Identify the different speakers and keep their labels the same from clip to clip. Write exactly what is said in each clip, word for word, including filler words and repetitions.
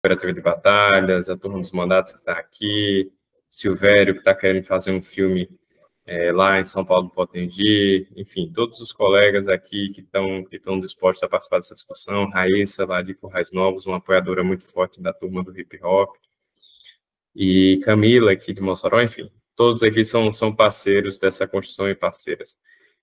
Speaker 1: Cooperativa de Batalhas, a Turma dos Mandatos que está aqui, Silvério, que está querendo fazer um filme é, lá em São Paulo do Potengi, enfim, todos os colegas aqui que estão que estão dispostos a participar dessa discussão, Raíssa, lá de Currais Novos, uma apoiadora muito forte da turma do hip hop, e Camila, aqui de Mossoró, enfim, todos aqui são, são parceiros dessa construção e parceiras.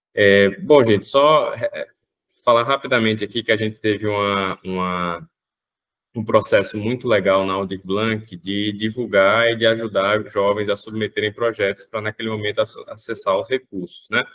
Speaker 1: É, bom, gente, só é, falar rapidamente aqui que a gente teve uma, uma, um processo muito legal na Aldir Blanc de divulgar e de ajudar os jovens a submeterem projetos para, naquele momento, acessar os recursos, né?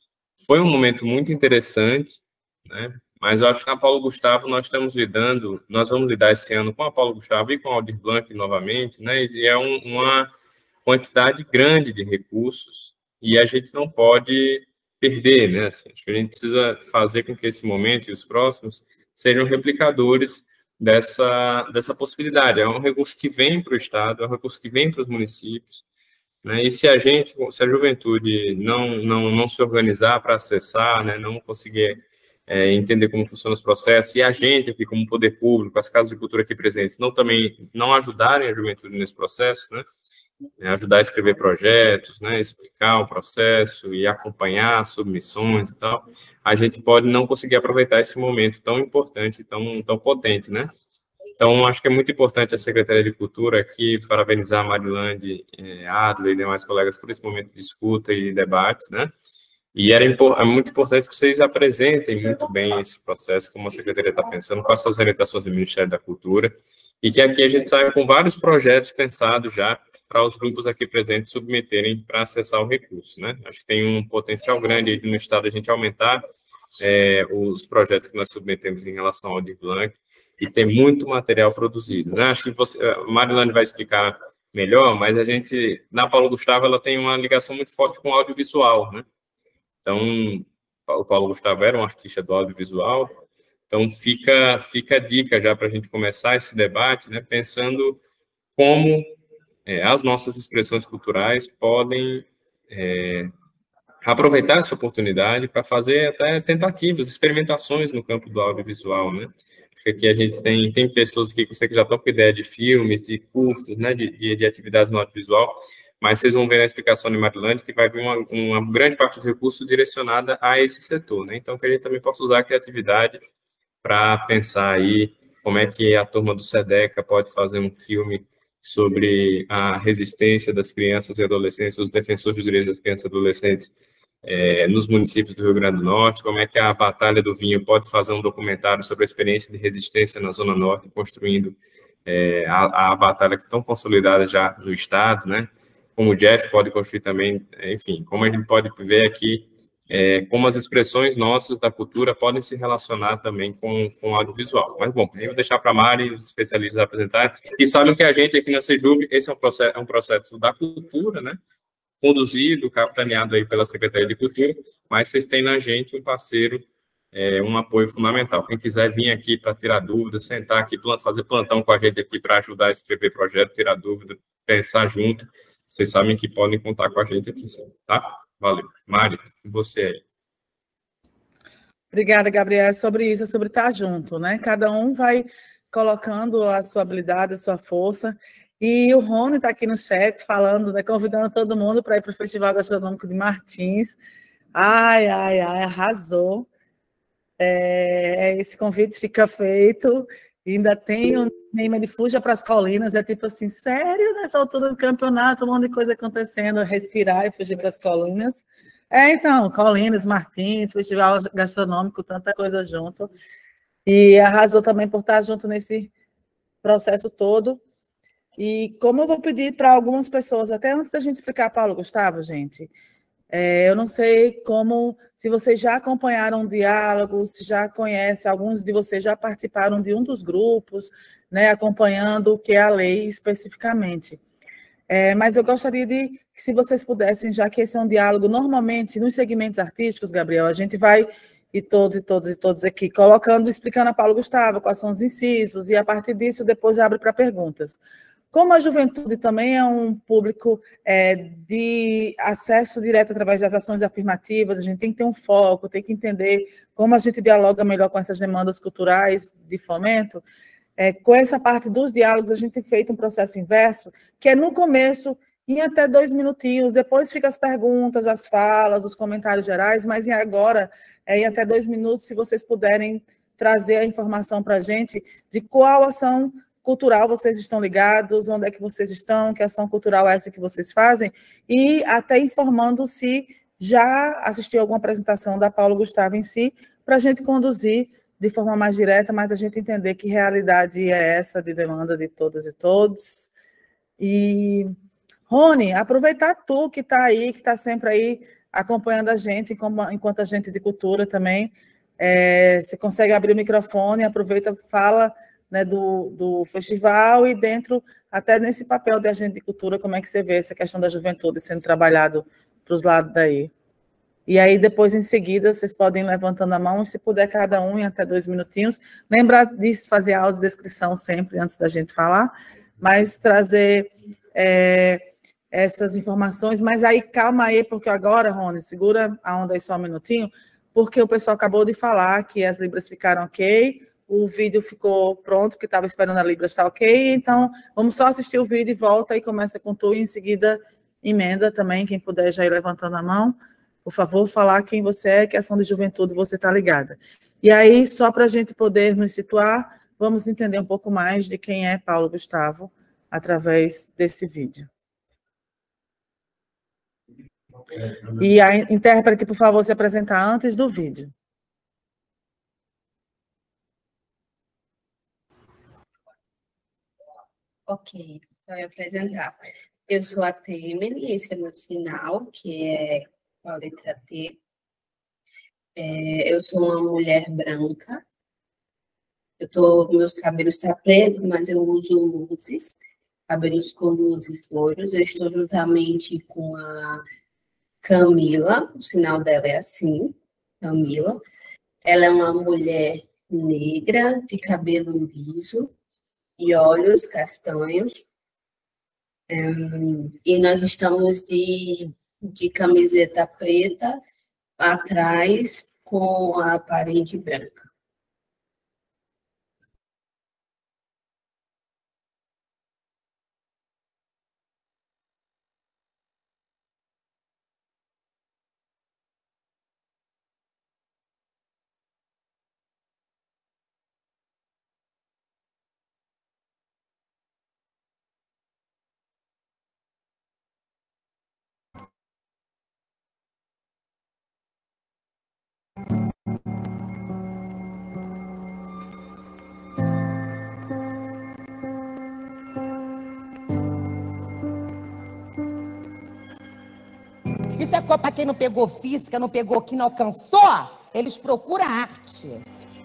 Speaker 1: Foi um momento muito interessante, né? Mas eu acho que na Paulo Gustavo nós estamos lidando, nós vamos lidar esse ano com a Paulo Gustavo e com a Aldir Blanc novamente, né? E é um, uma quantidade grande de recursos e a gente não pode perder, né? Assim, acho que a gente precisa fazer com que esse momento e os próximos sejam replicadores dessa, dessa possibilidade. É um recurso que vem para o Estado, é um recurso que vem para os municípios, né? E se a gente, se a juventude não, não, não se organizar para acessar, né, não conseguir é, entender como funcionam os processos, e a gente aqui como poder público, as casas de cultura aqui presentes, não também não ajudarem a juventude nesse processo, né? Ajudar a escrever projetos, né, explicar o processo e acompanhar submissões e tal, a gente pode não conseguir aproveitar esse momento tão importante, tão, tão potente, né? Então, acho que é muito importante a Secretaria de Cultura aqui parabenizar a Marilande, eh, Adler e demais colegas por esse momento de escuta e debate, né? E era é muito importante que vocês apresentem muito bem esse processo, como a Secretaria está pensando, com as suas orientações do Ministério da Cultura, e que aqui a gente saia com vários projetos pensados já para os grupos aqui presentes submeterem para acessar o recurso, né? Acho que tem um potencial grande no Estado a gente aumentar é, os projetos que nós submetemos em relação ao Aldir Blanc, e tem muito material produzido, né? Acho que você, a Marilane vai explicar melhor, mas a gente, na Paulo Gustavo, ela tem uma ligação muito forte com o audiovisual, né? Então, o Paulo Gustavo era um artista do audiovisual, então fica, fica a dica já para a gente começar esse debate, né? Pensando como É, as nossas expressões culturais podem é, aproveitar essa oportunidade para fazer até tentativas, experimentações no campo do audiovisual, né? Porque aqui a gente tem, tem pessoas aqui que você que já estão com ideia de filmes, de curtas, né, de, de, de atividades no audiovisual, mas vocês vão ver na explicação de Marilande que vai vir uma, uma grande parte dos recursos direcionada a esse setor, né? Então, que a gente também possa usar a criatividade para pensar aí como é que a turma do SEDECA pode fazer um filme sobre a resistência das crianças e adolescentes, os defensores dos direitos das crianças e adolescentes é, nos municípios do Rio Grande do Norte, como é que a Batalha do Vinho pode fazer um documentário sobre a experiência de resistência na Zona Norte, construindo é, a, a batalha que estão consolidada já no Estado, né? Como o Jeff pode construir também, enfim, como a gente pode ver aqui, É, como as expressões nossas da cultura podem se relacionar também com, com o audiovisual. Mas, bom, eu vou deixar para a Mari, os especialistas, apresentar. E sabem que a gente aqui na Sejub, esse é um processo, é um processo da cultura, né? Conduzido, capitaneado aí pela Secretaria de Cultura, mas vocês têm na gente um parceiro, é, um apoio fundamental. Quem quiser vir aqui para tirar dúvidas, sentar aqui, fazer plantão com a gente aqui para ajudar a escrever projeto, tirar dúvida, pensar junto, vocês sabem que podem contar com a gente aqui, sim, tá? Valeu. Mari, você aí.
Speaker 2: Obrigada, Gabriel. É sobre isso, é sobre estar junto, né? Cada um vai colocando a sua habilidade, a sua força. E o Rony está aqui no chat falando, né, convidando todo mundo para ir para o Festival Gastronômico de Martins. Ai, ai, ai, arrasou. É, esse convite fica feito. Ainda tem o Neymar de Fuja para as Colinas. É tipo assim, sério, nessa altura do campeonato, um monte de coisa acontecendo, respirar e fugir para as colinas. É, então, Colinas, Martins, Festival Gastronômico, tanta coisa junto. E arrasou também por estar junto nesse processo todo. E como eu vou pedir para algumas pessoas, até antes da gente explicar, Paulo Gustavo, gente, é, eu não sei como, se vocês já acompanharam o diálogo, se já conhecem, alguns de vocês já participaram de um dos grupos, né, acompanhando o que é a lei especificamente. É, mas eu gostaria de que, se vocês pudessem, já que esse é um diálogo, normalmente, nos segmentos artísticos, Gabriel, a gente vai, e todos, e todos, e todos aqui, colocando, explicando a Paulo Gustavo quais são os incisos, e a partir disso, depois abre para perguntas. Como a juventude também é um público é, de acesso direto através das ações afirmativas, a gente tem que ter um foco, tem que entender como a gente dialoga melhor com essas demandas culturais de fomento. É, com essa parte dos diálogos, a gente tem feito um processo inverso, que é no começo, em até dois minutinhos, depois fica as perguntas, as falas, os comentários gerais, mas em agora, é, em até dois minutos, se vocês puderem trazer a informação para a gente de qual ação cultural vocês estão ligados, onde é que vocês estão, que ação cultural é essa que vocês fazem, e até informando se já assistiu alguma apresentação da Paulo Gustavo em si, para a gente conduzir de forma mais direta, mas a gente entender que realidade é essa de demanda de todas e todos. E, Rony, aproveitar tu que está aí, que está sempre aí acompanhando a gente, enquanto agente de cultura também, é, você consegue abrir o microfone, aproveita, fala, né, do, do festival e dentro, até nesse papel de agente de cultura, como é que você vê essa questão da juventude sendo trabalhado para os lados daí? E aí, depois, em seguida, vocês podem ir levantando a mão, e se puder, cada um em até dois minutinhos. Lembrar de fazer a audiodescrição sempre antes da gente falar, mas trazer é, essas informações. Mas aí, calma aí, porque agora, Rony, segura a onda aí só um minutinho, porque o pessoal acabou de falar que as libras ficaram ok, o vídeo ficou pronto, que estava esperando a libra estar ok, então vamos só assistir o vídeo e volta, e começa com tu, e em seguida emenda também, quem puder já ir levantando a mão. Por favor, falar quem você é, que ação de juventude você está ligada. E aí, só para a gente poder nos situar, vamos entender um pouco mais de quem é Paulo Gustavo, através desse vídeo. E a intérprete, por favor, se apresentar antes do vídeo.
Speaker 3: Ok, então eu vou apresentar. Eu sou a Temily, esse é meu sinal, que é a letra T. É, eu sou uma mulher branca. Eu tô, meus cabelos estão pretos, mas eu uso luzes, cabelos com luzes loiros. Eu estou juntamente com a Camila, o sinal dela é assim, Camila. Ela é uma mulher negra, de cabelo liso e olhos castanhos. Um, e nós estamos de, de camiseta preta atrás com a parede branca.
Speaker 4: Isso é para quem não pegou física, não pegou, que não alcançou, eles procuram arte.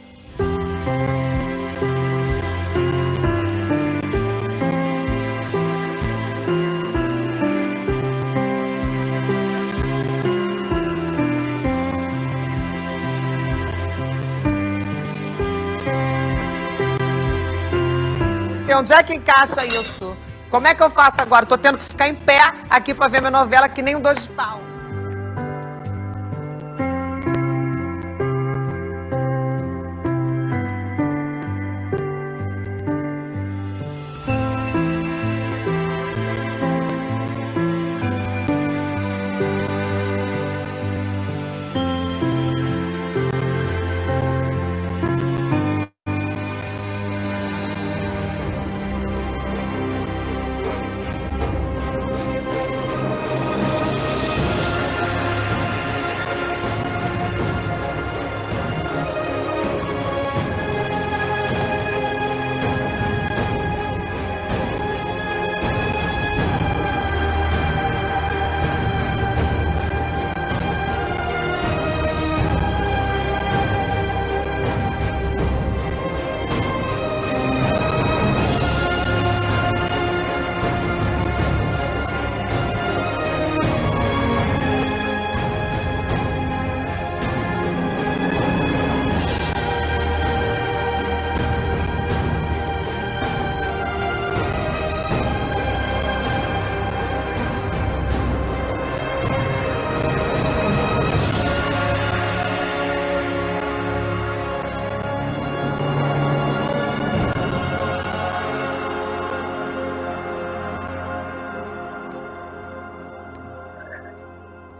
Speaker 5: Onde é que encaixa isso? Como é que eu faço agora? Tô tendo que ficar em pé aqui para ver minha novela que nem um dois de pau.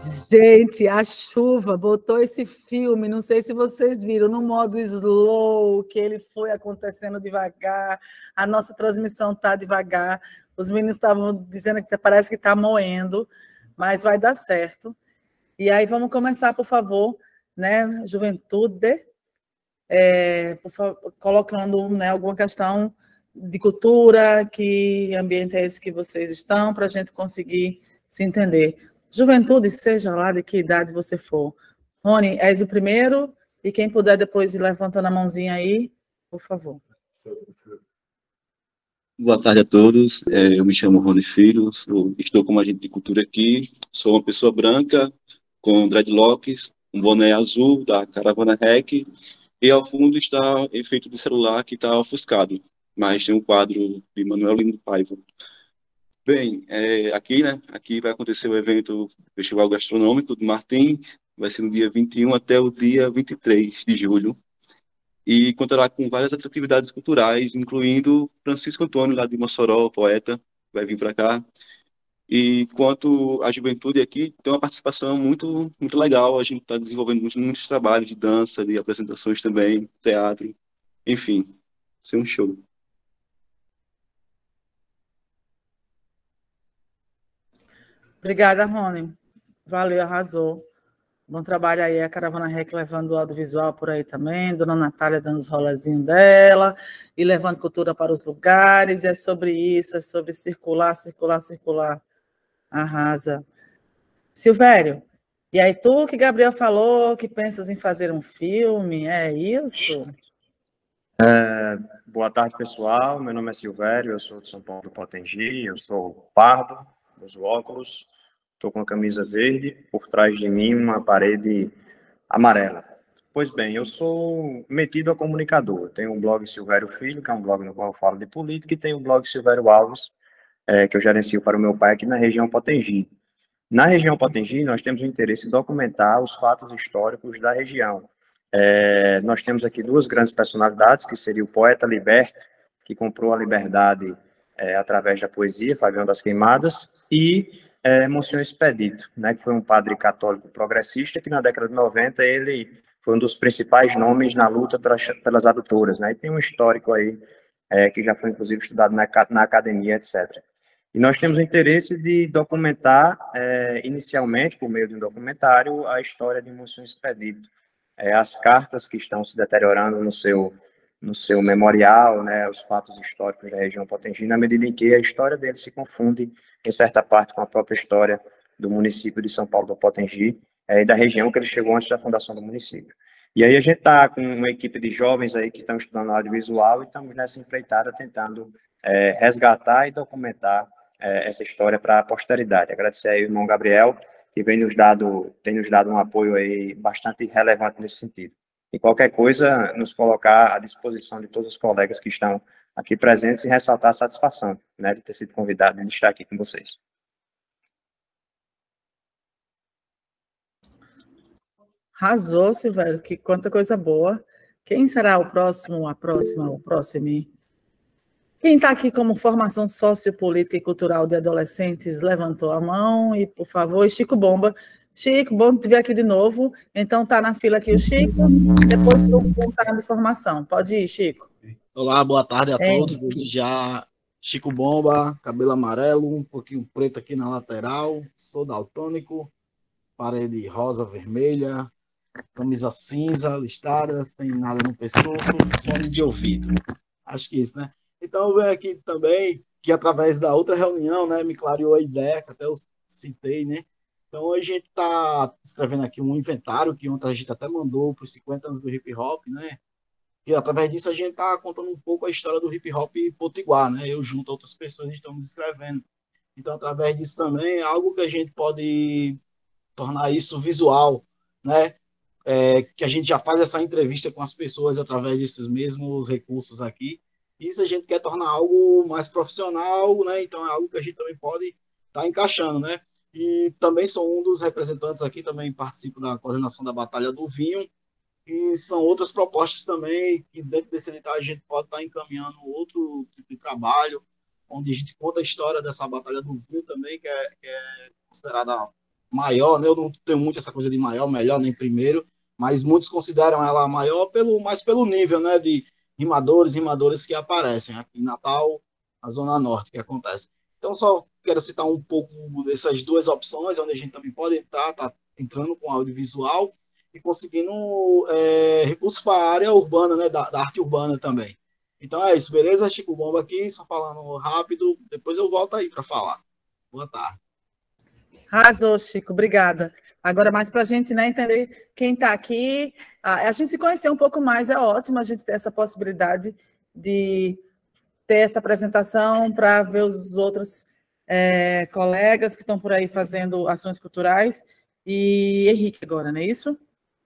Speaker 2: Gente, a chuva botou esse filme, não sei se vocês viram, no modo slow, que ele foi acontecendo devagar, a nossa transmissão está devagar, os meninos estavam dizendo que parece que está moendo, mas vai dar certo. E aí vamos começar, por favor, né, juventude, é, por favor, colocando, né, alguma questão de cultura, que ambiente é esse que vocês estão, para a gente conseguir se entender. Juventude, seja lá de que idade você for. Rony, és o primeiro, e quem puder depois ir levantando a mãozinha aí, por favor.
Speaker 6: Boa tarde a todos, é, eu me chamo Rony Filho, sou, estou como agente de cultura aqui, sou uma pessoa branca, com dreadlocks, um boné azul da Caravana Rec, e ao fundo está efeito de celular que está ofuscado, mas tem um quadro de Manuel Lino Paiva. Bem, é, aqui, né, aqui vai acontecer o evento Festival Gastronômico do Martins, vai ser no dia vinte e um até o dia vinte e três de julho, e contará com várias atratividades culturais, incluindo Francisco Antônio, lá de Mossoró, poeta, vai vir para cá. E quanto à juventude aqui, tem uma participação muito, muito legal, a gente está desenvolvendo muitos, muitos trabalhos de dança, de apresentações também, teatro, enfim, vai ser um show.
Speaker 2: Obrigada, Rony. Valeu, arrasou. Bom trabalho aí, a Caravana Rec levando o audiovisual por aí também, Dona Natália dando os rolezinhos dela, e levando cultura para os lugares, é sobre isso, é sobre circular, circular, circular. Arrasa. Silvério, e aí tu que Gabriel falou que pensas em fazer um filme, é isso?
Speaker 7: É, boa tarde, pessoal, meu nome é Silvério, eu sou de São Paulo do Potengi, eu sou pardo, uso óculos, estou com a camisa verde, por trás de mim uma parede amarela. Pois bem, eu sou metido a comunicador, tenho um blog Silvério Filho, que é um blog no qual eu falo de política, e tenho o blog Silvério Alves, é, que eu gerencio para o meu pai aqui na região Potengi. Na região Potengi, nós temos o interesse em documentar os fatos históricos da região. É, nós temos aqui duas grandes personalidades, que seria o poeta Liberto, que comprou a liberdade é, através da poesia, Fabião das Queimadas, e é, Monsenhor Expedito, né, que foi um padre católico progressista, que na década de noventa ele foi um dos principais nomes na luta pelas, pelas adutoras, né, e tem um histórico aí é, que já foi inclusive estudado na, na academia, etcétera. E nós temos o interesse de documentar, é, inicialmente, por meio de um documentário, a história de Monsenhor Expedito, é, as cartas que estão se deteriorando no seu, no seu memorial, né, os fatos históricos da região Potengi, na medida em que a história dele se confunde, em certa parte, com a própria história do município de São Paulo do Potengi, é, e da região que ele chegou antes da fundação do município. E aí a gente está com uma equipe de jovens aí que estão estudando audiovisual e estamos nessa empreitada tentando é, resgatar e documentar é, essa história para a posteridade. Agradecer aí ao irmão Gabriel, que vem nos dado, tem nos dado um apoio aí bastante relevante nesse sentido. E qualquer coisa, nos colocar à disposição de todos os colegas que estão aqui presentes e ressaltar a satisfação, né, de ter sido convidado e de estar aqui com vocês.
Speaker 2: Arrasou, Silvério, que quanta coisa boa. Quem será o próximo, a próxima, o próximo? Quem está aqui como formação sociopolítica e cultural de adolescentes, levantou a mão e, por favor, Chico Bomba. Chico, bom te ver aqui de novo. Então, está na fila aqui o Chico, depois do contato de formação. Pode ir, Chico.
Speaker 8: Olá, boa tarde a
Speaker 2: É.
Speaker 8: todos. Desde já, Chico Bomba, cabelo amarelo, um pouquinho preto aqui na lateral, sou daltônico, parede rosa, vermelha, camisa cinza, listada, sem nada no pescoço, fone de ouvido. Acho que isso, né? Então, eu venho aqui também, que através da outra reunião, né, me clareou a ideia, que até eu citei, né? Então, a gente está escrevendo aqui um inventário, que ontem a gente até mandou para os cinquenta anos do hip hop, né? E através disso a gente está contando um pouco a história do hip hop potiguar, né? Eu junto a outras pessoas estamos escrevendo. Então, através disso também é algo que a gente pode tornar isso visual, né? É, que a gente já faz essa entrevista com as pessoas através desses mesmos recursos aqui. Isso a gente quer tornar algo mais profissional, né? Então é algo que a gente também pode estar tá encaixando, né? E também sou um dos representantes aqui, também participo da coordenação da Batalha do Vinho, e são outras propostas também, que dentro desse edital a gente pode estar tá encaminhando outro tipo de trabalho, onde a gente conta a história dessa Batalha do Vinho também, que é, que é considerada maior, né? Eu não tenho muito essa coisa de maior, melhor, nem primeiro, mas muitos consideram ela maior pelo, mais pelo nível, né, de rimadores, rimadoras que aparecem aqui em Natal, na Zona Norte, que acontece. Então, só quero citar um pouco dessas duas opções, onde a gente também pode entrar, tá entrando com audiovisual e conseguindo é, recursos para a área urbana, né, da, da arte urbana também. Então é isso, beleza? Chico Bomba aqui, só falando rápido, depois eu volto aí para falar. Boa tarde.
Speaker 2: Arrasou, Chico, obrigada. Agora, mais para a gente, né, entender quem está aqui, a, a gente se conhecer um pouco mais, é ótimo a gente ter essa possibilidade de ter essa apresentação para ver os outros é, colegas que estão por aí fazendo ações culturais. E Henrique agora, não é isso?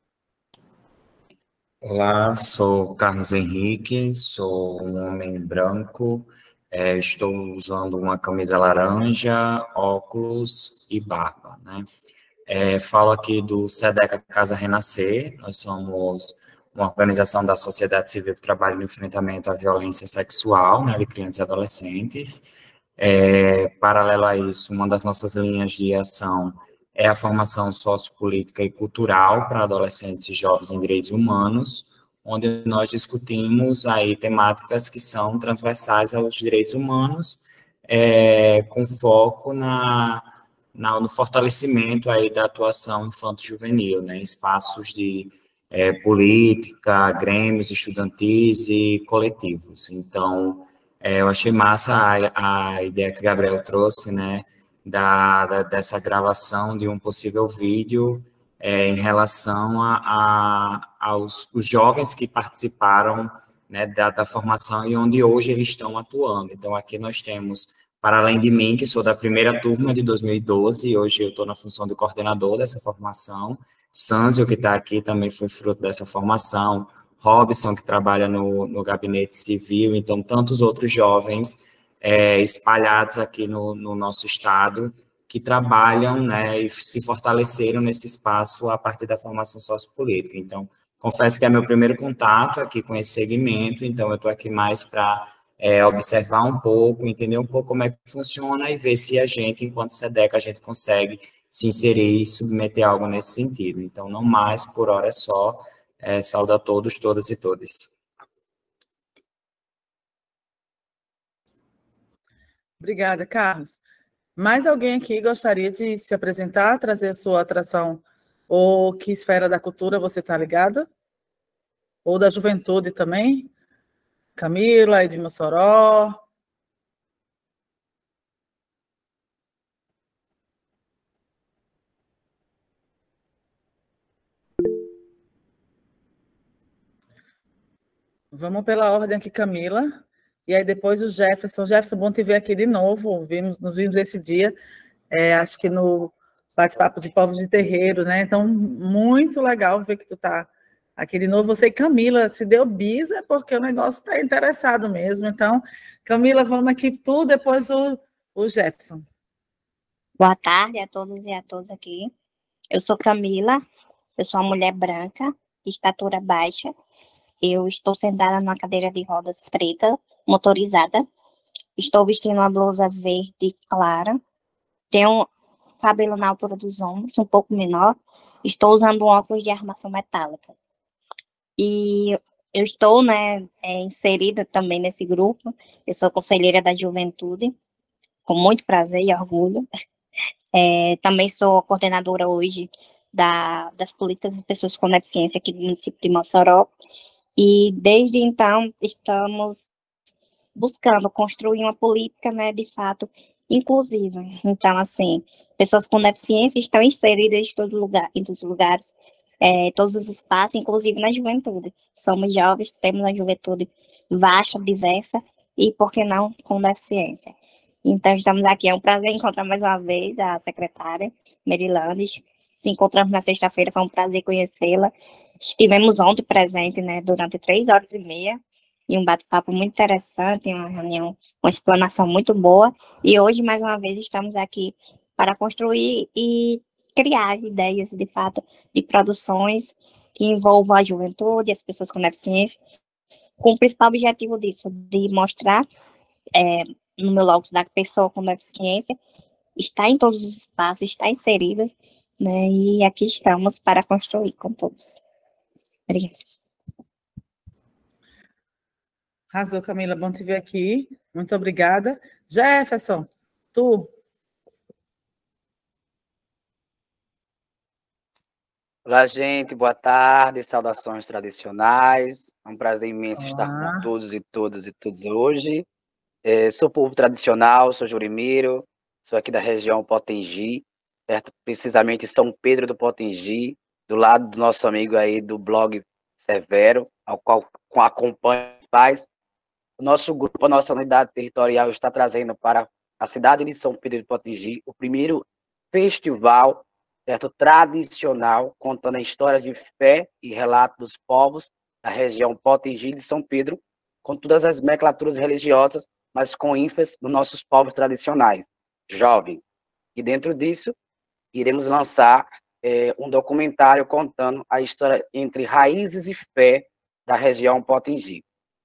Speaker 9: Olá, sou Carlos Henrique, sou um homem branco, é, estou usando uma camisa laranja, óculos e barba, né? É, falo aqui do SEDECA Casa Renascer. Nós somos uma organização da sociedade civil que trabalha no enfrentamento à violência sexual, né, de crianças e adolescentes. É, paralelo a isso, uma das nossas linhas de ação é a formação sociopolítica e cultural para adolescentes e jovens em direitos humanos, onde nós discutimos aí temáticas que são transversais aos direitos humanos, é, com foco na, na, no fortalecimento aí da atuação infanto-juvenil, né, em espaços de é, política, grêmios estudantis e coletivos. Então, é, eu achei massa a, a ideia que o Gabriel trouxe, né, Da, da, dessa gravação de um possível vídeo é, em relação a, a, aos os jovens que participaram, né, da, da formação e onde hoje eles estão atuando. Então, aqui nós temos, para além de mim, que sou da primeira turma de dois mil e doze, e hoje eu estou na função de coordenador dessa formação, Sanzio, que está aqui, também foi fruto dessa formação, Robson, que trabalha no, no gabinete civil, então, tantos outros jovens É, espalhados aqui no, no nosso estado, que trabalham, né, e se fortaleceram nesse espaço a partir da formação sociopolítica. Então, confesso que é meu primeiro contato aqui com esse segmento, então eu estou aqui mais para é, observar um pouco, entender um pouco como é que funciona e ver se a gente, enquanto SEDECA, a gente consegue se inserir e submeter algo nesse sentido. Então, não mais, por hora é só, é, saúdo a todos, todas e todos.
Speaker 2: Obrigada, Carlos. Mais alguém aqui gostaria de se apresentar, trazer a sua atração, ou que esfera da cultura você está ligada? Ou da juventude também? Camila, de Mossoró. Vamos pela ordem aqui, Camila. E aí depois o Jefferson. Jefferson, bom te ver aqui de novo. Vimos, nos vimos esse dia, é, acho que no bate-papo de povos de terreiro, né? Então, muito legal ver que tu tá aqui de novo. Você e Camila, se deu bisa, porque o negócio está interessado mesmo. Então, Camila, vamos aqui tu, depois o, o Jefferson.
Speaker 10: Boa tarde a todos e a todas aqui. Eu sou Camila, eu sou uma mulher branca, de estatura baixa. Eu estou sentada numa cadeira de rodas preta, motorizada. Estou vestindo uma blusa verde clara. Tenho cabelo na altura dos ombros, um pouco menor. Estou usando um óculos de armação metálica. E eu estou, né, é, inserida também nesse grupo. Eu sou conselheira da juventude, com muito prazer e orgulho. É, também sou coordenadora hoje da, das políticas de pessoas com deficiência aqui do município de Mossoró. E desde então estamos buscando construir uma política, né, de fato, inclusiva. Então, assim, pessoas com deficiência estão inseridas em todos os lugares, em todos os lugares, é, todos os espaços, inclusive na juventude. Somos jovens, temos uma juventude vasta, diversa e, por que não, com deficiência. Então, estamos aqui. É um prazer encontrar mais uma vez a secretária Merilandes. Se encontramos na sexta-feira, foi um prazer conhecê-la. Estivemos ontem presente, né, durante três horas e meia, e um bate-papo muito interessante, uma reunião, uma explanação muito boa. E hoje, mais uma vez, estamos aqui para construir e criar ideias, de fato, de produções que envolvam a juventude, as pessoas com deficiência, com o principal objetivo disso, de mostrar, é, no meu logos da pessoa com deficiência, está em todos os espaços, está inserida, né? E aqui estamos para construir com todos. Obrigada.
Speaker 2: Arrasou, Camila, bom te ver aqui. Muito obrigada. Jefferson, tu.
Speaker 11: Olá, gente, boa tarde, saudações tradicionais. É um prazer imenso
Speaker 2: Olá.
Speaker 11: estar com todos e todas e todos hoje. É, sou povo tradicional, sou Jurimiro, sou aqui da região Potengi, certo? Precisamente São Pedro do Potengi, do lado do nosso amigo aí do blog Severo, ao qual acompanha e faz. O nosso grupo, a nossa unidade territorial está trazendo para a cidade de São Pedro do Potengi o primeiro festival, certo, tradicional, contando a história de fé e relato dos povos da região Potengi de São Pedro, com todas as nomenclaturas religiosas, mas com ênfase nos nossos povos tradicionais, jovens. E dentro disso, iremos lançar é, um documentário contando a história entre raízes e fé da região Potengi.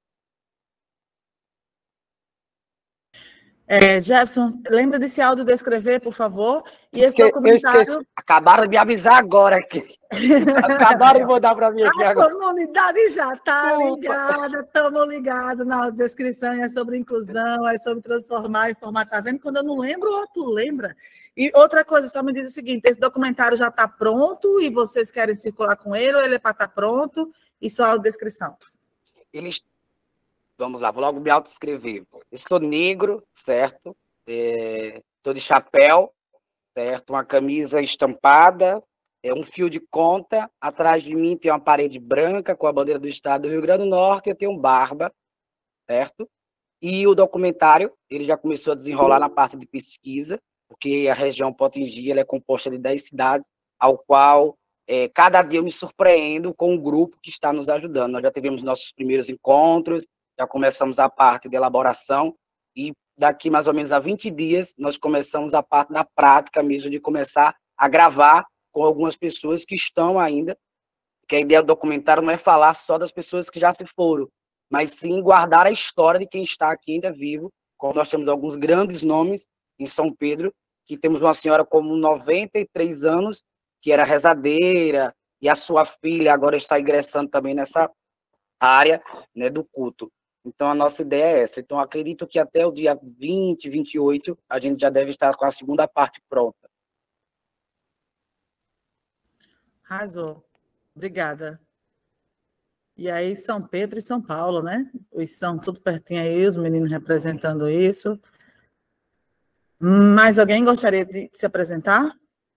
Speaker 2: É, Jefferson, lembra desse áudio de escrever, por favor? E esse
Speaker 11: Esque...
Speaker 2: documentário...
Speaker 11: Eu esqueci. Acabaram de me avisar agora aqui. Acabaram de mandar para mim aqui
Speaker 2: a
Speaker 11: agora.
Speaker 2: A comunidade já está ligada, estamos ligados na descrição, é sobre inclusão, é sobre transformar e formatar. Tá vendo? Quando eu não lembro, tu lembra. E outra coisa, só me diz o seguinte, esse documentário já está pronto e vocês querem circular com ele ou ele é para estar pronto? E só a descrição.
Speaker 11: Eles... Vamos lá, vou logo me autoescrever. Eu sou negro, certo? Estou é, de chapéu, certo? Uma camisa estampada, é um fio de conta. Atrás de mim tem uma parede branca com a bandeira do estado do Rio Grande do Norte. Eu tenho barba, certo? E o documentário, ele já começou a desenrolar na parte de pesquisa, porque a região Potengi ela é composta de dez cidades, ao qual é, cada dia eu me surpreendo com um grupo que está nos ajudando. Nós já tivemos nossos primeiros encontros, já começamos a parte de elaboração e daqui mais ou menos a vinte dias nós começamos a parte da prática mesmo, de começar a gravar com algumas pessoas que estão ainda, porque a ideia do documentário não é falar só das pessoas que já se foram, mas sim guardar a história de quem está aqui ainda vivo, como nós temos alguns grandes nomes em São Pedro, que temos uma senhora com noventa e três anos, que era rezadeira, e a sua filha agora está ingressando também nessa área, né, do culto. Então, a nossa ideia é essa. Então, acredito que até o dia vinte, vinte e oito, a gente já deve estar com a segunda parte pronta.
Speaker 2: Arrasou. Obrigada. E aí, São Pedro e São Paulo, né? Os são tudo pertinho aí, os meninos representando isso. Mais alguém gostaria de se apresentar?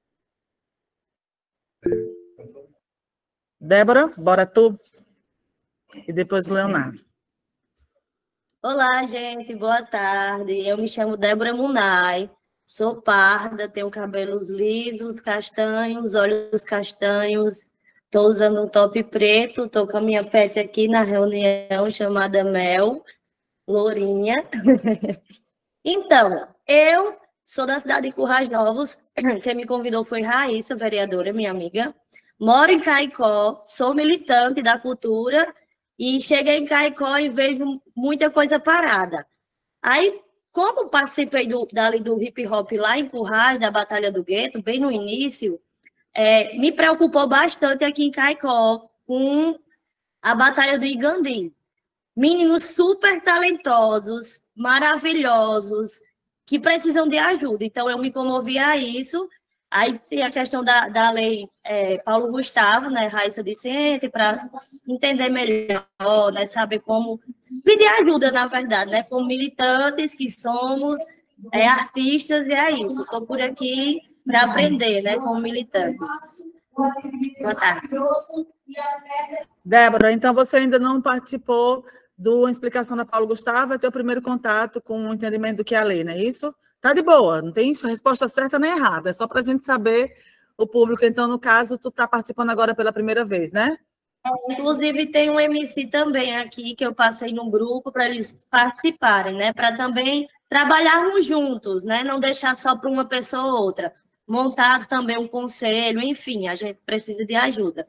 Speaker 2: Débora, bora tu. E depois o Leonardo.
Speaker 12: Olá, gente, boa tarde. Eu me chamo Débora Munay, sou parda, tenho cabelos lisos, castanhos, olhos castanhos, estou usando um top preto, estou com a minha pet aqui na reunião chamada Mel, Lourinha. Então, eu sou da cidade de Currais Novos, quem me convidou foi Raíssa, vereadora, minha amiga. Moro em Caicó, sou militante da cultura, e cheguei em Caicó e vejo muita coisa parada. Aí, como participei do, dali do hip hop lá em Currais, da Batalha do Gueto, bem no início, é, me preocupou bastante aqui em Caicó com a Batalha do Igandi. Meninos super talentosos, maravilhosos, que precisam de ajuda. Então, eu me comovi a isso. Aí tem a questão da, da lei é, Paulo Gustavo, né, Raíssa Vicente, para entender melhor, né, saber como pedir ajuda, na verdade, né, como militantes que somos, é, artistas, e é isso. Estou por aqui para aprender, né, como militante. Boa tarde.
Speaker 2: Débora, então você ainda não participou da explicação da Paulo Gustavo, é teu primeiro contato com o entendimento do que é a lei, não é isso? Tá de boa, não tem resposta certa nem errada, é só para a gente saber o público. Então, no caso, tu está participando agora pela primeira vez, né?
Speaker 12: Inclusive, tem um M C também aqui que eu passei no grupo para eles participarem, né? Para também trabalharmos juntos, né? Não deixar só para uma pessoa ou outra. Montar também um conselho, enfim, a gente precisa de ajuda.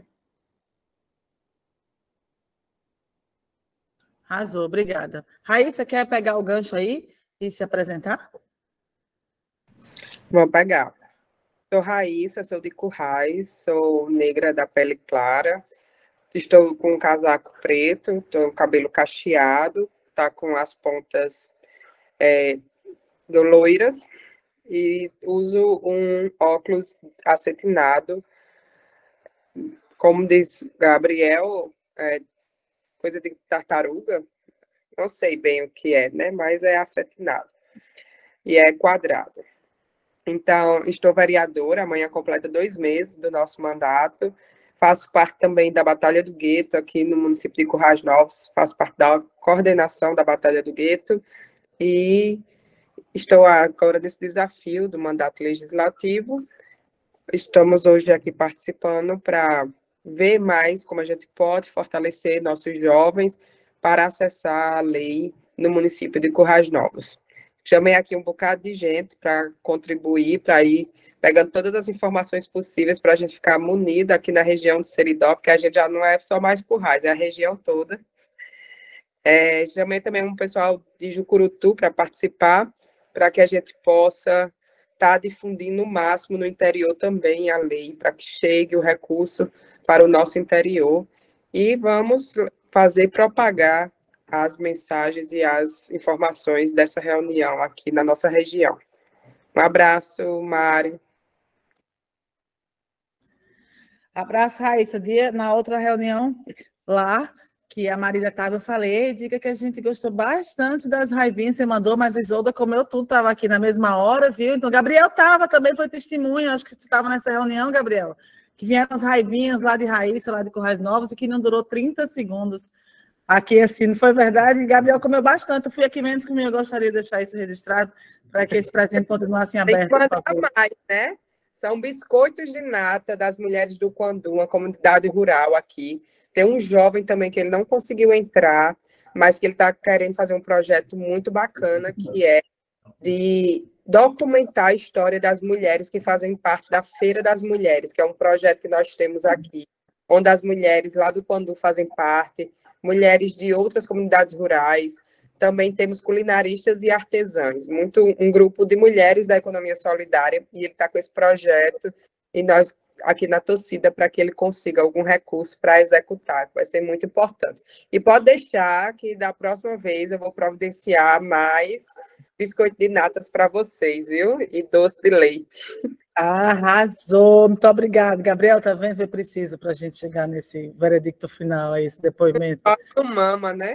Speaker 2: Arrasou, obrigada. Raíssa, quer pegar o gancho aí e se apresentar?
Speaker 13: Vou pegar. Sou Raíssa, sou de Currais, sou negra da pele clara. Estou com um casaco preto, estou com o cabelo cacheado, tá com as pontas é, do loiras e uso um óculos acetinado. Como diz Gabriel, é, coisa de tartaruga, não sei bem o que é, né? Mas é acetinado e é quadrado. Então, estou vereadora, amanhã completa dois meses do nosso mandato. Faço parte também da Batalha do Gueto, aqui no município de Currais Novos. Faço parte da coordenação da Batalha do Gueto. E estou agora nesse desafio do mandato legislativo. Estamos hoje aqui participando para ver mais como a gente pode fortalecer nossos jovens para acessar a lei no município de Currais Novos. Chamei aqui um bocado de gente para contribuir, para ir pegando todas as informações possíveis para a gente ficar munida aqui na região do Seridó, porque a gente já não é só mais Currais, é a região toda. É, chamei também um pessoal de Jucurutu para participar, para que a gente possa estar tá difundindo o máximo no interior também a lei, para que chegue o recurso para o nosso interior. E vamos fazer propagar as mensagens e as informações dessa reunião aqui na nossa região. Um abraço, Mário.
Speaker 2: Abraço, Raíssa. Dia, na outra reunião lá, que a Marília estava, eu falei, diga que a gente gostou bastante das raivinhas, você mandou, mas a Isolda comeu tudo, estava aqui na mesma hora, viu? Então, Gabriel estava também, foi testemunho, acho que você estava nessa reunião, Gabriel, que vieram as raivinhas lá de Raíssa, lá de Currais Novos, e que não durou trinta segundos. Aqui, assim, não foi verdade? Gabriel comeu bastante. Eu fui aqui menos comigo. Eu gostaria de deixar isso registrado para que esse presente continuasse aberto.
Speaker 13: Tem que mandar mais, né? São biscoitos de nata das mulheres do Quandu, uma comunidade rural aqui. Tem um jovem também que ele não conseguiu entrar, mas que ele está querendo fazer um projeto muito bacana, que é de documentar a história das mulheres que fazem parte da Feira das Mulheres, que é um projeto que nós temos aqui, onde as mulheres lá do Quandu fazem parte, mulheres de outras comunidades rurais, também temos culinaristas e artesãs, muito um grupo de mulheres da economia solidária, e ele está com esse projeto, e nós aqui na torcida para que ele consiga algum recurso para executar, que vai ser muito importante. E pode deixar que da próxima vez eu vou providenciar mais biscoito de natas para vocês, viu? E doce de leite.
Speaker 2: Arrasou, muito obrigada. Gabriel, tá vendo? Eu preciso para a gente chegar nesse veredicto final, aí, esse depoimento.
Speaker 13: Mama, né?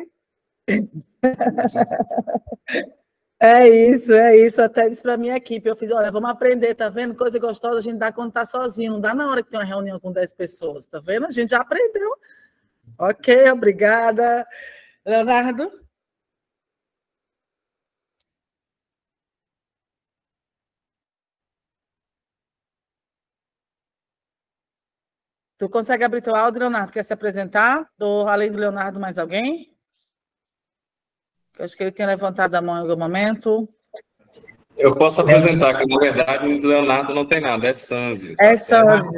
Speaker 2: É isso, é isso. Até disse para a minha equipe, eu fiz, olha, vamos aprender, tá vendo? Coisa gostosa, a gente dá quando tá sozinho, não dá na hora que tem uma reunião com dez pessoas, tá vendo? A gente já aprendeu. Ok, obrigada. Leonardo? Tu consegue abrir teu áudio, Leonardo? Quer se apresentar? Do, além do Leonardo, mais alguém? Eu acho que ele tinha levantado a mão em algum momento.
Speaker 1: Eu posso apresentar, que na verdade o Leonardo não tem nada, é Sanzio.
Speaker 2: É Sanzio.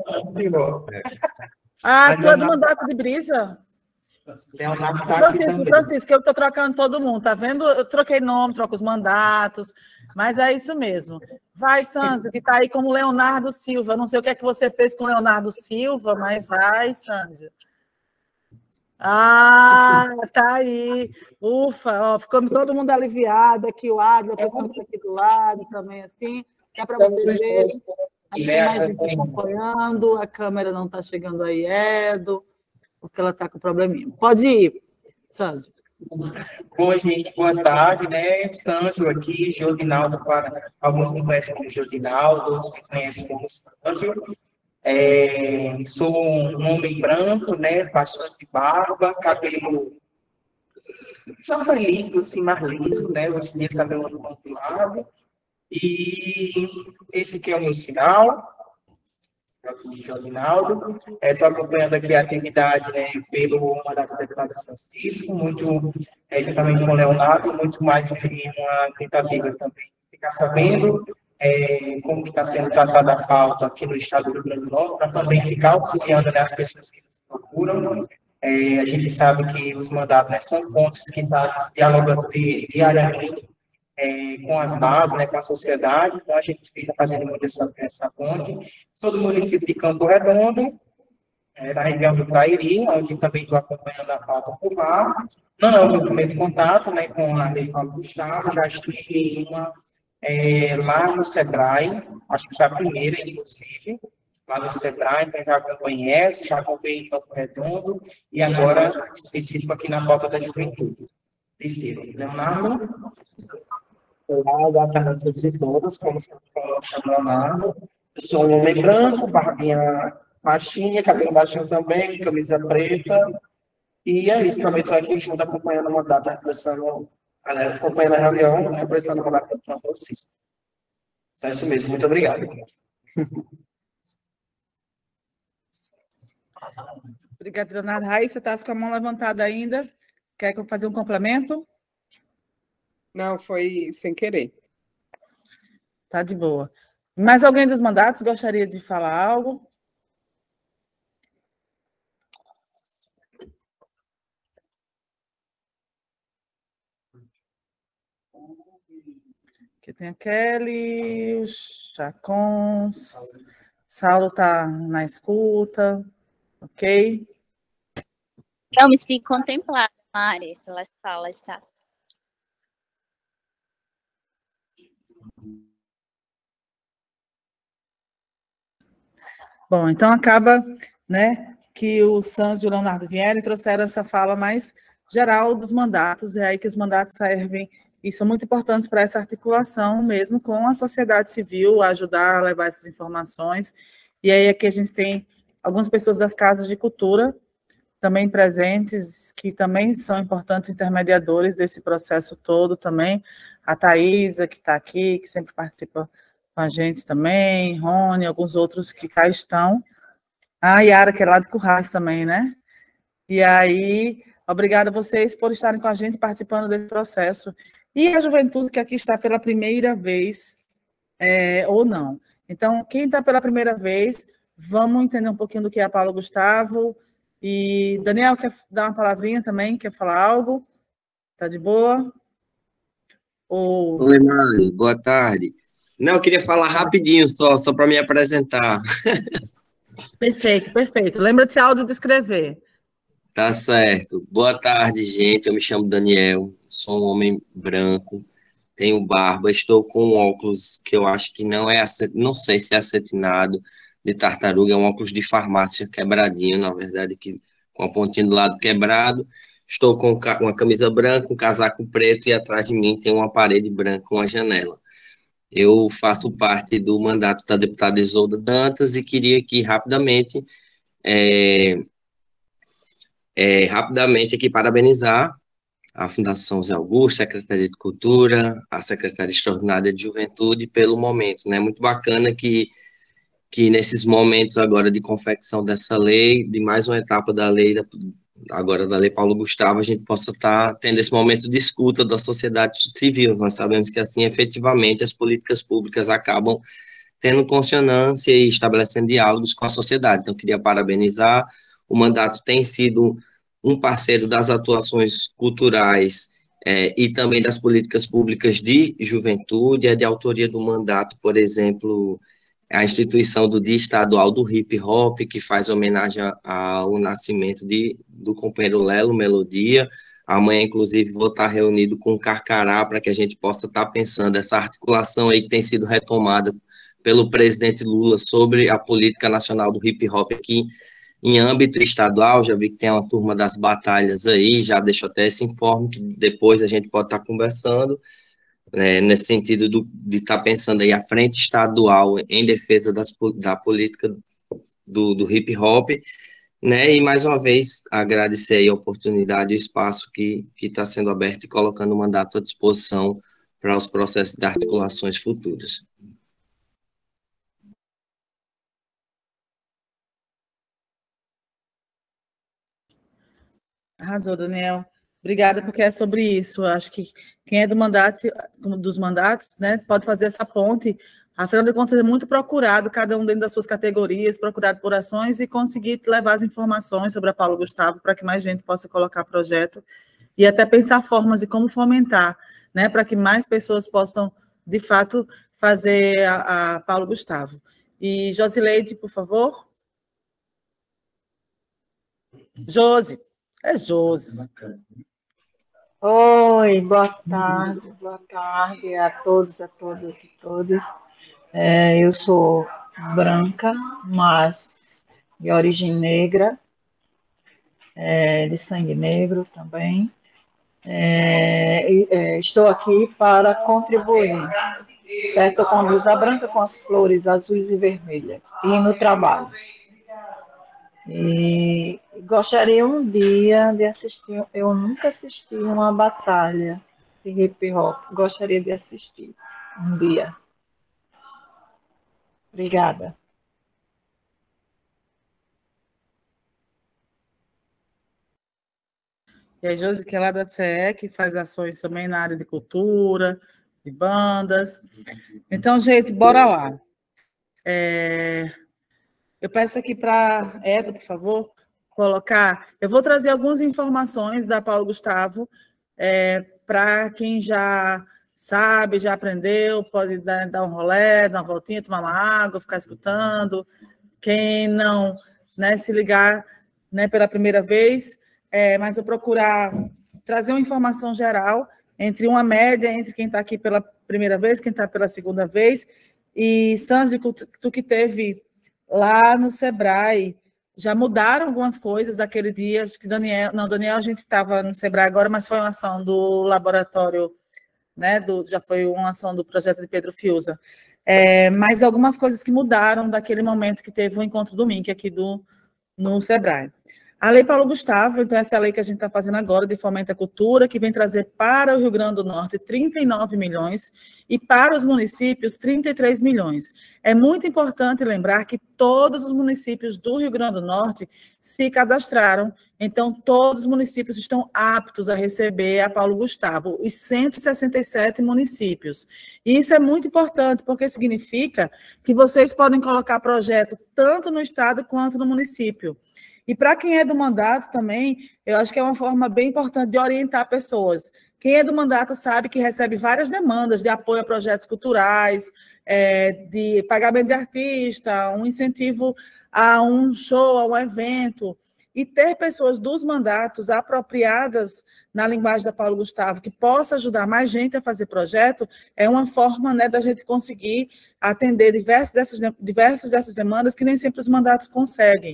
Speaker 2: Ah, tu é do mandato de Brisa? Francisco, Francisco, eu estou trocando todo mundo, tá vendo? Eu troquei nome, troco os mandatos, mas é isso mesmo. Vai, Sanzio, que está aí como Leonardo Silva. Eu não sei o que é que você fez com Leonardo Silva, mas vai, Sanzio. Ah, tá aí. Ufa, ó, ficou todo mundo aliviado aqui, o Adler, a pessoa que está aqui do lado também, assim. Dá para vocês verem. Aqui tem mais gente acompanhando, a câmera não está chegando aí, Edo, porque ela está com probleminha. Pode ir, Sanzio.
Speaker 14: Oi, gente, boa tarde, né? Sanzio aqui, Jordinaldo, para alguns me conhecem como Jordinaldo, outros me conhecem como Sanzio. É, sou um homem branco, né? Bastante barba, cabelo já foi liso, assim, mais liso, né? Hoje em dia cabelo ondulado. E esse aqui é o meu sinal, aqui de Jordinaldo. Estou é, acompanhando aqui a atividade, né, pelo mandato do deputado Francisco, muito, é, juntamente com o Leonardo, muito mais uma tentativa também de ficar sabendo É, como está sendo tratada a pauta aqui no estado do Rio Grande do Norte, para também ficar auxiliando, né, as pessoas que nos procuram. É, a gente sabe que os mandatos, né, são pontos que estão dialogando diariamente é, com as bases, né, com a sociedade, então a gente fica fazendo muito essa, essa ponte. Sou do município de Campo Redondo, é, da região do Trairi, onde também estou acompanhando a pauta por lá. Não é o meu primeiro contato, né, com a Lei Paulo Gustavo, já estive em uma é, lá no SEBRAE, acho que foi a primeira, inclusive, lá no SEBRAE, então já acompanhei essa, já acompanhei em Campo Redondo, e agora, específico aqui na pauta da juventude. Terceiro, Leonardo.
Speaker 15: Olá, boa tarde a todos e todas, como sempre falou, chamo Leonardo. Eu sou um homem branco, barbinha baixinha, cabelo baixinho também, camisa preta. E é isso, também estou aqui junto acompanhando uma data, representando, acompanhando a reunião, representando a data do São Francisco. Só isso mesmo, muito obrigado.
Speaker 2: Obrigada, Leonardo. Raíssa, está com a mão levantada ainda? Quer fazer um complemento?
Speaker 13: Não, foi sem querer.
Speaker 2: Tá de boa. Mais alguém dos mandatos gostaria de falar algo? Aqui tem a Kelly, o Chacons, Saulo está na escuta, ok?
Speaker 16: Eu me sinto contemplada, Mari, pelas falas, tá?
Speaker 2: Bom, então acaba, né, que o Sanz e o Leonardo vieram e trouxeram essa fala mais geral dos mandatos, é aí que os mandatos servem e são muito importantes para essa articulação mesmo com a sociedade civil, ajudar a levar essas informações. E aí aqui a gente tem algumas pessoas das casas de cultura também presentes, que também são importantes intermediadores desse processo todo também. A Thaisa, que está aqui, que sempre participa com a gente também, Rony, alguns outros que cá estão. A Yara, que é lá de Currais também, né? E aí, obrigada a vocês por estarem com a gente participando desse processo. E a juventude que aqui está pela primeira vez, é, ou não. Então, quem está pela primeira vez, vamos entender um pouquinho do que é a Paulo Gustavo. E Daniel, quer dar uma palavrinha também? Quer falar algo? Está de boa? Ou...
Speaker 17: Oi, Mari, boa tarde. Não, eu queria falar rapidinho, só, só para me apresentar.
Speaker 2: Perfeito, perfeito. Lembra de se autodescrever.
Speaker 17: Tá certo. Boa tarde, gente. Eu me chamo Daniel, sou um homem branco, tenho barba, estou com um óculos que eu acho que não é, não sei se é acetinado de tartaruga, é um óculos de farmácia quebradinho, na verdade, que, com a pontinha do lado quebrado. Estou com uma camisa branca, um casaco preto e atrás de mim tem uma parede branca com uma janela. Eu faço parte do mandato da deputada Isolda Dantas e queria aqui rapidamente, é, é, rapidamente aqui parabenizar a Fundação Zé Augusto, a Secretaria de Cultura, a Secretaria Extraordinária de Juventude pelo momento, né? Muito bacana que, que nesses momentos agora de confecção dessa lei, de mais uma etapa da lei, da, agora da Lei Paulo Gustavo, a gente possa estar tendo esse momento de escuta da sociedade civil. Nós sabemos que, assim, efetivamente, as políticas públicas acabam tendo consonância e estabelecendo diálogos com a sociedade. Então, eu queria parabenizar. O mandato tem sido um parceiro das atuações culturais é, e também das políticas públicas de juventude. É de autoria do mandato, por exemplo, a instituição do Dia Estadual do Hip Hop, que faz homenagem ao nascimento de, do companheiro Lelo Melodia. Amanhã, inclusive, vou estar reunido com o Carcará para que a gente possa estar pensando essa articulação aí que tem sido retomada pelo presidente Lula sobre a política nacional do hip hop aqui em âmbito estadual. Já vi que tem uma turma das batalhas aí, já deixo até esse informe que depois a gente pode estar conversando. É, nesse sentido do, de estar tá pensando aí a frente estadual em defesa das, da política do, do hip hop, né, e mais uma vez agradecer aí a oportunidade e o espaço que está sendo aberto e colocando o mandato à disposição para os processos de articulações futuras.
Speaker 2: Arrasou, Daniel. Obrigada, porque é sobre isso. Eu acho que quem é do mandato, dos mandatos, né, pode fazer essa ponte. Afinal de contas, é muito procurado, cada um dentro das suas categorias, procurado por ações e conseguir levar as informações sobre a Paulo Gustavo para que mais gente possa colocar projeto e até pensar formas de como fomentar né, para que mais pessoas possam, de fato, fazer a, a Paulo Gustavo. E Josileide, por favor. Josi, é Josi.
Speaker 18: Oi, boa tarde, boa tarde a todos, a todas e todas. É, eu sou branca, mas de origem negra, é, de sangue negro também. É, e, é, estou aqui para contribuir, certo? Com a blusa branca com as flores azuis e vermelhas, e no trabalho. E gostaria um dia de assistir, eu nunca assisti uma batalha de hip hop, gostaria de assistir um dia. Obrigada.
Speaker 2: E a Josi, que é lá da C E, que faz ações também na área de cultura, de bandas. Então, gente, bora lá. É... Eu peço aqui para Edo, por favor, colocar. Eu vou trazer algumas informações da Paulo Gustavo, é, para quem já sabe, já aprendeu, pode dar, dar um rolê, dar uma voltinha, tomar uma água, ficar escutando. Quem não, né, se ligar, né, pela primeira vez, é, mas eu procurar trazer uma informação geral, entre uma média, entre quem está aqui pela primeira vez, quem está pela segunda vez, e Sanzi, tu que teve lá no Sebrae, já mudaram algumas coisas daquele dia, acho que Daniel, não, Daniel, a gente estava no Sebrae agora, mas foi uma ação do laboratório, né, do, já foi uma ação do projeto de Pedro Fiuza. É, mas algumas coisas que mudaram daquele momento que teve o encontro do M I N C aqui do, no Sebrae. A Lei Paulo Gustavo, então essa é a lei que a gente está fazendo agora de fomento à cultura, que vem trazer para o Rio Grande do Norte trinta e nove milhões e para os municípios trinta e três milhões. É muito importante lembrar que todos os municípios do Rio Grande do Norte se cadastraram, então todos os municípios estão aptos a receber a Paulo Gustavo, os cento e sessenta e sete municípios. E isso é muito importante, porque significa que vocês podem colocar projeto tanto no estado quanto no município. E para quem é do mandato também, eu acho que é uma forma bem importante de orientar pessoas. Quem é do mandato sabe que recebe várias demandas de apoio a projetos culturais, é, de pagamento de artista, um incentivo a um show, a um evento. E ter pessoas dos mandatos apropriadas na linguagem da Paulo Gustavo, que possa ajudar mais gente a fazer projeto, é uma forma, né, da gente conseguir atender diversas dessas, diversas dessas demandas que nem sempre os mandatos conseguem.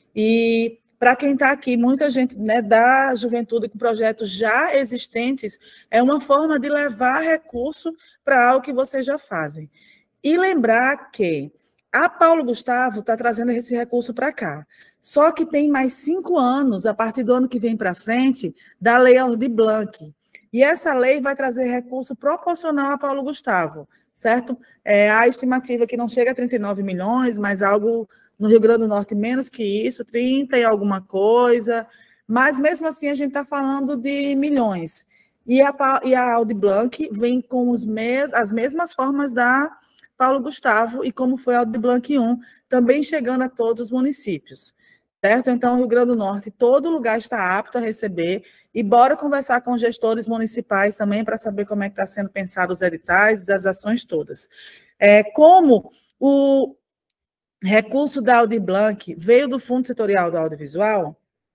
Speaker 2: E para quem está aqui, muita gente, né, da juventude com projetos já existentes, é uma forma de levar recurso para algo que vocês já fazem. E lembrar que a Paulo Gustavo está trazendo esse recurso para cá. Só que tem mais cinco anos, a partir do ano que vem para frente, da Lei Aldir Blanc. E essa lei vai trazer recurso proporcional a Paulo Gustavo, certo? É, a estimativa que não chega a trinta e nove milhões, mas algo... No Rio Grande do Norte, menos que isso, trinta e alguma coisa, mas mesmo assim a gente está falando de milhões. E a, e a Aldir Blanc vem com os mes, as mesmas formas da Paulo Gustavo e como foi a Aldir Blanc um, também chegando a todos os municípios. Certo? Então, o Rio Grande do Norte, todo lugar está apto a receber, e bora conversar com os gestores municipais também para saber como é que está sendo pensado os editais, as ações todas. É, como o recurso da Aldir Blanc veio do Fundo Setorial do Audiovisual,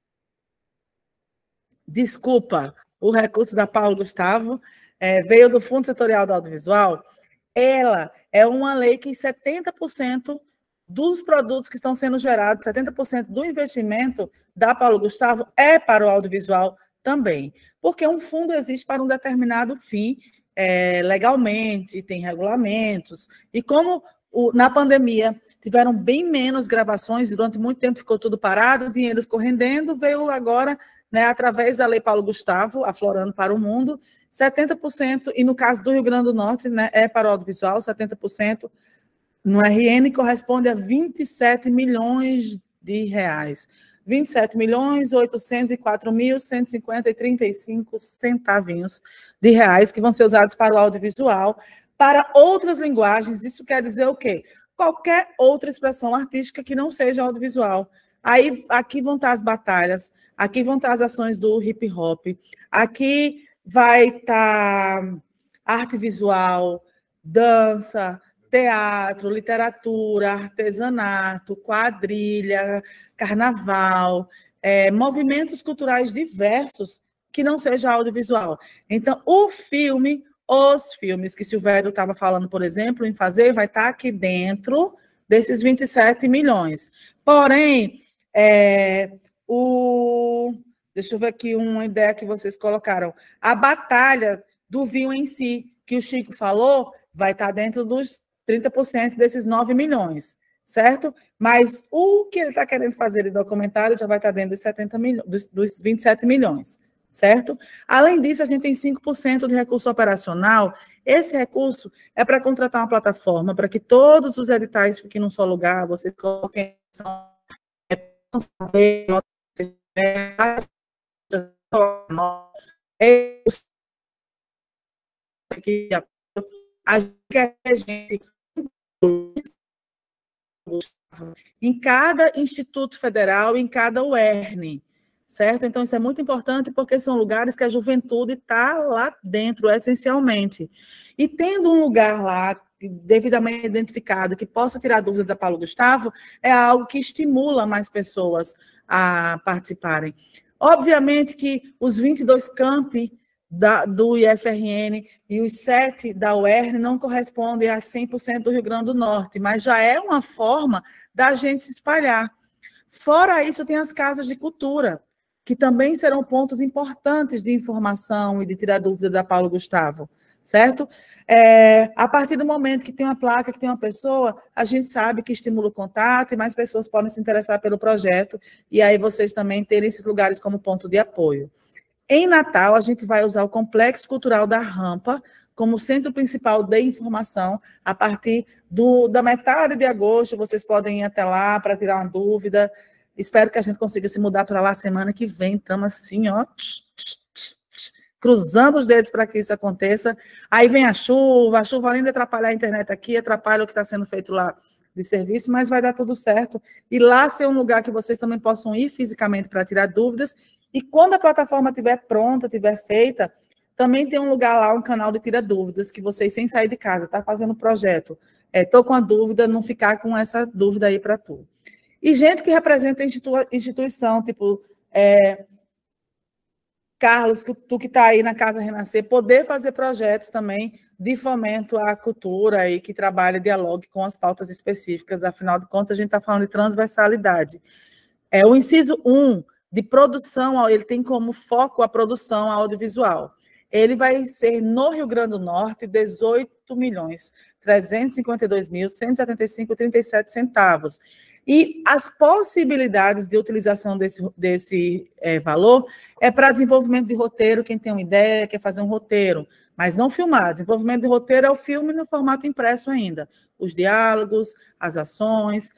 Speaker 2: desculpa, o recurso da Paulo Gustavo é, veio do Fundo Setorial do Audiovisual, ela é uma lei que setenta por cento dos produtos que estão sendo gerados, setenta por cento do investimento da Paulo Gustavo é para o audiovisual também, porque um fundo existe para um determinado fim, é, legalmente, tem regulamentos, e como O, na pandemia, tiveram bem menos gravações, durante muito tempo ficou tudo parado, o dinheiro ficou rendendo, veio agora, né, através da Lei Paulo Gustavo, aflorando para o mundo, setenta por cento, e no caso do Rio Grande do Norte, né, é para o audiovisual, setenta por cento no R N, corresponde a vinte e sete milhões de reais. vinte e sete milhões, oitocentos e quatro mil, cento e cinquenta e trinta e cinco centavinhos de reais, que vão ser usados para o audiovisual. Para outras linguagens, isso quer dizer o quê? Qualquer outra expressão artística que não seja audiovisual. Aí, aqui vão estar as batalhas, aqui vão estar as ações do hip hop, aqui vai estar arte visual, dança, teatro, literatura, artesanato, quadrilha, carnaval, é, movimentos culturais diversos que não seja audiovisual. Então, o filme, os filmes que Silvério estava falando, por exemplo, em fazer, vai estar aqui dentro desses vinte e sete milhões. Porém, é, o... deixa eu ver aqui uma ideia que vocês colocaram. A batalha do vinho em si, que o Chico falou, vai estar dentro dos trinta por cento desses nove milhões, certo? Mas o que ele está querendo fazer de documentário já vai estar dentro dos, setenta milhões, dos, dos vinte e sete milhões, certo? Além disso, a gente tem cinco por cento de recurso operacional. Esse recurso é para contratar uma plataforma, para que todos os editais fiquem num só lugar, vocês coloquem a gente em cada instituto federal, em cada U E R N, certo? Então, isso é muito importante porque são lugares que a juventude está lá dentro, essencialmente. E tendo um lugar lá devidamente identificado que possa tirar dúvida da Paulo Gustavo, é algo que estimula mais pessoas a participarem. Obviamente que os vinte e dois campi da, do I F R N e os sete da U E R N não correspondem a cem por cento do Rio Grande do Norte, mas já é uma forma da gente se espalhar. Fora isso, tem as casas de cultura, que também serão pontos importantes de informação e de tirar dúvida da Paulo Gustavo, certo? É, a partir do momento que tem uma placa, que tem uma pessoa, a gente sabe que estimula o contato e mais pessoas podem se interessar pelo projeto, e aí vocês também terem esses lugares como ponto de apoio. Em Natal, a gente vai usar o Complexo Cultural da Rampa como centro principal de informação. A partir do, da metade de agosto, vocês podem ir até lá para tirar uma dúvida. Espero que a gente consiga se mudar para lá semana que vem. Estamos assim, ó, tch, tch, tch, tch, cruzando os dedos para que isso aconteça. Aí vem a chuva, a chuva além de atrapalhar a internet aqui, atrapalha o que está sendo feito lá de serviço, mas vai dar tudo certo. E lá ser um lugar que vocês também possam ir fisicamente para tirar dúvidas. E quando a plataforma estiver pronta, estiver feita, também tem um lugar lá, um canal de tira dúvidas, que vocês, sem sair de casa, tá fazendo projeto. Estou é, com a dúvida, não ficar com essa dúvida aí para tu. E gente que representa a institu instituição, tipo, é, Carlos, tu que está aí na Casa Renascer, poder fazer projetos também de fomento à cultura e que trabalhe, dialogue com as pautas específicas. Afinal de contas, a gente está falando de transversalidade. É, o inciso um, de produção, ele tem como foco a produção audiovisual. Ele vai ser, no Rio Grande do Norte, dezoito milhões, trezentos e cinquenta e dois mil, cento e setenta e cinco reais e trinta e sete centavos. E as possibilidades de utilização desse, desse é, valor é para desenvolvimento de roteiro, quem tem uma ideia, quer fazer um roteiro, mas não filmar. Desenvolvimento de roteiro é o filme no formato impresso ainda. Os diálogos, as ações,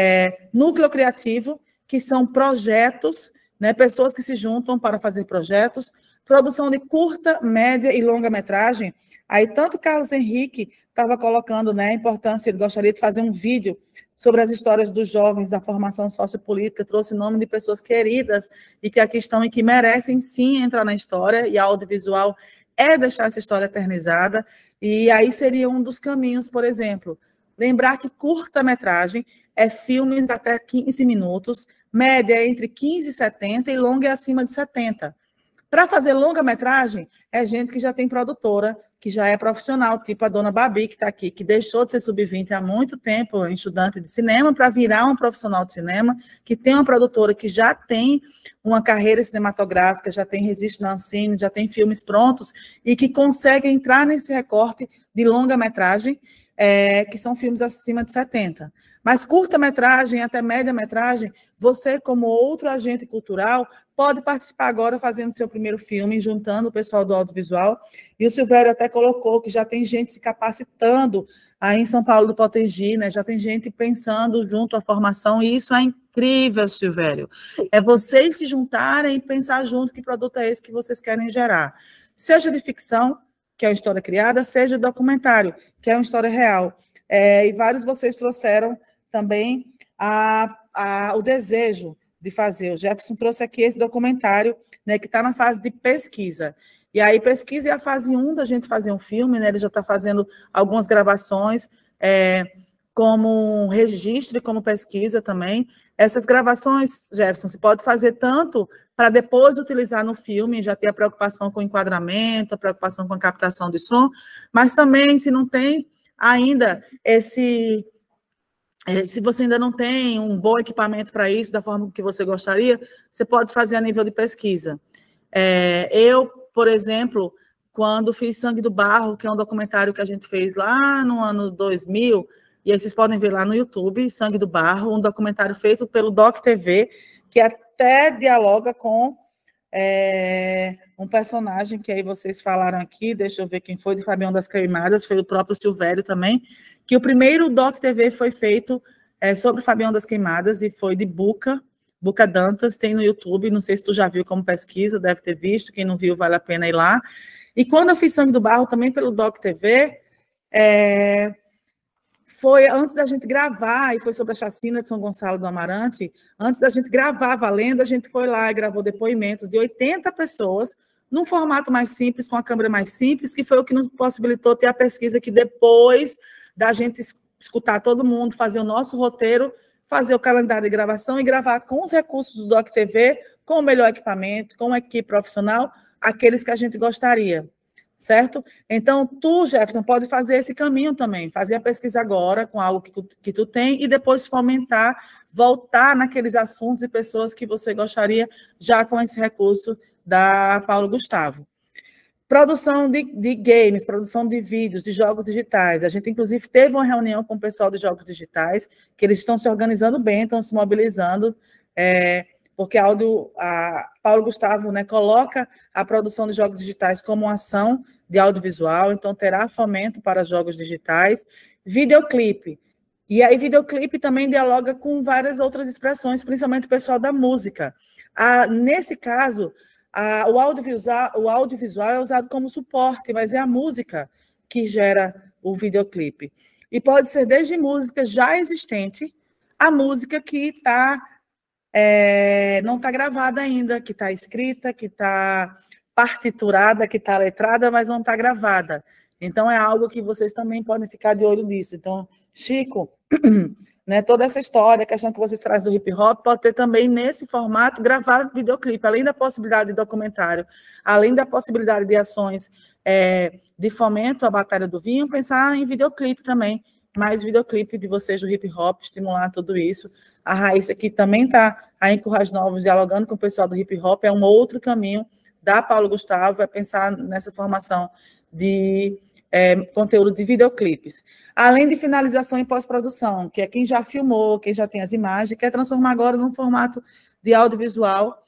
Speaker 2: é, núcleo criativo, que são projetos, né, pessoas que se juntam para fazer projetos, produção de curta, média e longa-metragem. Aí, tanto Carlos Henrique estava colocando, né, a importância, ele gostaria de fazer um vídeo sobre as histórias dos jovens da formação sociopolítica, trouxe o nome de pessoas queridas e que aqui estão e que merecem, sim, entrar na história, e a audiovisual é deixar essa história eternizada, e aí seria um dos caminhos, por exemplo, lembrar que curta-metragem é filmes até quinze minutos, média é entre quinze e setenta e longa é acima de setenta. Para fazer longa-metragem, é gente que já tem produtora, que já é profissional, tipo a dona Babi, que está aqui, que deixou de ser sub vinte há muito tempo, estudante de cinema, para virar um profissional de cinema, que tem uma produtora que já tem uma carreira cinematográfica, já tem registro na Ancine, já tem filmes prontos, e que consegue entrar nesse recorte de longa-metragem, é, que são filmes acima de setenta. Mas curta-metragem até média-metragem, você, como outro agente cultural, pode participar agora fazendo seu primeiro filme, juntando o pessoal do audiovisual. E o Silvério até colocou que já tem gente se capacitando aí em São Paulo do Potengi, né? Já tem gente pensando junto à formação, e isso é incrível, Silvério. É vocês se juntarem e pensar junto que produto é esse que vocês querem gerar. Seja de ficção, que é uma história criada, seja de documentário, que é uma história real. É, e vários de vocês trouxeram também a, a, o desejo de fazer. O Jefferson trouxe aqui esse documentário, né, que está na fase de pesquisa. E aí, pesquisa é a fase um da gente fazer um filme, né? Ele já está fazendo algumas gravações, é, como registro e como pesquisa também. Essas gravações, Jefferson, você pode fazer tanto para depois utilizar no filme, já ter a preocupação com o enquadramento, a preocupação com a captação de som, mas também, se não tem ainda esse... Se você ainda não tem um bom equipamento para isso, da forma que você gostaria, você pode fazer a nível de pesquisa. É, eu, por exemplo, quando fiz Sangue do Barro, que é um documentário que a gente fez lá no ano dois mil, e aí vocês podem ver lá no YouTube, Sangue do Barro, um documentário feito pelo Doc T V, que até dialoga com é, um personagem que aí vocês falaram aqui, deixa eu ver quem foi, de Fabião das Queimadas, foi o próprio Silvério também, que o primeiro Doc T V foi feito é, sobre Fabião das Queimadas, e foi de Buca, Buca Dantas, tem no YouTube, não sei se tu já viu como pesquisa, deve ter visto, quem não viu vale a pena ir lá. E quando eu fiz Sangue do Barro, também pelo Doc T V, é, foi antes da gente gravar, e foi sobre a chacina de São Gonçalo do Amarante, antes da gente gravar valendo, a gente foi lá e gravou depoimentos de oitenta pessoas, num formato mais simples, com a câmera mais simples, que foi o que nos possibilitou ter a pesquisa que depois da gente escutar todo mundo, fazer o nosso roteiro, fazer o calendário de gravação e gravar com os recursos do Doc T V, com o melhor equipamento, com uma equipe profissional, aqueles que a gente gostaria, certo? Então, tu, Jefferson, pode fazer esse caminho também, fazer a pesquisa agora com algo que, que tu tem e depois fomentar, voltar naqueles assuntos e pessoas que você gostaria já com esse recurso da Paulo Gustavo. Produção de, de games, produção de vídeos, de jogos digitais. A gente, inclusive, teve uma reunião com o pessoal de jogos digitais, que eles estão se organizando bem, estão se mobilizando, é, porque a, audio, a Paulo Gustavo, né, coloca a produção de jogos digitais como uma ação de audiovisual, então terá fomento para jogos digitais. Videoclipe. E aí, videoclipe também dialoga com várias outras expressões, principalmente o pessoal da música. Ah, nesse caso... Ah, o, audiovisual, o audiovisual é usado como suporte, mas é a música que gera o videoclipe. E pode ser desde música já existente, a música que tá, é, não está gravada ainda, que está escrita, que está partiturada, que está letrada, mas não está gravada. Então, é algo que vocês também podem ficar de olho nisso. Então, Chico... Né, toda essa história, a questão que vocês trazem do hip hop, pode ter também nesse formato, gravar videoclipe, além da possibilidade de documentário, além da possibilidade de ações é, de fomento à Batalha do Vinho, pensar em videoclipe também, mais videoclipe de vocês do hip hop, estimular tudo isso. A Raíssa, que também está aí em Currais Novos, dialogando com o pessoal do hip hop, é um outro caminho da Paulo Gustavo, é pensar nessa formação de é, conteúdo de videoclipes. Além de finalização e pós-produção, que é quem já filmou, quem já tem as imagens, quer transformar agora num formato de audiovisual,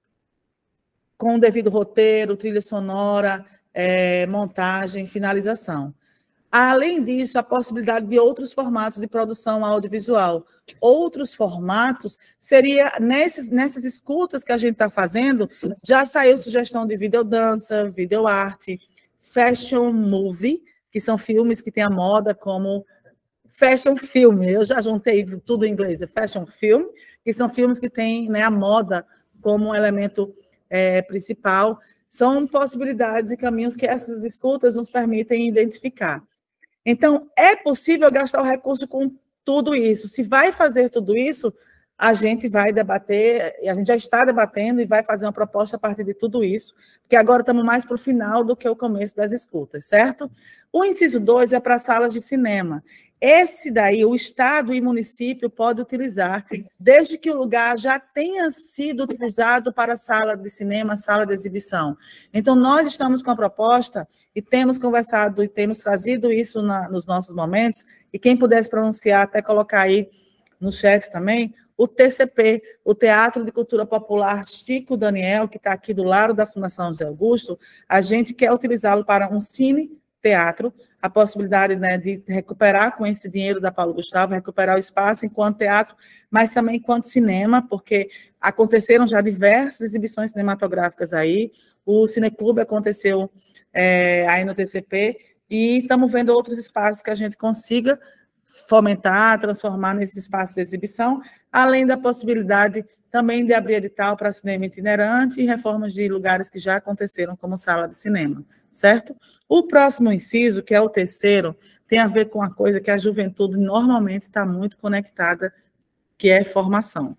Speaker 2: com o devido roteiro, trilha sonora, é, montagem, finalização. Além disso, a possibilidade de outros formatos de produção audiovisual. Outros formatos seria, nesses, nessas escutas que a gente está fazendo, já saiu sugestão de videodança, videoarte, fashion movie, que são filmes que têm a moda como fashion film. Eu já juntei tudo em inglês, fashion film, que são filmes que têm, né, a moda como um elemento é, principal. São possibilidades e caminhos que essas escutas nos permitem identificar. Então, é possível gastar o recurso com tudo isso. Se vai fazer tudo isso, a gente vai debater, e a gente já está debatendo e vai fazer uma proposta a partir de tudo isso, porque agora estamos mais para o final do que o começo das escutas, certo? O inciso dois é para salas de cinema. Esse daí, o Estado e o município podem utilizar, desde que o lugar já tenha sido utilizado para sala de cinema, sala de exibição. Então, nós estamos com a proposta e temos conversado e temos trazido isso na, nos nossos momentos, e quem pudesse pronunciar, até colocar aí no chat também, o T C P, o Teatro de Cultura Popular Chico Daniel, que está aqui do lado da Fundação José Augusto, a gente quer utilizá-lo para um cine-teatro, a possibilidade, né, de recuperar com esse dinheiro da Paulo Gustavo, recuperar o espaço enquanto teatro, mas também enquanto cinema, porque aconteceram já diversas exibições cinematográficas aí, o Cineclube aconteceu é, aí no T C P, e estamos vendo outros espaços que a gente consiga fomentar, transformar nesse espaço de exibição, além da possibilidade também de abrir edital para cinema itinerante e reformas de lugares que já aconteceram, como sala de cinema, certo? O próximo inciso, que é o terceiro, tem a ver com a coisa que a juventude normalmente está muito conectada, que é formação.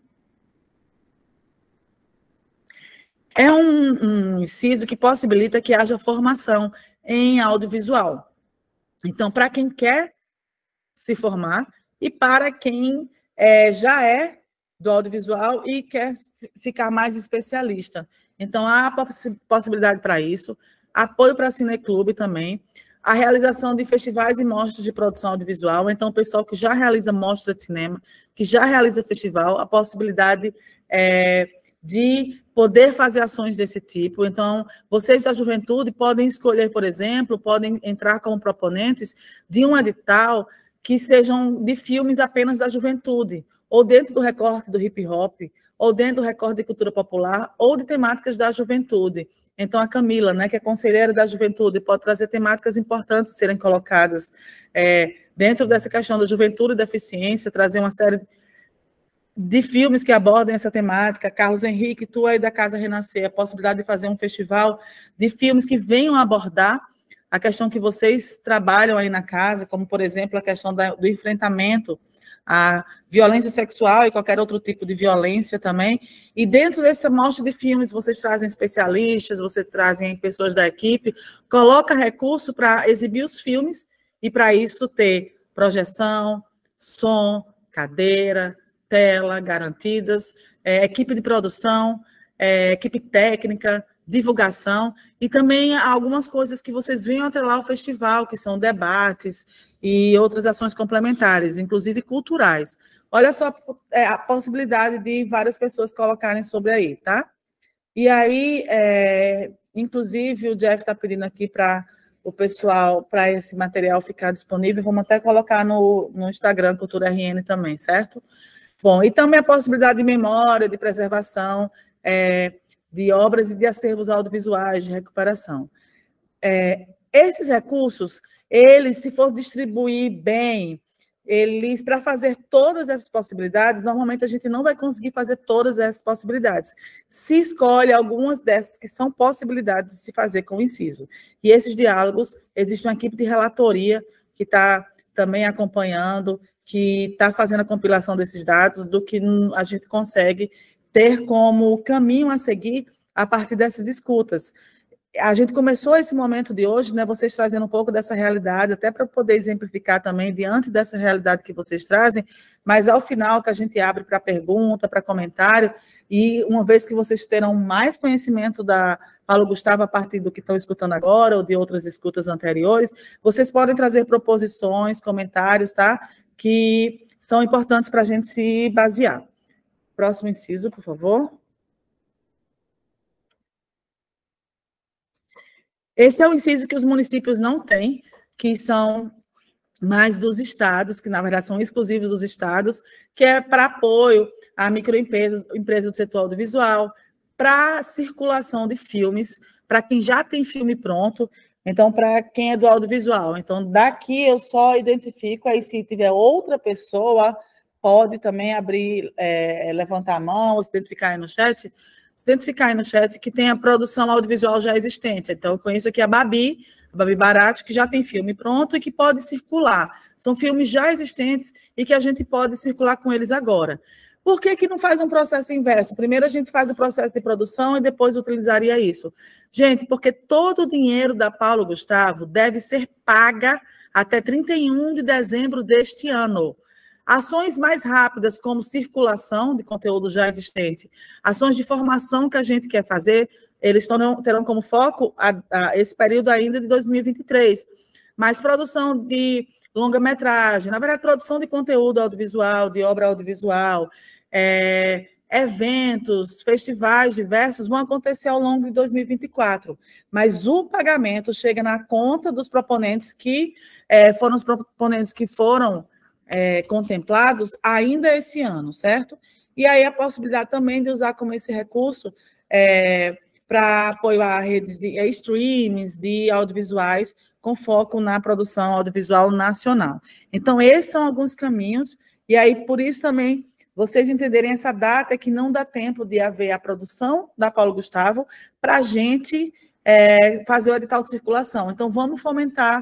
Speaker 2: É um, um inciso que possibilita que haja formação em audiovisual. Então, para quem quer se formar e para quem é, já é do audiovisual e quer ficar mais especialista. Então, há poss possibilidade para isso, apoio para Cineclube também, a realização de festivais e mostras de produção audiovisual. Então, o pessoal que já realiza mostra de cinema, que já realiza festival, a possibilidade é, de poder fazer ações desse tipo. Então, vocês da juventude podem escolher, por exemplo, podem entrar como proponentes de um edital que sejam de filmes apenas da juventude, ou dentro do recorte do hip-hop, ou dentro do recorte de cultura popular, ou de temáticas da juventude. Então, a Camila, né, que é conselheira da juventude, pode trazer temáticas importantes a serem colocadas é, dentro dessa questão da juventude e deficiência, trazer uma série de filmes que abordem essa temática. Carlos Henrique, tu aí da Casa Renascer, a possibilidade de fazer um festival de filmes que venham abordar a questão que vocês trabalham aí na casa, como, por exemplo, a questão da, do enfrentamento à violência sexual e qualquer outro tipo de violência também. E dentro dessa mostra de filmes, vocês trazem especialistas, vocês trazem pessoas da equipe, coloca recurso para exibir os filmes e, para isso, ter projeção, som, cadeira, tela garantidas, é, equipe de produção, é, equipe técnica, divulgação, e também algumas coisas que vocês venham atrelar ao festival, que são debates e outras ações complementares, inclusive culturais. Olha só é, a possibilidade de várias pessoas colocarem sobre aí, tá? E aí, é, inclusive, o Jeff está pedindo aqui para o pessoal, para esse material ficar disponível, vamos até colocar no, no Instagram, Cultura R N também, certo? Bom, e também a possibilidade de memória, de preservação, é, de obras e de acervos audiovisuais, de recuperação. É, esses recursos, eles, se for distribuir bem, eles, para fazer todas essas possibilidades, normalmente a gente não vai conseguir fazer todas essas possibilidades. Se escolhe algumas dessas que são possibilidades de se fazer com o inciso. E esses diálogos, existe uma equipe de relatoria que está também acompanhando, que está fazendo a compilação desses dados, do que a gente consegue ter como caminho a seguir a partir dessas escutas. A gente começou esse momento de hoje, né, vocês trazendo um pouco dessa realidade, até para poder exemplificar também diante dessa realidade que vocês trazem, mas ao final que a gente abre para pergunta, para comentário, e uma vez que vocês terão mais conhecimento da Paulo Gustavo a partir do que estão escutando agora, ou de outras escutas anteriores, vocês podem trazer proposições, comentários, tá? Que são importantes para a gente se basear. Próximo inciso, por favor. Esse é o inciso que os municípios não têm, que são mais dos estados, que na verdade são exclusivos dos estados, que é para apoio a microempresas, empresas do setor audiovisual, para circulação de filmes, para quem já tem filme pronto, então para quem é do audiovisual. Então, daqui eu só identifico, aí se tiver outra pessoa, pode também abrir, é, levantar a mão, ou se identificar aí no chat, se identificar aí no chat que tem a produção audiovisual já existente. Então, eu conheço aqui a Babi, a Babi Barato, que já tem filme pronto e que pode circular. São filmes já existentes e que a gente pode circular com eles agora. Por que que não faz um processo inverso? Primeiro a gente faz o processo de produção e depois utilizaria isso. Gente, porque todo o dinheiro da Paulo Gustavo deve ser paga até trinta e um de dezembro deste ano. Ações mais rápidas, como circulação de conteúdo já existente, ações de formação que a gente quer fazer, eles terão, terão como foco a, a, esse período ainda de dois mil e vinte e três. Mas produção de longa-metragem, na verdade, produção de conteúdo audiovisual, de obra audiovisual, é, eventos, festivais diversos vão acontecer ao longo de dois mil e vinte e quatro. Mas o pagamento chega na conta dos proponentes que é, foram os proponentes que foram É, contemplados ainda esse ano, certo? E aí a possibilidade também de usar como esse recurso é, para apoiar redes de é, streamings, de audiovisuais, com foco na produção audiovisual nacional. Então, esses são alguns caminhos, e aí por isso também vocês entenderem essa data que não dá tempo de haver a produção da Paulo Gustavo para a gente é, fazer o edital de circulação. Então, vamos fomentar,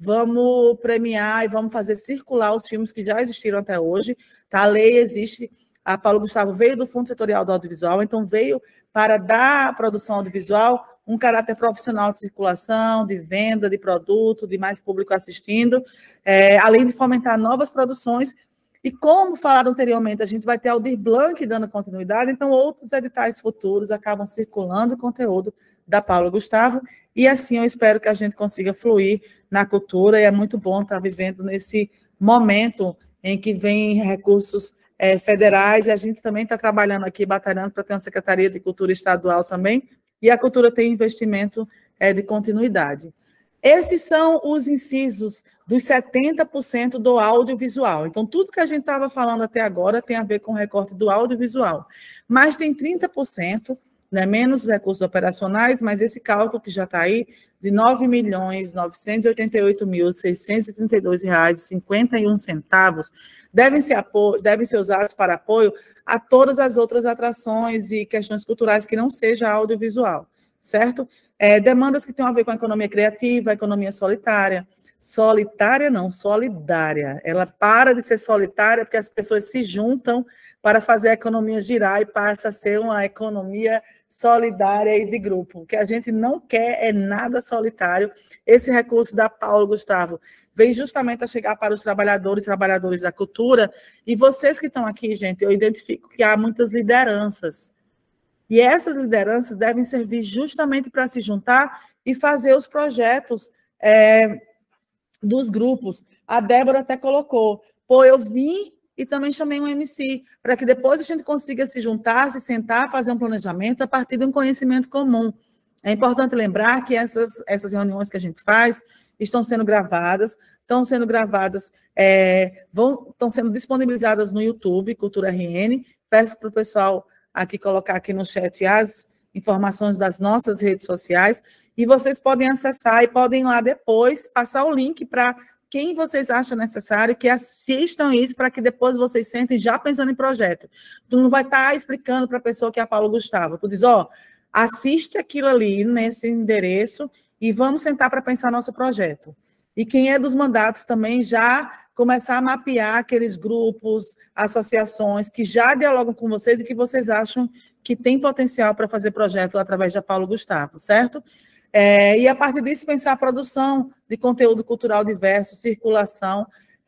Speaker 2: vamos premiar e vamos fazer circular os filmes que já existiram até hoje. Tá? A lei existe, a Paulo Gustavo veio do Fundo Setorial do Audiovisual, então veio para dar à produção audiovisual um caráter profissional de circulação, de venda, de produto, de mais público assistindo, é, além de fomentar novas produções. E como falaram anteriormente, a gente vai ter Aldir Blanc dando continuidade, então outros editais futuros acabam circulando o conteúdo da Paulo Gustavo, e assim eu espero que a gente consiga fluir na cultura, e é muito bom estar vivendo nesse momento em que vem recursos é, federais, e a gente também está trabalhando aqui, batalhando para ter uma Secretaria de Cultura Estadual também, e a cultura tem investimento é, de continuidade. Esses são os incisos dos setenta por cento do audiovisual. Então, tudo que a gente estava falando até agora tem a ver com o recorte do audiovisual. Mas tem trinta por cento, né, menos os recursos operacionais, mas esse cálculo que já está aí, de nove milhões novecentos e oitenta e oito mil seiscentos e trinta e dois reais e cinquenta e um centavos, devem ser, devem ser usados para apoio a todas as outras atrações e questões culturais que não seja audiovisual, certo? É, demandas que têm a ver com a economia criativa, a economia solitária. Solitária não, solidária. Ela para de ser solitária porque as pessoas se juntam para fazer a economia girar e passa a ser uma economia solidária e de grupo. O que a gente não quer é nada solitário. Esse recurso da Paulo Gustavo vem justamente a chegar para os trabalhadores e trabalhadoras da cultura. E vocês que estão aqui, gente, eu identifico que há muitas lideranças. E essas lideranças devem servir justamente para se juntar e fazer os projetos é, dos grupos. A Débora até colocou, pô, eu vim e também chamei um M C, para que depois a gente consiga se juntar, se sentar, fazer um planejamento a partir de um conhecimento comum. É importante lembrar que essas, essas reuniões que a gente faz estão sendo gravadas, estão sendo gravadas, é, vão, estão sendo disponibilizadas no YouTube, Cultura R N. Peço para o pessoal aqui colocar aqui no chat as informações das nossas redes sociais, e vocês podem acessar e podem ir lá depois, passar o link para quem vocês acham necessário que assistam isso, para que depois vocês sentem já pensando em projeto. Tu não vai estar explicando para a pessoa que é a Paulo Gustavo, tu diz, ó, assiste aquilo ali nesse endereço e vamos sentar para pensar nosso projeto. E quem é dos mandatos também já começar a mapear aqueles grupos, associações que já dialogam com vocês e que vocês acham que tem potencial para fazer projeto através da Paulo Gustavo, certo? É, e a partir disso pensar a produção de conteúdo cultural diverso, circulação,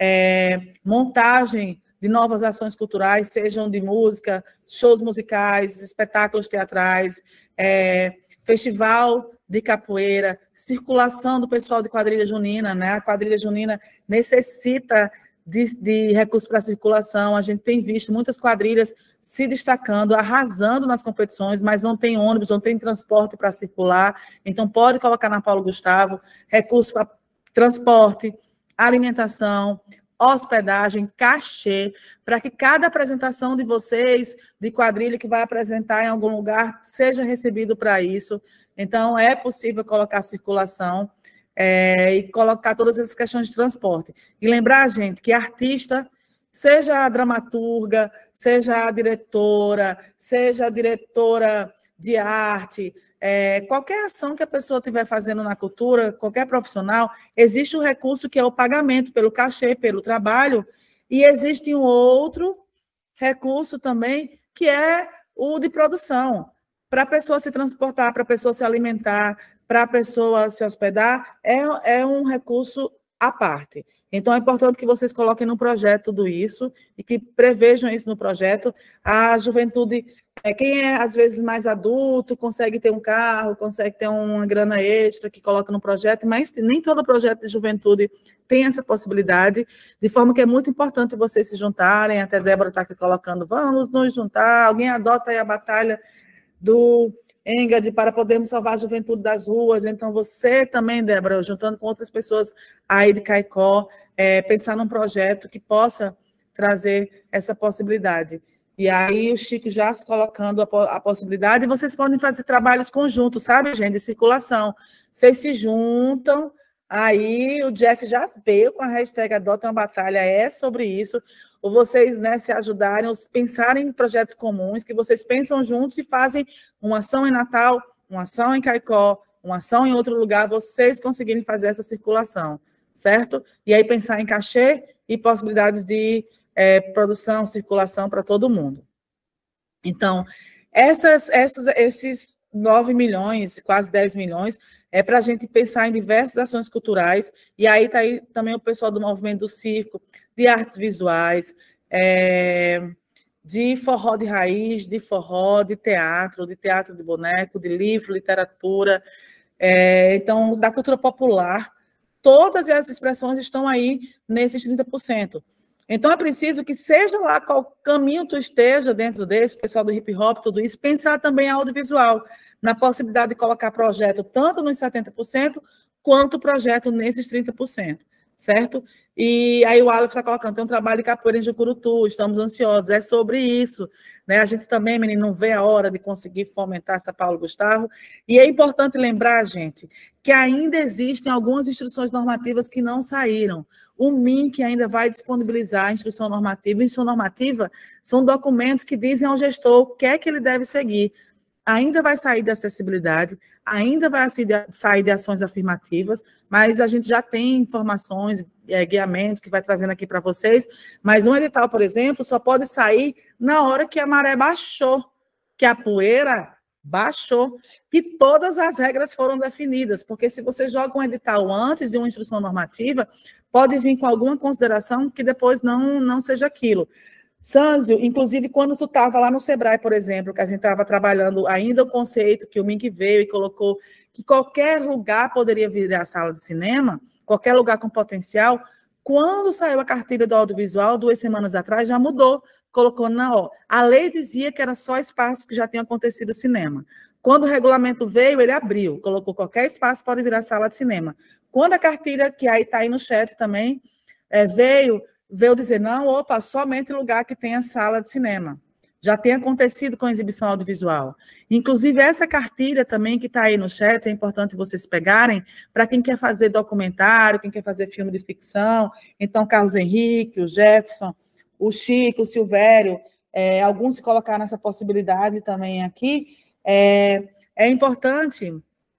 Speaker 2: é, montagem de novas ações culturais, sejam de música, shows musicais, espetáculos teatrais, é, festival de capoeira, circulação do pessoal de quadrilha junina, né? A quadrilha junina necessita de, de recursos para circulação. A gente tem visto muitas quadrilhas se destacando, arrasando nas competições, mas não tem ônibus, não tem transporte para circular. Então, pode colocar na Paulo Gustavo recursos para transporte, alimentação, hospedagem, cachê, para que cada apresentação de vocês, de quadrilha que vai apresentar em algum lugar, seja recebido para isso. Então, é possível colocar circulação é, e colocar todas essas questões de transporte. E lembrar, gente, que artista, seja a dramaturga, seja a diretora, seja a diretora de arte, é, qualquer ação que a pessoa estiver fazendo na cultura, qualquer profissional, existe um recurso que é o pagamento pelo cachê, pelo trabalho, e existe um outro recurso também, que é o de produção. Para a pessoa se transportar, para a pessoa se alimentar, para a pessoa se hospedar, é, é um recurso à parte. Então, é importante que vocês coloquem no projeto tudo isso e que prevejam isso no projeto. A juventude, é, quem é, às vezes, mais adulto, consegue ter um carro, consegue ter uma grana extra que coloca no projeto, mas nem todo projeto de juventude tem essa possibilidade, de forma que é muito importante vocês se juntarem. Até Débora está aqui colocando, vamos nos juntar, alguém adota aí a batalha do Engad para podermos salvar a juventude das ruas. Então, você também, Débora, juntando com outras pessoas aí de Caicó, é, pensar num projeto que possa trazer essa possibilidade. E aí o Chico já se colocando a, a possibilidade, e vocês podem fazer trabalhos conjuntos, sabe, gente, de circulação. Vocês se juntam, Aí o Jeff já veio com a hashtag Adota uma Batalha, é sobre isso. Ou vocês, né, se ajudarem, ou pensarem em projetos comuns, que vocês pensam juntos e fazem uma ação em Natal, uma ação em Caicó, uma ação em outro lugar, vocês conseguirem fazer essa circulação, certo? E aí pensar em cachê e possibilidades de é, produção, circulação para todo mundo. Então, essas, essas, esses nove milhões, quase dez milhões, é para a gente pensar em diversas ações culturais, e aí está aí também o pessoal do movimento do circo, de artes visuais, é, de forró de raiz, de forró, de teatro, de teatro de boneco, de livro, literatura, é, então, da cultura popular, todas essas expressões estão aí nesses trinta por cento. Então, é preciso que, seja lá qual caminho tu esteja dentro desse, pessoal do hip hop, tudo isso, pensar também audiovisual, na possibilidade de colocar projeto tanto nos setenta por cento, quanto projeto nesses trinta por cento, certo? E aí o Aleph está colocando, tem um trabalho de capoeira em Jucurutu, estamos ansiosos, é sobre isso, né? A gente também, menino, não vê a hora de conseguir fomentar essa Paulo Gustavo, e é importante lembrar, gente, que ainda existem algumas instruções normativas que não saíram. O M I N C ainda vai disponibilizar a instrução normativa, a instrução normativa são documentos que dizem ao gestor o que é que ele deve seguir. Ainda vai sair de acessibilidade, ainda vai sair de ações afirmativas, mas a gente já tem informações, é, guiamentos que vai trazendo aqui para vocês, mas um edital, por exemplo, só pode sair na hora que a maré baixou, que a poeira baixou, que todas as regras foram definidas, porque se você joga um edital antes de uma instrução normativa, pode vir com alguma consideração que depois não, não seja aquilo. Sanzio, inclusive, quando tu estava lá no Sebrae, por exemplo, que a gente estava trabalhando ainda o conceito que o M I C veio e colocou que qualquer lugar poderia virar sala de cinema, qualquer lugar com potencial, quando saiu a cartilha do audiovisual, duas semanas atrás, já mudou, colocou, não, ó, a lei dizia que era só espaços que já tinham acontecido o cinema. Quando o regulamento veio, ele abriu, colocou qualquer espaço pode virar sala de cinema. Quando a cartilha, que aí está aí no chat também, é, veio... veio dizer, não, opa, somente lugar que tenha sala de cinema. Já tem acontecido com a exibição audiovisual. Inclusive, essa cartilha também que está aí no chat, é importante vocês pegarem, para quem quer fazer documentário, quem quer fazer filme de ficção. Então, Carlos Henrique, o Jefferson, o Chico, o Silvério, é, alguns se colocaram nessa possibilidade também aqui. É, é importante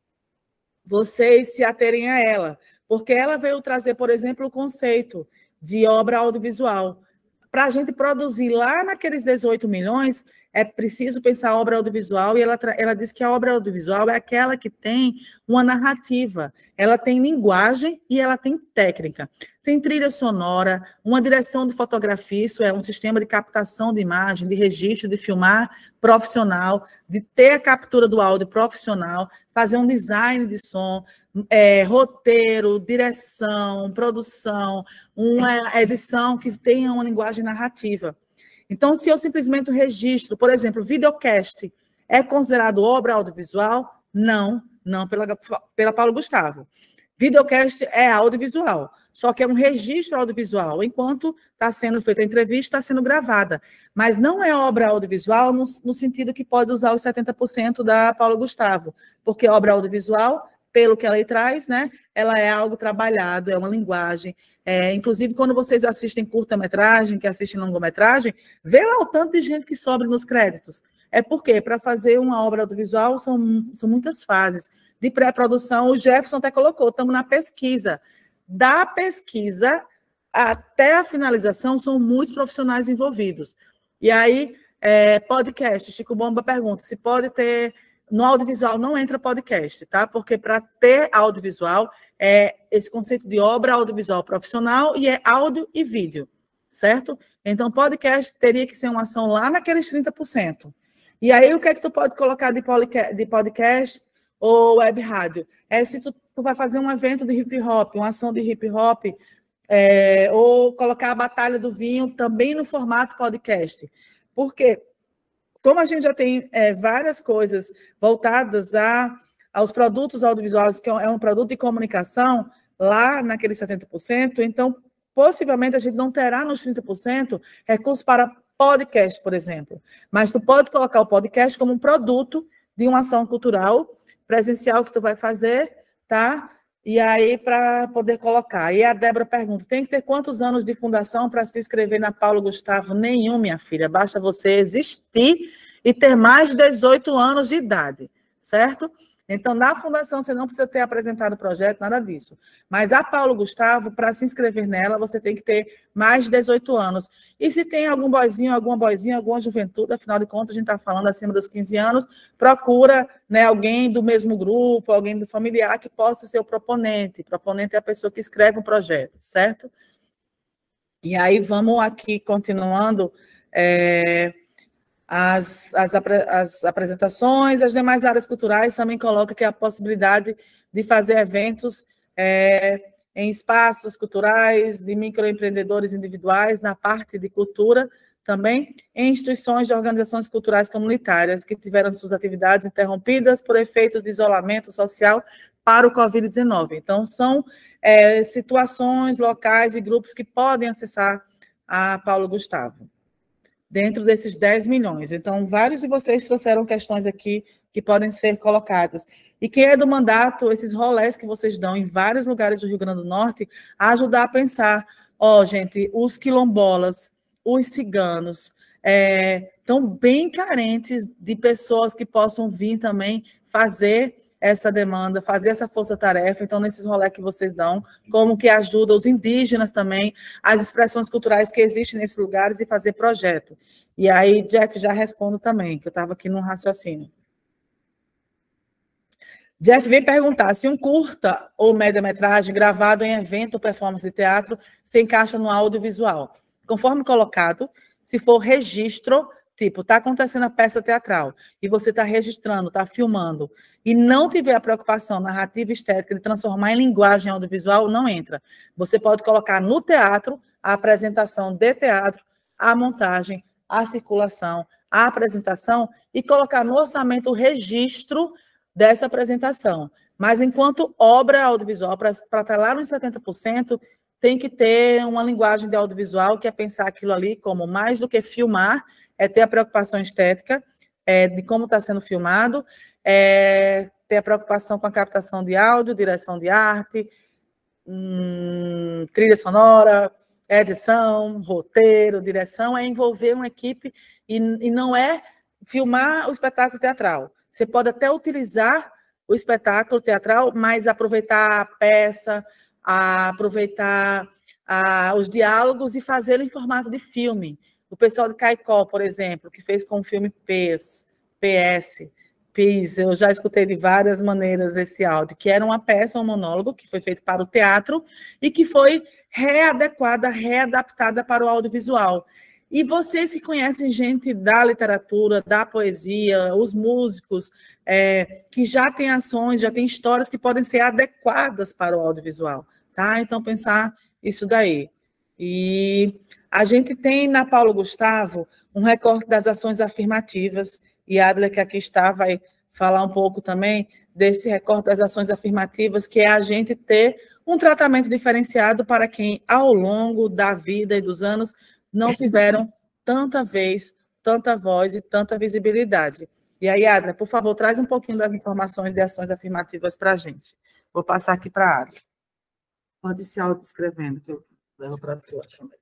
Speaker 2: vocês se aterem a ela, porque ela veio trazer, por exemplo, o conceito de obra audiovisual. Para a gente produzir lá naqueles dezoito milhões, é preciso pensar a obra audiovisual, e ela, ela diz que a obra audiovisual é aquela que tem uma narrativa, ela tem linguagem e ela tem técnica. Tem trilha sonora, uma direção de fotografia, isso é um sistema de captação de imagem, de registro, de filmar profissional, de ter a captura do áudio profissional, fazer um design de som, é, roteiro, direção, produção, uma edição que tenha uma linguagem narrativa. Então, se eu simplesmente registro, por exemplo, videocast, é considerado obra audiovisual? Não, não pela, pela Paulo Gustavo. Videocast é audiovisual, só que é um registro audiovisual, enquanto está sendo feita a entrevista, está sendo gravada. Mas não é obra audiovisual no, no sentido que pode usar os setenta por cento da Paulo Gustavo, porque obra audiovisual, pelo que ela aí traz, né, ela é algo trabalhado, é uma linguagem. É, inclusive, quando vocês assistem curta-metragem, que assistem longa-metragem, vê lá o tanto de gente que sobra nos créditos. É porque, para fazer uma obra audiovisual, são, são muitas fases. De pré-produção, o Jefferson até colocou, estamos na pesquisa. Da pesquisa até a finalização, são muitos profissionais envolvidos. E aí, é, podcast, Chico Bomba pergunta, se pode ter... No audiovisual não entra podcast, tá? Porque para ter audiovisual, é esse conceito de obra audiovisual profissional e é áudio e vídeo, certo? Então, podcast teria que ser uma ação lá naqueles trinta por cento. E aí, o que é que tu pode colocar de podcast ou web rádio? É se tu, tu vai fazer um evento de hip hop, uma ação de hip hop, é, ou colocar a Batalha do Vinho também no formato podcast. Por quê? Como a gente já tem é, várias coisas voltadas a, aos produtos audiovisuais, que é um produto de comunicação, lá naqueles setenta por cento, então, possivelmente, a gente não terá nos trinta por cento recursos para podcast, por exemplo. Mas tu pode colocar o podcast como um produto de uma ação cultural presencial que tu vai fazer, tá? E aí, para poder colocar. E a Débora pergunta, tem que ter quantos anos de fundação para se inscrever na Paulo Gustavo? Nenhum, minha filha. Basta você existir e ter mais de dezoito anos de idade, certo? Então, na fundação, você não precisa ter apresentado o projeto, nada disso. Mas a Paulo Gustavo, para se inscrever nela, você tem que ter mais de dezoito anos. E se tem algum boizinho, alguma boizinha, alguma juventude, afinal de contas, a gente está falando acima dos quinze anos, procura, né, alguém do mesmo grupo, alguém do familiar que possa ser o proponente. O proponente é a pessoa que escreve um projeto, certo? E aí, vamos aqui, continuando... É... As, as, as apresentações, as demais áreas culturais também colocam que a possibilidade de fazer eventos é, em espaços culturais, de microempreendedores individuais, na parte de cultura também, em instituições de organizações culturais comunitárias que tiveram suas atividades interrompidas por efeitos de isolamento social para o covid dezenove. Então, são é, situações, locais e grupos que podem acessar a Paulo Gustavo, dentro desses dez milhões. Então, vários de vocês trouxeram questões aqui que podem ser colocadas. E quem é do mandato, esses rolés que vocês dão em vários lugares do Rio Grande do Norte, a ajudar a pensar, ó, oh, gente, os quilombolas, os ciganos, é, estão bem carentes de pessoas que possam vir também fazer essa demanda, fazer essa força-tarefa. Então, nesses rolês que vocês dão, como que ajuda os indígenas também, as expressões culturais que existem nesses lugares e fazer projeto. E aí, Jeff, já respondo também, que eu estava aqui num raciocínio. Jeff vem perguntar se um curta ou média-metragem gravado em evento ou performance de teatro se encaixa no audiovisual. Conforme colocado, se for registro, tipo, está acontecendo a peça teatral e você está registrando, está filmando, e não tiver a preocupação narrativa e estética de transformar em linguagem audiovisual, não entra. Você pode colocar no teatro a apresentação de teatro, a montagem, a circulação, a apresentação e colocar no orçamento o registro dessa apresentação. Mas enquanto obra audiovisual, para estar lá nos setenta por cento, tem que ter uma linguagem de audiovisual, que é pensar aquilo ali como mais do que filmar, é ter a preocupação estética é, de como está sendo filmado, é, ter a preocupação com a captação de áudio, direção de arte, hum, trilha sonora, edição, roteiro, direção, é envolver uma equipe e, e não é filmar o espetáculo teatral. Você pode até utilizar o espetáculo teatral, mas aproveitar a peça, a aproveitar a, os diálogos e fazê-lo em formato de filme. O pessoal de Caicó, por exemplo, que fez com o filme P E S, P S, P I S, eu já escutei de várias maneiras esse áudio, que era uma peça, um monólogo, que foi feito para o teatro e que foi readequada, readaptada para o audiovisual. E vocês que conhecem gente da literatura, da poesia, os músicos, é, que já têm ações, já têm histórias que podem ser adequadas para o audiovisual, tá? Então, pensar isso daí. E a gente tem na Paulo Gustavo um recorte das ações afirmativas, e a Adler, que aqui está, vai falar um pouco também desse recorte das ações afirmativas, que é a gente ter um tratamento diferenciado para quem, ao longo da vida e dos anos, não tiveram tanta vez, tanta voz e tanta visibilidade. E aí, Adler, por favor, traz um pouquinho das informações de ações afirmativas para a gente. Vou passar aqui para a Adler. Pode ir se autodescrevendo, que eu levo para a tua também.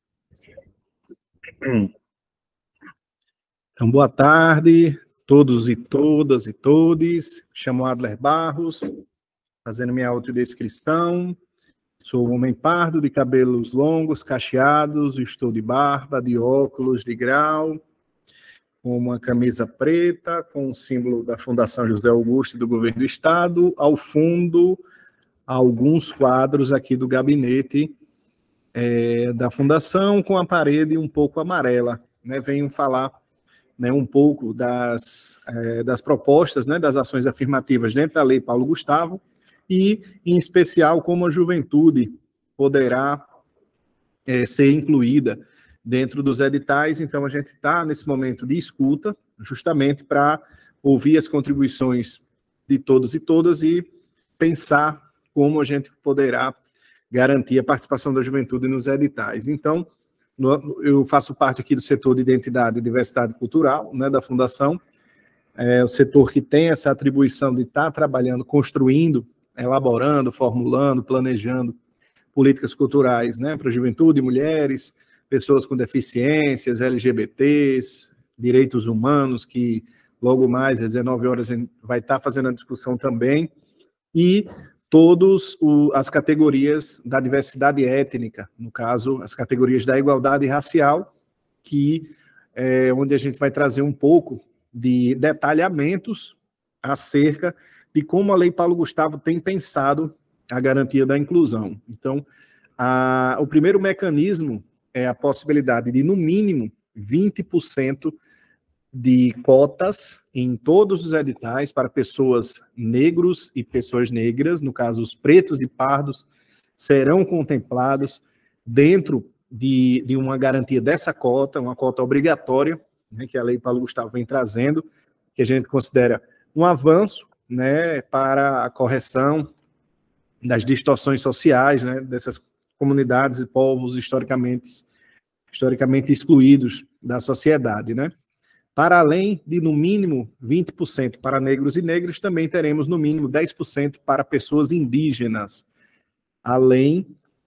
Speaker 19: Então, boa tarde, todos e todas e todes. Chamo Adler Barros, fazendo minha autodescrição. Sou um homem pardo, de cabelos longos, cacheados, estou de barba, de óculos de grau, com uma camisa preta, com o símbolo da Fundação José Augusto do Governo do Estado. Ao fundo, alguns quadros aqui do gabinete é, da Fundação, com a parede um pouco amarela. Né? Venho falar, né, um pouco das, é, das propostas, né, das ações afirmativas dentro da Lei Paulo Gustavo, e, em especial, como a juventude poderá é, ser incluída dentro dos editais. Então, a gente está nesse momento de escuta, justamente para ouvir as contribuições de todos e todas e pensar como a gente poderá garantir a participação da juventude nos editais. Então, no, eu faço parte aqui do setor de Identidade e Diversidade Cultural, né, da Fundação, é o setor que tem essa atribuição de estar trabalhando, construindo elaborando, formulando, planejando políticas culturais, né, para a juventude, mulheres, pessoas com deficiências, L G B Ts, direitos humanos, que logo mais, às dezenove horas, a gente vai estar fazendo a discussão também, e todas as categorias da diversidade étnica, no caso, as categorias da igualdade racial, que é onde a gente vai trazer um pouco de detalhamentos acerca de como a Lei Paulo Gustavo tem pensado a garantia da inclusão. Então, a, o primeiro mecanismo é a possibilidade de, no mínimo, vinte por cento de cotas em todos os editais para pessoas negros e pessoas negras, no caso, os pretos e pardos, serão contemplados dentro de, de uma garantia dessa cota, uma cota obrigatória, né, que a Lei Paulo Gustavo vem trazendo, que a gente considera um avanço, né, para a correção das distorções sociais, né, dessas comunidades e povos historicamente, historicamente excluídos da sociedade, né? Para além de, no mínimo, vinte por cento para negros e negras, também teremos, no mínimo, dez por cento para pessoas indígenas, além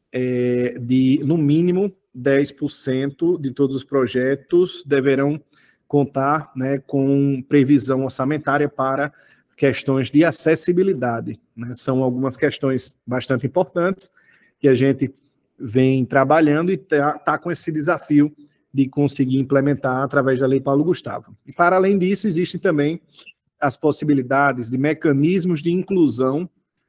Speaker 19: é, de, no mínimo, dez por cento de todos os projetos deverão contar, né, com previsão orçamentária para questões de acessibilidade, né? São algumas questões bastante importantes que a gente vem trabalhando e está tá com esse desafio de conseguir implementar através da Lei Paulo Gustavo. E, para além disso, existem também as possibilidades de mecanismos de inclusão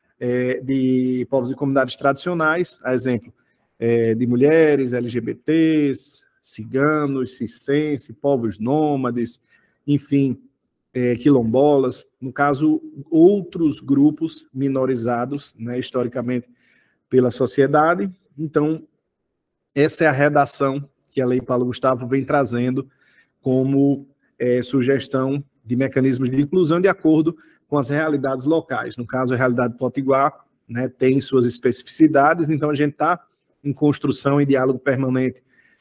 Speaker 19: é, de povos e comunidades tradicionais, a exemplo, é, de mulheres, L G B Ts, ciganos, circenses, povos nômades, enfim, é, quilombolas, no caso, outros grupos minorizados, né, historicamente, pela sociedade. Então, essa é a redação que a Lei Paulo Gustavo vem trazendo como é, sugestão de mecanismos de inclusão de acordo com as realidades locais. No caso, a realidade potiguar, né, tem suas especificidades, então a gente está em construção e diálogo permanente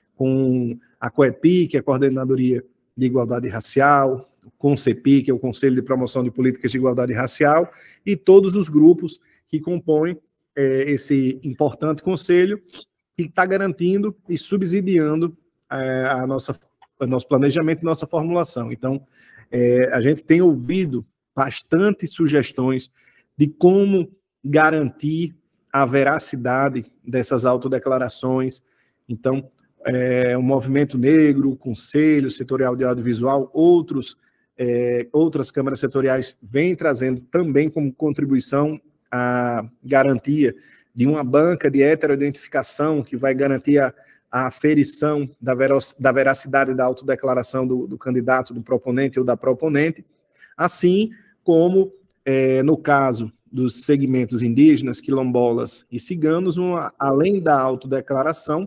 Speaker 19: com a COEPI, que é a Coordenadoria de Igualdade Racial, o CONCEPI, que é o Conselho de Promoção de Políticas de Igualdade Racial, e todos os grupos que compõem é, esse importante conselho, que está garantindo e subsidiando é, a nossa, o nosso planejamento e nossa formulação. Então, é, a gente tem ouvido bastante sugestões de como garantir a veracidade dessas autodeclarações. Então, é, o Movimento Negro, o Conselho Setorial de Audiovisual, outros, é, outras câmaras setoriais vêm trazendo também como contribuição a garantia de uma banca de heteroidentificação que vai garantir a, a aferição da, veros, da veracidade da autodeclaração do, do candidato, do proponente ou da proponente, assim como, é, no caso dos segmentos indígenas, quilombolas e ciganos, uma, além da autodeclaração,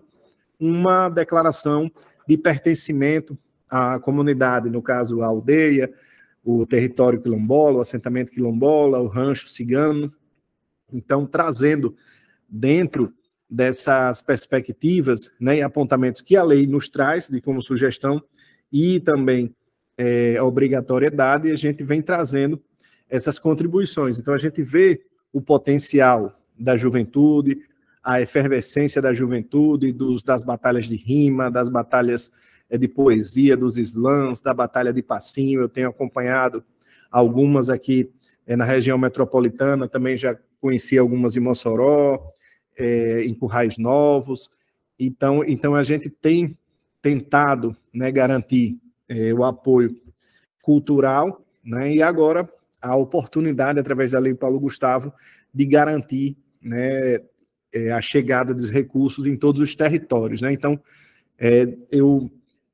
Speaker 19: uma declaração de pertencimento à comunidade, no caso a aldeia, o território quilombola, o assentamento quilombola, o rancho cigano. Então, trazendo dentro dessas perspectivas, né, e apontamentos que a lei nos traz, de como sugestão, e também é, a obrigatoriedade, a gente vem trazendo essas contribuições. Então, a gente vê o potencial da juventude, a efervescência da juventude, dos, das batalhas de rima, das batalhas é, de poesia, dos slams, da batalha de passinho. Eu tenho acompanhado algumas aqui é, na região metropolitana, também já conheci algumas em Mossoró, é, em Currais Novos. Então, então a gente tem tentado, né, garantir é, o apoio cultural, né, e agora a oportunidade, através da Lei Paulo Gustavo, de garantir, né, é, a chegada dos recursos em todos os territórios, né? Então, é, eu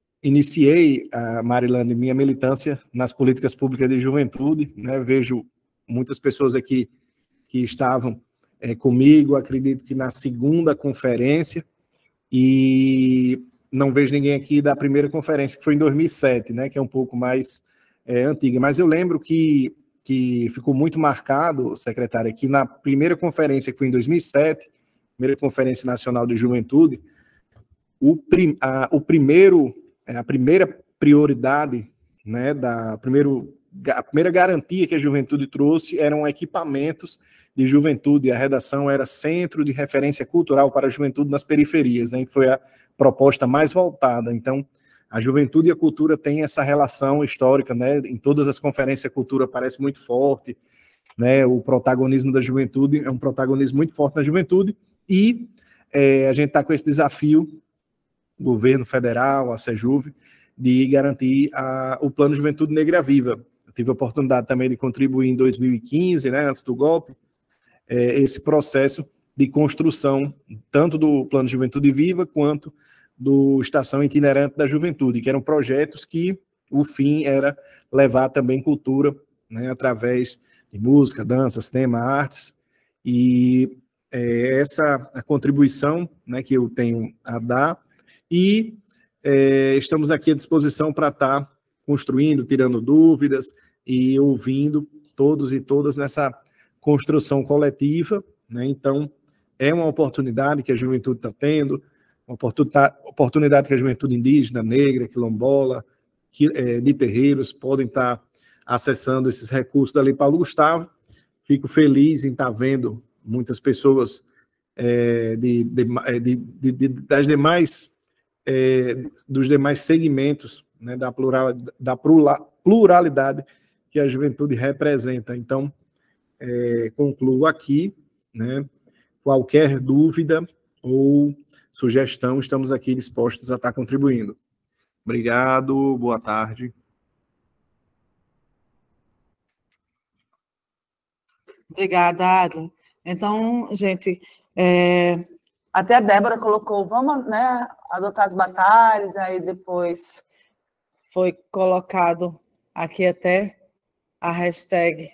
Speaker 19: iniciei, a Marilane, minha militância nas políticas públicas de juventude, né? Vejo muitas pessoas aqui que estavam é, comigo, acredito que na segunda conferência, e não vejo ninguém aqui da primeira conferência, que foi em dois mil e sete, né, que é um pouco mais é, antiga, mas eu lembro que, que ficou muito marcado, secretária, que na primeira conferência, que foi em dois mil e sete, primeira Conferência Nacional de Juventude, o, prim, a, o primeiro, a primeira prioridade, né, da, primeiro a primeira garantia que a juventude trouxe eram equipamentos de juventude. A redação era Centro de Referência Cultural para a Juventude nas Periferias, né, que foi a proposta mais voltada. Então, a juventude e a cultura têm essa relação histórica, né, em todas as conferências a cultura aparece muito forte, né, o protagonismo da juventude é um protagonismo muito forte na juventude, e é, a gente está com esse desafio, o governo federal, a Sejuve, de garantir a, o Plano Juventude Negra Viva. Eu tive a oportunidade também de contribuir em dois mil e quinze, né, antes do golpe, é, esse processo de construção, tanto do Plano Juventude Viva, quanto do Estação Itinerante da Juventude, que eram projetos que o fim era levar também cultura, né, através de música, dança, cinema, artes, e é, essa a contribuição, né, que eu tenho a dar, e é, estamos aqui à disposição para estar construindo, tirando dúvidas e ouvindo todos e todas nessa construção coletiva, né? Então, é uma oportunidade que a juventude está tendo, uma oportunidade que a juventude indígena, negra, quilombola, que, é, de terreiros, podem estar acessando esses recursos da Lei Paulo Gustavo. Fico feliz em estar vendo muitas pessoas é, de, de, de, de, de, das demais, é, dos demais segmentos, né, da, plural, da pluralidade que a juventude representa. Então, é, concluo aqui, né, qualquer dúvida ou sugestão, estamos aqui dispostos a estar contribuindo. Obrigado, boa tarde.
Speaker 2: Obrigada, Adla. Então, gente, é, até a Débora colocou, vamos, né, adotar as batalhas, aí depois foi colocado aqui até a hashtag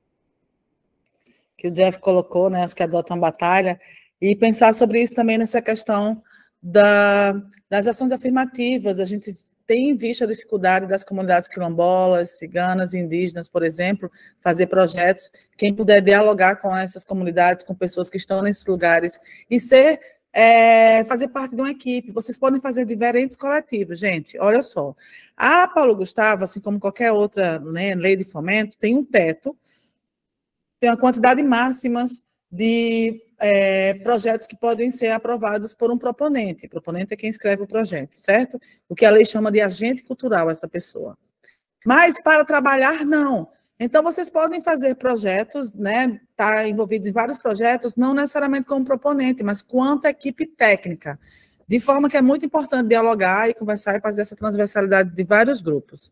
Speaker 2: que o Jeff colocou, né, acho que adota uma batalha, e pensar sobre isso também nessa questão da, das ações afirmativas. A gente tem visto a dificuldade das comunidades quilombolas, ciganas e indígenas, por exemplo, fazer projetos. Quem puder dialogar com essas comunidades, com pessoas que estão nesses lugares, e ser, é, fazer parte de uma equipe. Vocês podem fazer diferentes coletivos, gente. Olha só, a Paulo Gustavo, assim como qualquer outra, né, lei de fomento, tem um teto, tem uma quantidade máxima de é, projetos que podem ser aprovados por um proponente. O proponente é quem escreve o projeto, certo? O que a lei chama de agente cultural, essa pessoa. Mas para trabalhar, não. Então, vocês podem fazer projetos, né, estar envolvidos em vários projetos, não necessariamente como proponente, mas quanto equipe técnica, de forma que é muito importante dialogar e conversar e fazer essa transversalidade de vários grupos.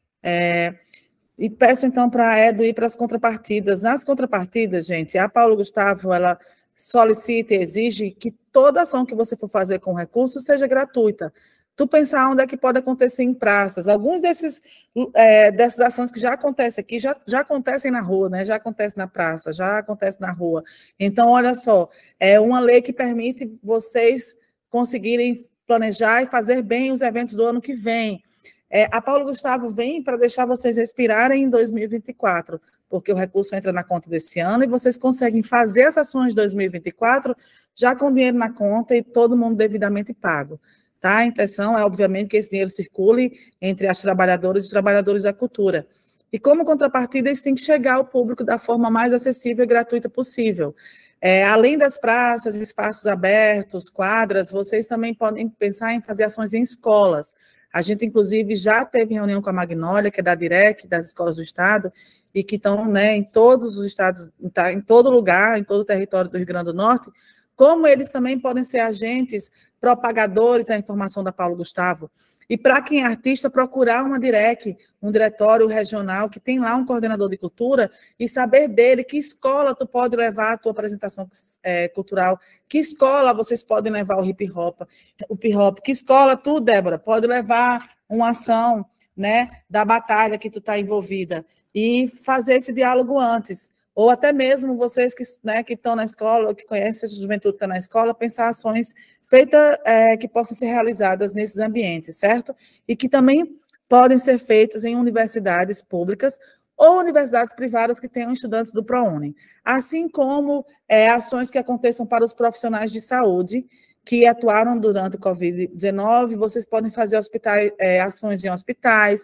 Speaker 2: É, e peço, então, para a Edu ir para as contrapartidas. Nas contrapartidas, gente, a Paulo Gustavo, ela solicita e exige que toda ação que você for fazer com recurso seja gratuita. Tu pensar onde é que pode acontecer em praças. Alguns desses, é, dessas ações que já acontecem aqui, já, já acontecem na rua, né? Já acontece na praça, já acontece na rua. Então, olha só, é uma lei que permite vocês conseguirem planejar e fazer bem os eventos do ano que vem. É, a Paulo Gustavo vem para deixar vocês respirarem em dois mil e vinte e quatro, porque o recurso entra na conta desse ano e vocês conseguem fazer as ações de dois mil e vinte e quatro já com dinheiro na conta e todo mundo devidamente pago. Tá? A intenção é, obviamente, que esse dinheiro circule entre as trabalhadoras e os trabalhadores da cultura. E, como contrapartida, isso tem que chegar ao público da forma mais acessível e gratuita possível. É, além das praças, espaços abertos, quadras, vocês também podem pensar em fazer ações em escolas. A gente, inclusive, já teve reunião com a Magnólia, que é da DIREC, das escolas do Estado, e que estão, né, em todos os estados, em todo lugar, em todo o território do Rio Grande do Norte, como eles também podem ser agentes propagadores da informação da Paulo Gustavo. E para quem é artista, procurar uma DIREC, um diretório regional, que tem lá um coordenador de cultura, e saber dele que escola tu pode levar a tua apresentação é, cultural, que escola vocês podem levar o hip hop, o hip hop, que escola tu, Débora, pode levar uma ação, né, da batalha que tu está envolvida, e fazer esse diálogo antes. Ou até mesmo vocês que, né, que estão na escola, ou que conhecem a juventude que está na escola, pensar ações feitas é, que possam ser realizadas nesses ambientes, certo? E que também podem ser feitas em universidades públicas ou universidades privadas que tenham estudantes do ProUni. Assim como é, ações que aconteçam para os profissionais de saúde que atuaram durante o covid dezenove, vocês podem fazer hospitais, é, ações em hospitais,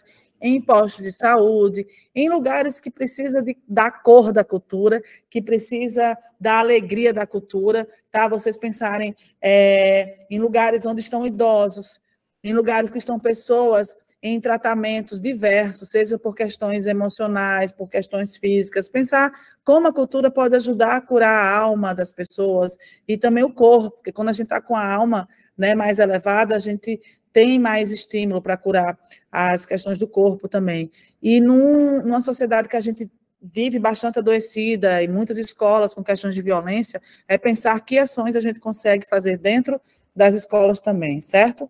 Speaker 2: em postos de saúde, em lugares que precisa de, da cor da cultura, que precisa da alegria da cultura, tá? Vocês pensarem é, em lugares onde estão idosos, em lugares que estão pessoas em tratamentos diversos, seja por questões emocionais, por questões físicas, pensar como a cultura pode ajudar a curar a alma das pessoas e também o corpo, porque quando a gente está com a alma, né, mais elevada, a gente tem mais estímulo para curar as questões do corpo também. E num, numa sociedade que a gente vive bastante adoecida, e muitas escolas com questões de violência, é pensar que ações a gente consegue fazer dentro das escolas também, certo?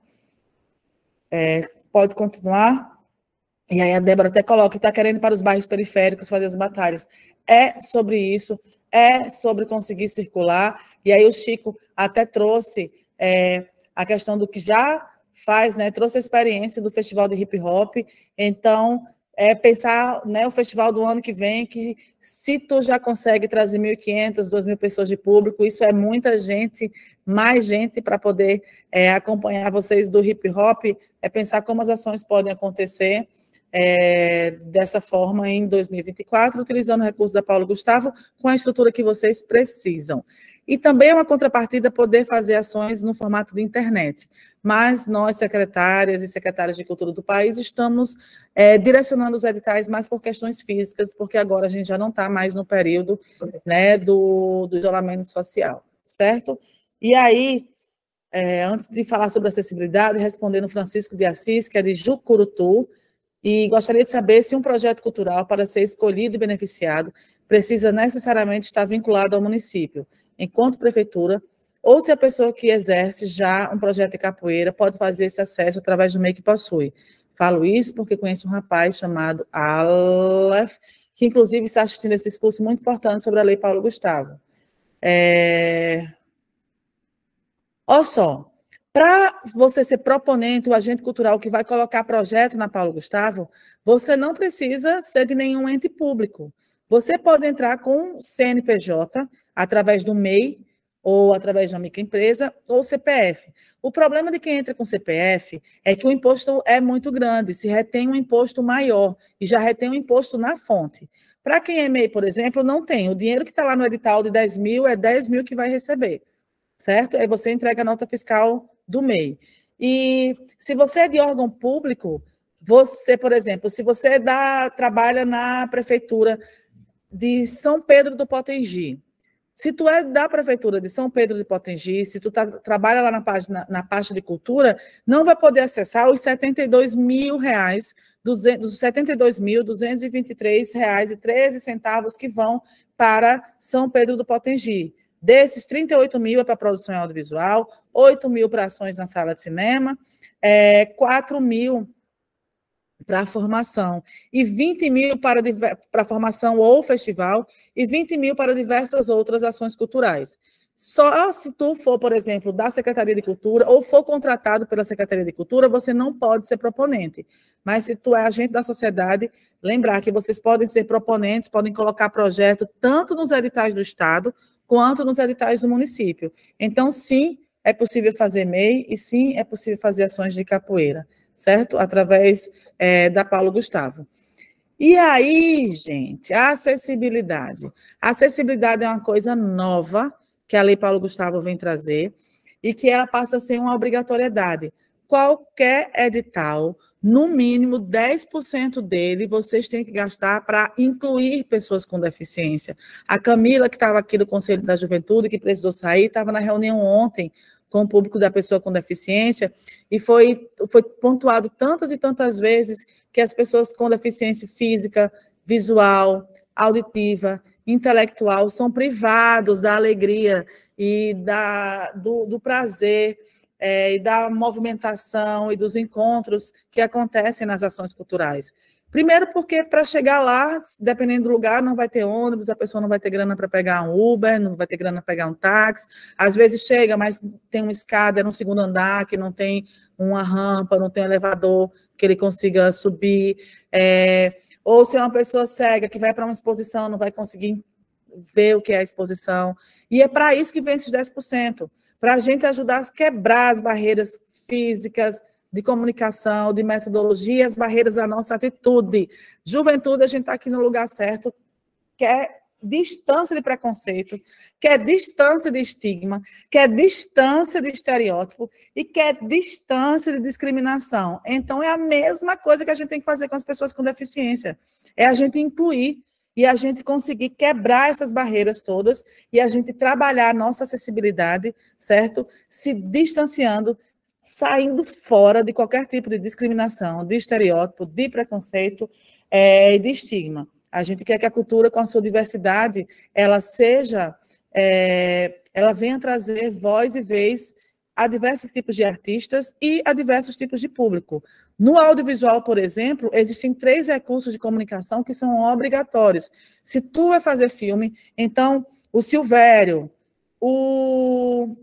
Speaker 2: É, pode continuar. E aí a Débora até coloca que está querendo ir para os bairros periféricos fazer as batalhas. É sobre isso, é sobre conseguir circular. E aí o Chico até trouxe é, a questão do que já faz, né? Trouxe a experiência do Festival de Hip Hop. Então, é pensar, né, o festival do ano que vem, que se tu já consegue trazer mil e quinhentas, duas mil pessoas de público, isso é muita gente, mais gente para poder é, acompanhar vocês do hip hop, é pensar como as ações podem acontecer é, dessa forma em dois mil e vinte e quatro, utilizando o recurso da Paulo Gustavo, com a estrutura que vocês precisam. E também é uma contrapartida poder fazer ações no formato de internet. Mas nós, secretárias e secretários de cultura do país, estamos é, direcionando os editais mais por questões físicas, porque agora a gente já não está mais no período, né, do, do isolamento social, certo? E aí, é, antes de falar sobre acessibilidade, respondendo Francisco de Assis, que é de Jucurutu, e gostaria de saber se um projeto cultural, para ser escolhido e beneficiado, precisa necessariamente estar vinculado ao município, enquanto prefeitura, ou se a pessoa que exerce já um projeto de capoeira pode fazer esse acesso através do meio que possui. Falo isso porque conheço um rapaz chamado Aleph, que inclusive está assistindo esse discurso muito importante sobre a Lei Paulo Gustavo. É... Olha só, para você ser proponente, o agente cultural que vai colocar projeto na Paulo Gustavo, você não precisa ser de nenhum ente público. Você pode entrar com C N P J, através do M E I, ou através de uma microempresa, ou C P F. O problema de quem entra com C P F é que o imposto é muito grande, se retém um imposto maior, e já retém um imposto na fonte. Para quem é M E I, por exemplo, não tem. O dinheiro que está lá no edital de dez mil, é dez mil que vai receber, certo? Aí você entrega a nota fiscal do M E I. E se você é de órgão público, você, por exemplo, se você dá, trabalha na prefeitura de São Pedro do Potengi, se tu é da prefeitura de São Pedro de Potengi, se tu tá, trabalha lá na página, na pasta de cultura, não vai poder acessar os setenta e dois mil reais, dos setenta e dois mil, duzentos e vinte e três reais e treze centavos que vão para São Pedro do Potengi. Desses, trinta e oito mil é para produção audiovisual, oito mil para ações na sala de cinema, é, quatro mil para formação, e vinte mil para, para formação ou festival, e vinte mil para diversas outras ações culturais. Só se tu for, por exemplo, da Secretaria de Cultura, ou for contratado pela Secretaria de Cultura, você não pode ser proponente. Mas se tu é agente da sociedade, lembrar que vocês podem ser proponentes, podem colocar projeto tanto nos editais do Estado, quanto nos editais do município. Então, sim, é possível fazer M E I, e sim, é possível fazer ações de capoeira, certo? Através é, da Paulo Gustavo. E aí, gente, a acessibilidade. A acessibilidade é uma coisa nova que a Lei Paulo Gustavo vem trazer e que ela passa a ser uma obrigatoriedade. Qualquer edital, no mínimo dez por cento dele, vocês têm que gastar para incluir pessoas com deficiência. A Camila, que estava aqui do Conselho da Juventude, que precisou sair, estava na reunião ontem com o público da pessoa com deficiência, e foi, foi pontuado tantas e tantas vezes que as pessoas com deficiência física, visual, auditiva, intelectual, são privados da alegria e da, do, do prazer, é, e da movimentação e dos encontros que acontecem nas ações culturais. Primeiro porque, para chegar lá, dependendo do lugar, não vai ter ônibus, a pessoa não vai ter grana para pegar um Uber, não vai ter grana para pegar um táxi. Às vezes chega, mas tem uma escada no segundo andar, que não tem uma rampa, não tem um elevador que ele consiga subir. É, ou se é uma pessoa cega que vai para uma exposição, não vai conseguir ver o que é a exposição. E é para isso que vem esses dez por cento, para a gente ajudar a quebrar as barreiras físicas, de comunicação, de metodologia, as barreiras da nossa atitude. Juventude, a gente está aqui no lugar certo, quer distância de preconceito, quer distância de estigma, quer distância de estereótipo e quer distância de discriminação. Então, é a mesma coisa que a gente tem que fazer com as pessoas com deficiência. É a gente incluir e a gente conseguir quebrar essas barreiras todas e a gente trabalhar a nossa acessibilidade, certo? Se distanciando, saindo fora de qualquer tipo de discriminação, de estereótipo, de preconceito e é, de estigma. A gente quer que a cultura, com a sua diversidade, ela seja, é, ela venha trazer voz e vez a diversos tipos de artistas e a diversos tipos de público. No audiovisual, por exemplo, existem três recursos de comunicação que são obrigatórios. Se tu vai fazer filme, então o Silvério, o,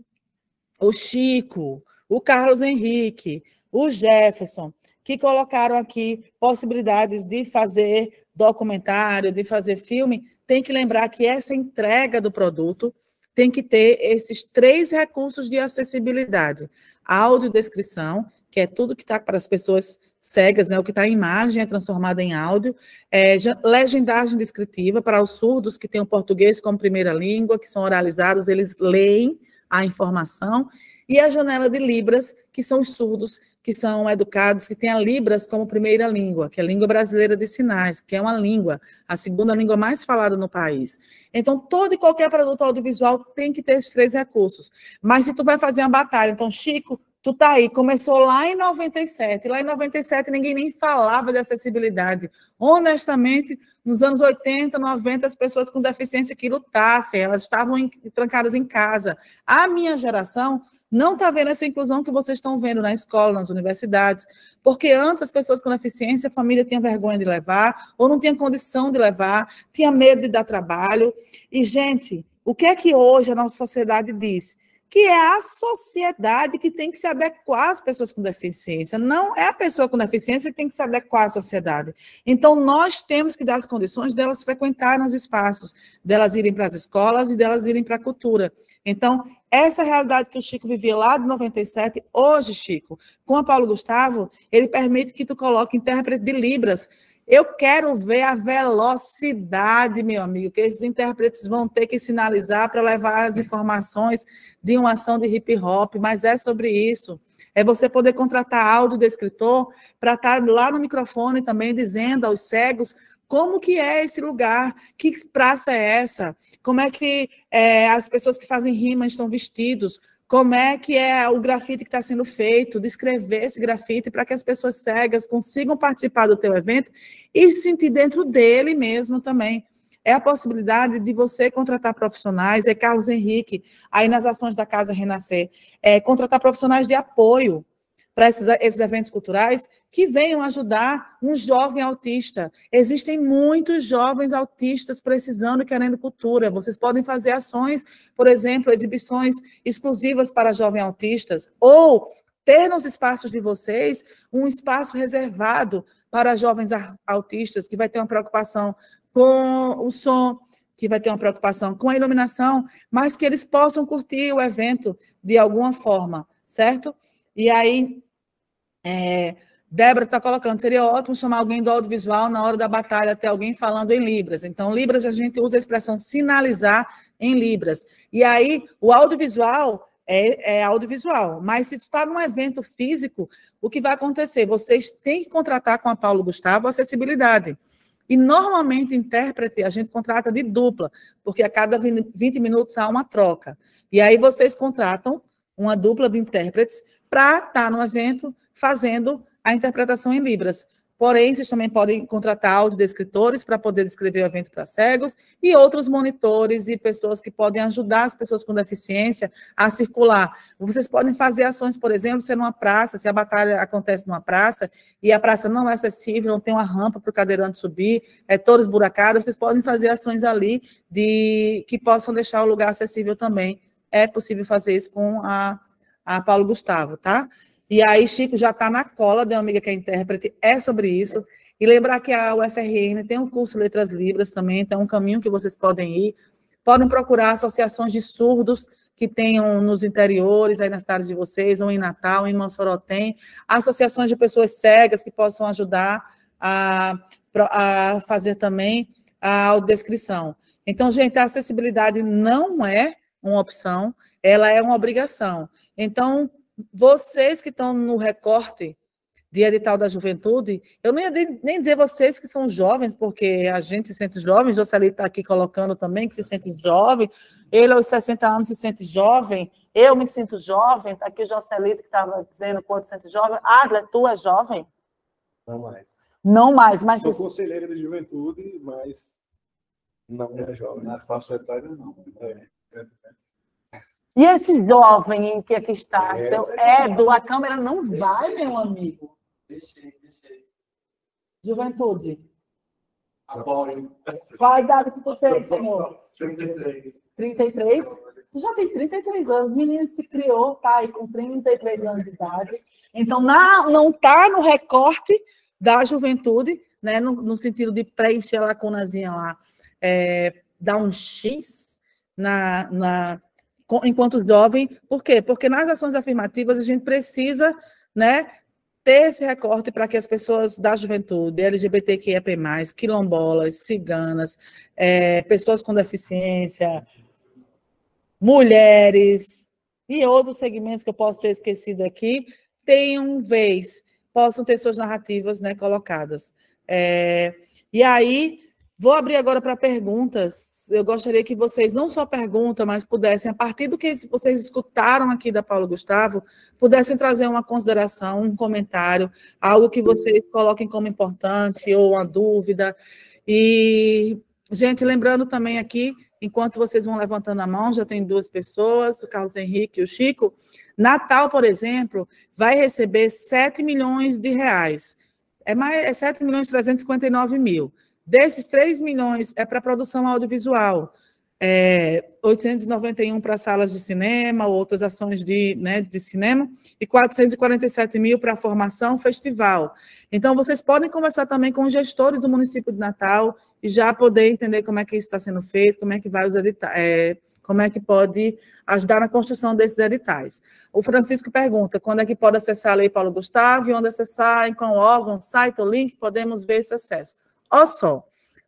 Speaker 2: o Chico, o Carlos Henrique, o Jefferson, que colocaram aqui possibilidades de fazer documentário, de fazer filme, tem que lembrar que essa entrega do produto tem que ter esses três recursos de acessibilidade. A audiodescrição, que é tudo que está para as pessoas cegas, né? O que está em imagem é transformado em áudio. É, legendagem descritiva, para os surdos que têm o português como primeira língua, que são oralizados, eles leem a informação. E a janela de Libras, que são os surdos, que são educados, que têm a Libras como primeira língua, que é a língua brasileira de sinais, que é uma língua, a segunda língua mais falada no país. Então, todo e qualquer produto audiovisual tem que ter esses três recursos. Mas se tu vai fazer uma batalha, então, Chico, tu tá aí, começou lá em noventa e sete, lá em noventa e sete ninguém nem falava de acessibilidade. Honestamente, nos anos oitenta, noventa, as pessoas com deficiência que lutassem, elas estavam em, trancadas em casa. A minha geração não está vendo essa inclusão que vocês estão vendo na escola, nas universidades, porque antes as pessoas com deficiência, a família tinha vergonha de levar, ou não tinha condição de levar, tinha medo de dar trabalho. E, gente, o que é que hoje a nossa sociedade diz? Que é a sociedade que tem que se adequar às pessoas com deficiência, não é a pessoa com deficiência que tem que se adequar à sociedade. Então, nós temos que dar as condições delas frequentarem os espaços, delas irem para as escolas e delas irem para a cultura. Então, essa realidade que o Chico vivia lá de noventa e sete, hoje, Chico, com a Paulo Gustavo, ele permite que tu coloque intérprete de Libras. Eu quero ver a velocidade, meu amigo, que esses intérpretes vão ter que sinalizar para levar as informações de uma ação de hip hop, mas é sobre isso. É você poder contratar audiodescritor para estar lá no microfone também dizendo aos cegos como que é esse lugar, que praça é essa, como é que é, as pessoas que fazem rima estão vestidos, como é que é o grafite que está sendo feito, descrever esse grafite para que as pessoas cegas consigam participar do teu evento e se sentir dentro dele mesmo também. É a possibilidade de você contratar profissionais, é Carlos Henrique, aí nas ações da Casa Renascer, é contratar profissionais de apoio para esses, esses eventos culturais que venham ajudar um jovem autista. Existem muitos jovens autistas precisando e querendo cultura. Vocês podem fazer ações, por exemplo, exibições exclusivas para jovens autistas, ou ter nos espaços de vocês um espaço reservado para jovens autistas, que vai ter uma preocupação com o som, que vai ter uma preocupação com a iluminação, mas que eles possam curtir o evento de alguma forma, certo? E aí, é, Débora está colocando, seria ótimo chamar alguém do audiovisual na hora da batalha, ter alguém falando em Libras. Então, Libras, a gente usa a expressão sinalizar em Libras. E aí, o audiovisual é, é audiovisual, mas se tu está num evento físico, o que vai acontecer? Vocês têm que contratar com a Paulo Gustavo acessibilidade. E, normalmente, intérprete, a gente contrata de dupla, porque a cada vinte minutos há uma troca. E aí, vocês contratam uma dupla de intérpretes para estar no evento fazendo a interpretação em Libras. Porém, vocês também podem contratar audiodescritores para poder descrever o evento para cegos e outros monitores e pessoas que podem ajudar as pessoas com deficiência a circular. Vocês podem fazer ações, por exemplo, se é numa praça, se a batalha acontece numa praça e a praça não é acessível, não tem uma rampa para o cadeirante subir, é toda esburacada, vocês podem fazer ações ali de, que possam deixar o lugar acessível também. É possível fazer isso com a, a Paulo Gustavo, tá? E aí, Chico já está na cola de uma amiga que é intérprete, é sobre isso. E lembrar que a U F R N tem um curso Letras Libras também, então é um caminho que vocês podem ir. Podem procurar associações de surdos que tenham nos interiores, aí nas cidades de vocês, ou em Natal, em Mossoró tem, associações de pessoas cegas que possam ajudar a, a fazer também a audiodescrição. Então, gente, a acessibilidade não é uma opção, ela é uma obrigação. Então, vocês que estão no recorte de edital da juventude, eu não ia nem dizer vocês que são jovens, porque a gente se sente jovem, Jocelyn está aqui colocando também que se sente jovem, ele aos sessenta anos se sente jovem, eu me sinto jovem, está aqui o Jocelyn que estava dizendo quanto se sente jovem. Adler, tu é jovem?
Speaker 19: Não mais.
Speaker 2: Não mais, mas...
Speaker 19: Sou conselheira de juventude, mas não é jovem. Na faixa etária, não. É.
Speaker 2: E esse jovem que aqui está, é, seu Edo, a câmera não vai, meu amigo.
Speaker 15: Deixei, deixei.
Speaker 2: Juventude.
Speaker 15: Apoio.
Speaker 2: Qual a idade que você tem, senhor?
Speaker 15: trinta e três.
Speaker 2: trinta e três? Tu já tem trinta e três anos. O menino se criou, tá aí com trinta e três anos de idade. Então, não está no recorte da juventude, né, no, no sentido de preencher a lacunazinha lá, é, dar um X na... na enquanto jovem, por quê? Porque nas ações afirmativas a gente precisa, né, ter esse recorte para que as pessoas da juventude, L G B T Q I A P mais, quilombolas, ciganas, é, pessoas com deficiência, mulheres e outros segmentos que eu posso ter esquecido aqui, tenham vez, possam ter suas narrativas, né, colocadas. É, e aí, vou abrir agora para perguntas. Eu gostaria que vocês, não só perguntam, mas pudessem, a partir do que vocês escutaram aqui da Paulo Gustavo, pudessem trazer uma consideração, um comentário, algo que vocês coloquem como importante ou uma dúvida. E, gente, lembrando também aqui, enquanto vocês vão levantando a mão, já tem duas pessoas, o Carlos Henrique e o Chico. Natal, por exemplo, vai receber sete milhões de reais. É, mais, é sete milhões trezentos e cinquenta e nove mil. Desses três milhões é para produção audiovisual, é, oitocentos e noventa e um para salas de cinema, outras ações de, né, de cinema, e quatrocentos e quarenta e sete mil para formação festival. Então, vocês podem conversar também com os gestores do município de Natal e já poder entender como é que isso está sendo feito, como é que vai os editais, é, como é que pode ajudar na construção desses editais. O Francisco pergunta, quando é que pode acessar a Lei Paulo Gustavo, e onde acessar, em qual órgão, site ou link, podemos ver esse acesso. Olha só,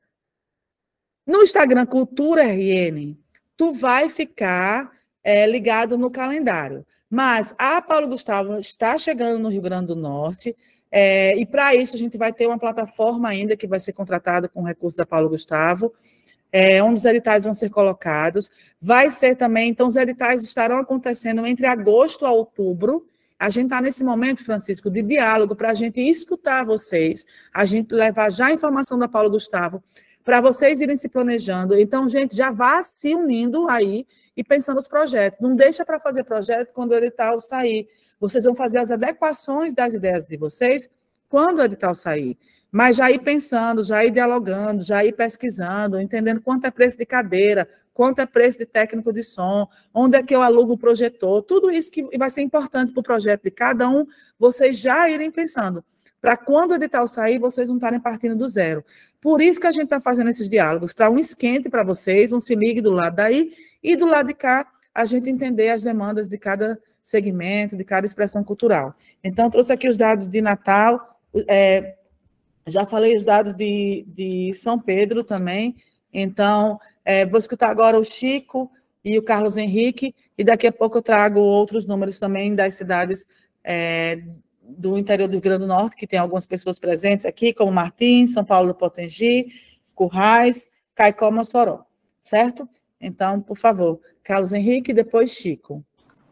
Speaker 2: no Instagram Cultura R N, tu vai ficar é, ligado no calendário, mas a Paulo Gustavo está chegando no Rio Grande do Norte, é, e para isso a gente vai ter uma plataforma ainda que vai ser contratada com recursos da Paulo Gustavo, é, onde os editais vão ser colocados, vai ser também, então os editais estarão acontecendo entre agosto a outubro. A gente está nesse momento, Francisco, de diálogo para a gente escutar vocês, a gente levar já a informação da Paulo Gustavo, para vocês irem se planejando. Então, gente, já vá se unindo aí e pensando nos projetos. Não deixa para fazer projeto quando o edital sair. Vocês vão fazer as adequações das ideias de vocês quando o edital sair. Mas já ir pensando, já ir dialogando, já ir pesquisando, entendendo quanto é preço de cadeira, quanto é preço de técnico de som, onde é que eu alugo o projetor, tudo isso que vai ser importante para o projeto de cada um, vocês já irem pensando, para quando o edital sair, vocês não estarem partindo do zero. Por isso que a gente está fazendo esses diálogos, para um esquente para vocês, um se ligue do lado daí, e do lado de cá, a gente entender as demandas de cada segmento, de cada expressão cultural. Então, trouxe aqui os dados de Natal, é, já falei os dados de, de São Pedro também, então, é, vou escutar agora o Chico e o Carlos Henrique, e daqui a pouco eu trago outros números também das cidades é, do interior do Rio Grande do Norte, que tem algumas pessoas presentes aqui, como Martins, São Paulo do Potengi, Currais, Caicó, Mossoró, certo? Então, por favor, Carlos Henrique e depois Chico.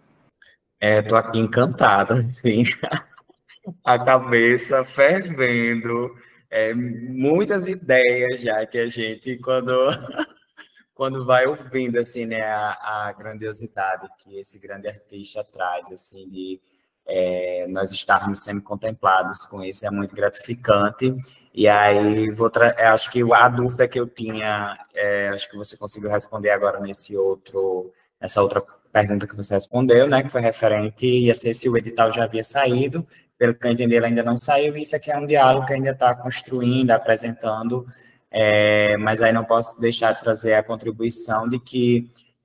Speaker 9: Estou aqui encantado, assim, a cabeça fervendo, é, muitas ideias já que a gente, quando, quando vai ouvindo, assim, né, a, a grandiosidade que esse grande artista traz, assim, de é, nós estarmos sendo contemplados com isso, é muito gratificante. E aí, vou acho que a dúvida que eu tinha, é, acho que você conseguiu responder agora nesse outro, nessa outra pergunta que você respondeu, né, que foi referente, ia ser se o edital já havia saído. Pelo que eu entendi, ele ainda não saiu, e isso aqui é um diálogo que ainda está construindo, apresentando, é, mas aí não posso deixar de trazer a contribuição de que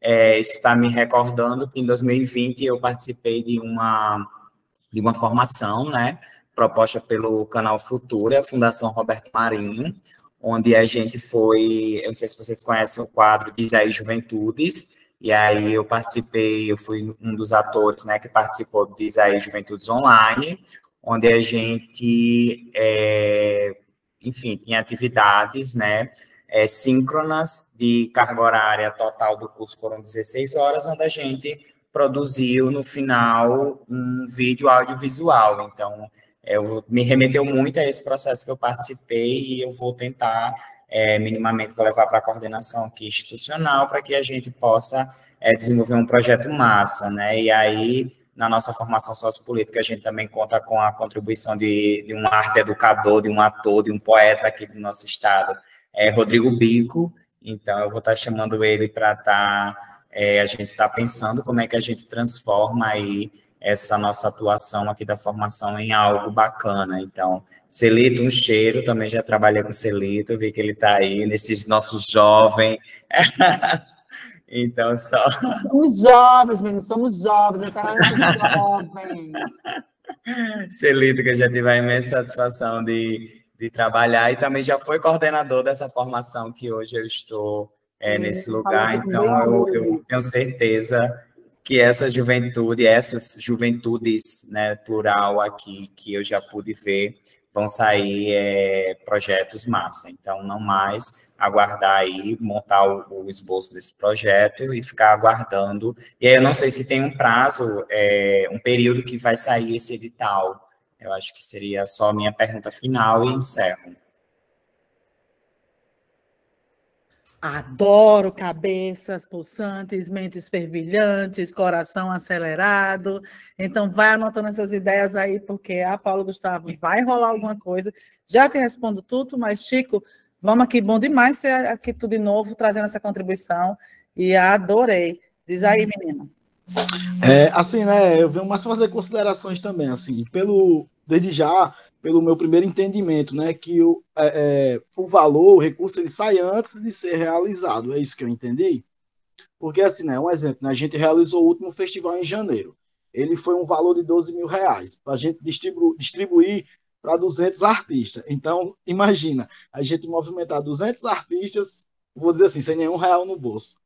Speaker 9: é, isso está me recordando que em dois mil e vinte eu participei de uma, de uma formação, né, proposta pelo Canal Futura, a Fundação Roberto Marinho, onde a gente foi, eu não sei se vocês conhecem o quadro Diz aí Juventudes, e aí eu participei, eu fui um dos atores, né, que participou do Diz aí Juventudes Online, onde a gente, é, enfim, tinha atividades, né, é, síncronas de carga horária total do curso foram dezesseis horas, onde a gente produziu no final um vídeo audiovisual. Então, eu, me remeteu muito a esse processo que eu participei e eu vou tentar, é, minimamente, vou levar para a coordenação aqui institucional para que a gente possa é, desenvolver um projeto massa, né? E aí, na nossa formação sociopolítica, a gente também conta com a contribuição de, de um arte educador, de um ator, de um poeta aqui do nosso estado, é Rodrigo Bico. Então, eu vou estar chamando ele para estar, é, a gente está pensando como é que a gente transforma aí essa nossa atuação aqui da formação em algo bacana. Então, Celito, um cheiro, também já trabalhei com Celito, vi que ele está aí, nesses nossos jovens. Então, só...
Speaker 2: Somos jovens, meninos, somos jovens, eternamente jovens.
Speaker 9: Celito, que eu já tive a imensa satisfação de, de trabalhar, e também já foi coordenador dessa formação que hoje eu estou é, nesse lugar. Então, eu, eu tenho certeza que essa juventude, essas juventudes, né, plural aqui, que eu já pude ver, vão sair é, projetos massa. Então, não mais aguardar aí, montar o, o esboço desse projeto e ficar aguardando. E aí eu não sei se tem um prazo, é, um período que vai sair esse edital. Eu acho que seria só a minha pergunta final e encerro.
Speaker 2: Adoro cabeças pulsantes, mentes fervilhantes, coração acelerado. Então, vai anotando essas ideias aí, porque a Paulo Gustavo vai rolar alguma coisa. Já te respondo tudo, mas, Chico, vamos aqui. Bom demais ter aqui tu de novo, trazendo essa contribuição. E adorei. Diz aí, menina.
Speaker 8: É, assim, né, eu venho mais fazer considerações também, assim, pelo, desde já, pelo meu primeiro entendimento, né, que o, é, é, o valor, o recurso, ele sai antes de ser realizado, é isso que eu entendi? Porque, assim, né, um exemplo, né, a gente realizou o último festival em janeiro, ele foi um valor de doze mil reais, para a gente distribu distribuir para duzentos artistas. Então, imagina, a gente movimentar duzentos artistas, vou dizer assim, sem nenhum real no bolso,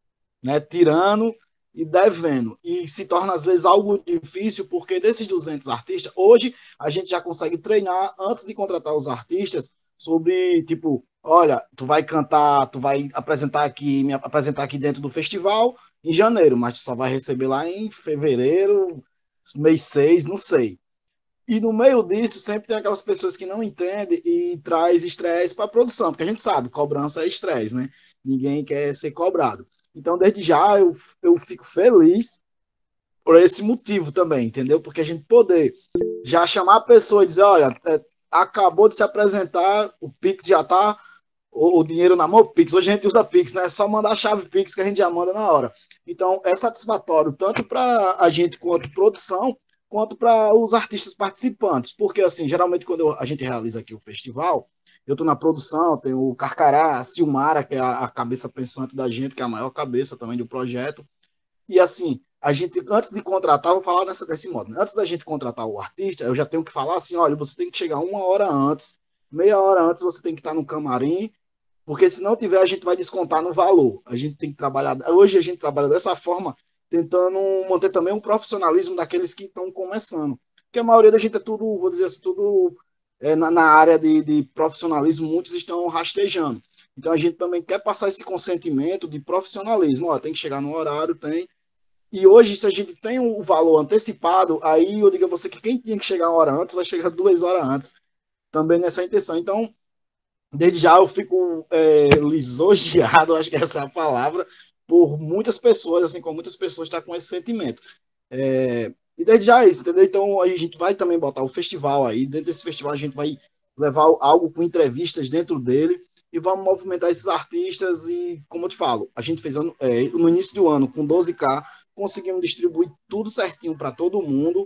Speaker 8: né, tirando e devendo, e se torna às vezes algo difícil, porque desses duzentos artistas, hoje a gente já consegue treinar antes de contratar os artistas sobre, tipo, olha, tu vai cantar, tu vai apresentar aqui, me apresentar aqui dentro do festival em janeiro, mas tu só vai receber lá em fevereiro, mês seis, não sei. E no meio disso, sempre tem aquelas pessoas que não entendem e traz estresse para a produção, porque a gente sabe, cobrança é estresse, né? Ninguém quer ser cobrado. Então, desde já, eu, eu fico feliz por esse motivo também, entendeu? Porque a gente poder já chamar a pessoa e dizer, olha, é, acabou de se apresentar, o Pix já está, o, o dinheiro na mão, Pix. Hoje a gente usa Pix, né? É só mandar a chave Pix que a gente já manda na hora. Então, é satisfatório tanto para a gente quanto produção, quanto para os artistas participantes. Porque, assim, geralmente quando eu, a gente realiza aqui o festival, eu estou na produção, tem o Carcará, a Silmara, que é a, a cabeça pensante da gente, que é a maior cabeça também do projeto. E assim, a gente, antes de contratar, vou falar dessa, desse modo, né? Antes da gente contratar o artista, eu já tenho que falar assim, olha, você tem que chegar uma hora antes, meia hora antes você tem que estar no camarim, porque se não tiver, a gente vai descontar no valor. A gente tem que trabalhar, hoje a gente trabalha dessa forma, tentando manter também um profissionalismo daqueles que estão começando. Porque a maioria da gente é tudo, vou dizer assim, tudo... É, na, na área de, de profissionalismo, muitos estão rastejando. Então, a gente também quer passar esse consentimento de profissionalismo. Ó, tem que chegar no horário, tem. E hoje, se a gente tem um valor antecipado, aí eu digo a você que quem tinha que chegar uma hora antes, vai chegar duas horas antes. Também nessa intenção. Então, desde já eu fico é, lisonjeado, acho que essa é a palavra, por muitas pessoas, assim como muitas pessoas estão com esse sentimento. É... E desde já é isso, entendeu? Então a gente vai também botar o festival aí, dentro desse festival a gente vai levar algo com entrevistas dentro dele e vamos movimentar esses artistas e, como eu te falo, a gente fez é, no início do ano com doze K, conseguimos distribuir tudo certinho para todo mundo,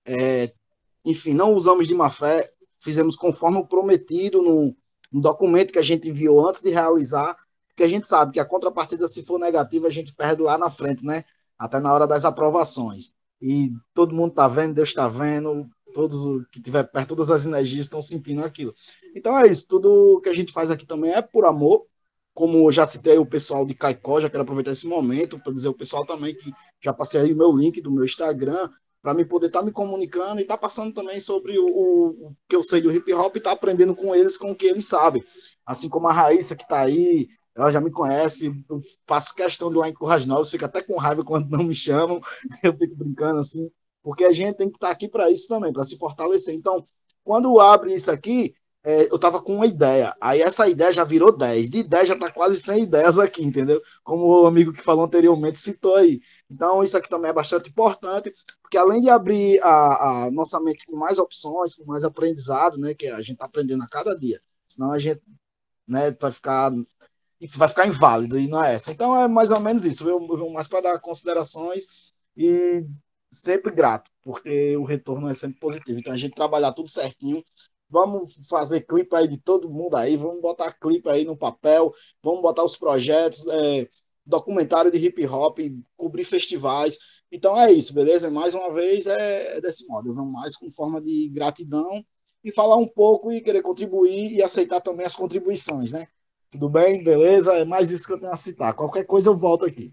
Speaker 8: é, enfim, não usamos de má fé, fizemos conforme o prometido no, no documento que a gente enviou antes de realizar, porque a gente sabe que a contrapartida, se for negativa, a gente perde lá na frente, né? Até na hora das aprovações. E todo mundo está vendo, Deus está vendo, todos os que estiver perto, todas as energias estão sentindo aquilo. Então é isso, tudo que a gente faz aqui também é por amor, como eu já citei o pessoal de Caicó, já quero aproveitar esse momento para dizer o pessoal também que já passei aí o meu link do meu Instagram, para me poder estar tá me comunicando e estar tá passando também sobre o, o, o que eu sei do hip hop e estar tá aprendendo com eles, com o que eles sabem. Assim como a Raíssa que está aí, ela já me conhece, eu faço questão de ir lá em Currais Novos, fico até com raiva quando não me chamam, eu fico brincando assim, porque a gente tem que estar tá aqui para isso também, para se fortalecer. Então, quando abre isso aqui, é, eu estava com uma ideia, aí essa ideia já virou dez, de dez já está quase cem ideias aqui, entendeu? Como o amigo que falou anteriormente citou aí. Então, isso aqui também é bastante importante, porque além de abrir a, a nossa mente com mais opções, com mais aprendizado, né, que a gente está aprendendo a cada dia, senão a gente, né, vai ficar... vai ficar inválido, e não é essa. Então, é mais ou menos isso. Eu vou mais para dar considerações e sempre grato, porque o retorno é sempre positivo. Então, a gente trabalhar tudo certinho. Vamos fazer clipe aí de todo mundo aí, vamos botar clipe aí no papel, vamos botar os projetos, é, documentário de hip hop, cobrir festivais. Então, é isso, beleza? Mais uma vez, é, é desse modo. Eu venho mais com forma de gratidão e falar um pouco e querer contribuir e aceitar também as contribuições, né? Tudo bem? Beleza? É mais isso que eu tenho a citar. Qualquer coisa eu volto aqui.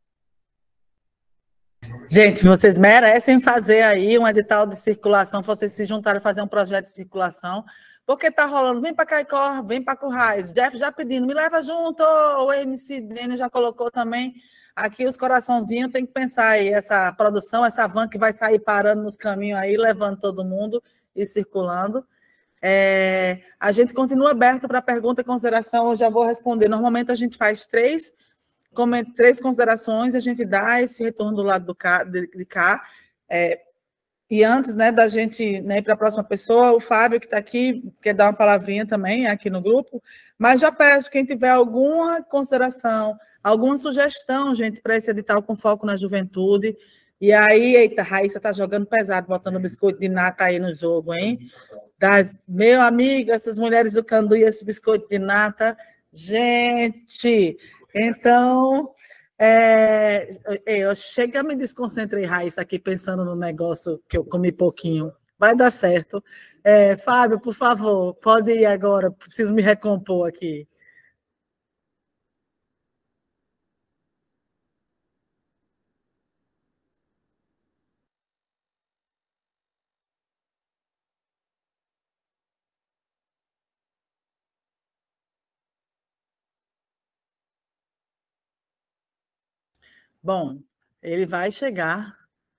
Speaker 2: Gente, vocês merecem fazer aí um edital de circulação, vocês se juntarem a fazer um projeto de circulação, porque tá rolando, vem para Caicó, vem para Currais, Jeff já pedindo, me leva junto, o M C Dene já colocou também aqui os coraçãozinhos, tem que pensar aí, essa produção, essa van que vai sair parando nos caminhos aí, levando todo mundo e circulando. É, a gente continua aberto para pergunta e consideração, eu já vou responder. Normalmente a gente faz três, como, três considerações, a gente dá esse retorno do lado do cá, de, de cá. É, e antes, né, da gente, né, ir para a próxima pessoa, o Fábio, que está aqui, quer dar uma palavrinha também aqui no grupo, mas já peço, quem tiver alguma consideração, alguma sugestão, gente, para esse edital com foco na juventude. E aí, eita, Raíssa está jogando pesado, botando biscoito de nata aí no jogo, hein? Das, meu amigo, essas mulheres do Candu e esse biscoito de nata, gente, então, é, eu chega, me desconcentrei, Raíssa, aqui pensando no negócio que eu comi pouquinho, vai dar certo. É, Fábio, por favor, pode ir agora, preciso me recompor aqui. Bom, ele vai chegar.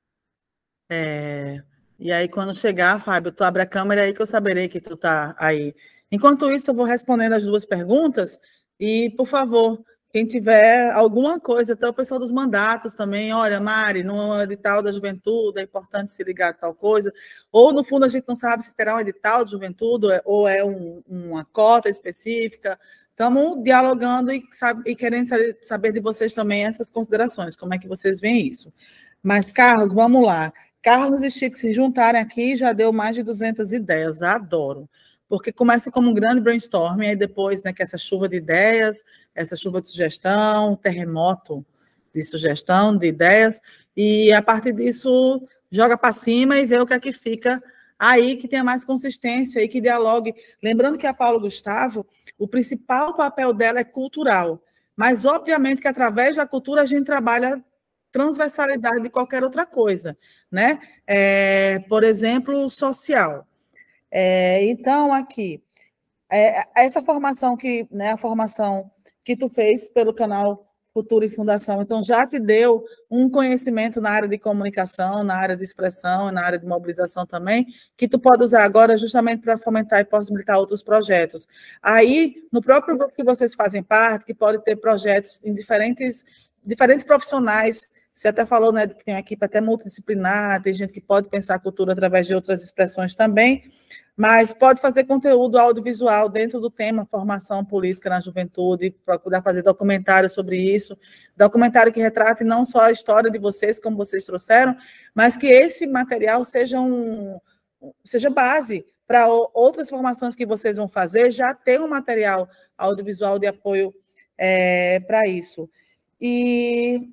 Speaker 2: É, e aí, quando chegar, Fábio, tu abre a câmera aí que eu saberei que tu tá aí. Enquanto isso, eu vou respondendo as duas perguntas. E, por favor, quem tiver alguma coisa, até o pessoal dos mandatos também, olha, Mari, no edital da juventude é importante se ligar a tal coisa. Ou, no fundo, a gente não sabe se terá um edital de juventude ou é um, uma cota específica. Estamos dialogando e, sabe, e querendo saber de vocês também essas considerações, como é que vocês veem isso. Mas, Carlos, vamos lá. Carlos e Chico se juntarem aqui já deu mais de duzentas ideias, adoro. Porque começa como um grande brainstorming, aí depois, né, que essa chuva de ideias, essa chuva de sugestão, terremoto de sugestão, de ideias, e a partir disso joga para cima e vê o que é que fica aí, que tenha mais consistência e que dialogue. Lembrando que a Paulo Gustavo, o principal papel dela é cultural, mas obviamente que através da cultura a gente trabalha transversalidade de qualquer outra coisa, né? É, por exemplo, social. É, então, aqui, é, essa formação que, né, a formação que tu fez pelo canal Futuro e Fundação, então já te deu um conhecimento na área de comunicação, na área de expressão, na área de mobilização também, que tu pode usar agora justamente para fomentar e possibilitar outros projetos. Aí, no próprio grupo que vocês fazem parte, que pode ter projetos em diferentes, diferentes profissionais. Você até falou, né, que tem uma equipe até multidisciplinar, tem gente que pode pensar a cultura através de outras expressões também, mas pode fazer conteúdo audiovisual dentro do tema formação política na juventude, procurar fazer documentário sobre isso, documentário que retrate não só a história de vocês, como vocês trouxeram, mas que esse material seja, um, seja base para outras formações que vocês vão fazer, já ter um material audiovisual de apoio é, para isso. E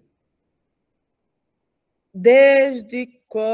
Speaker 2: desde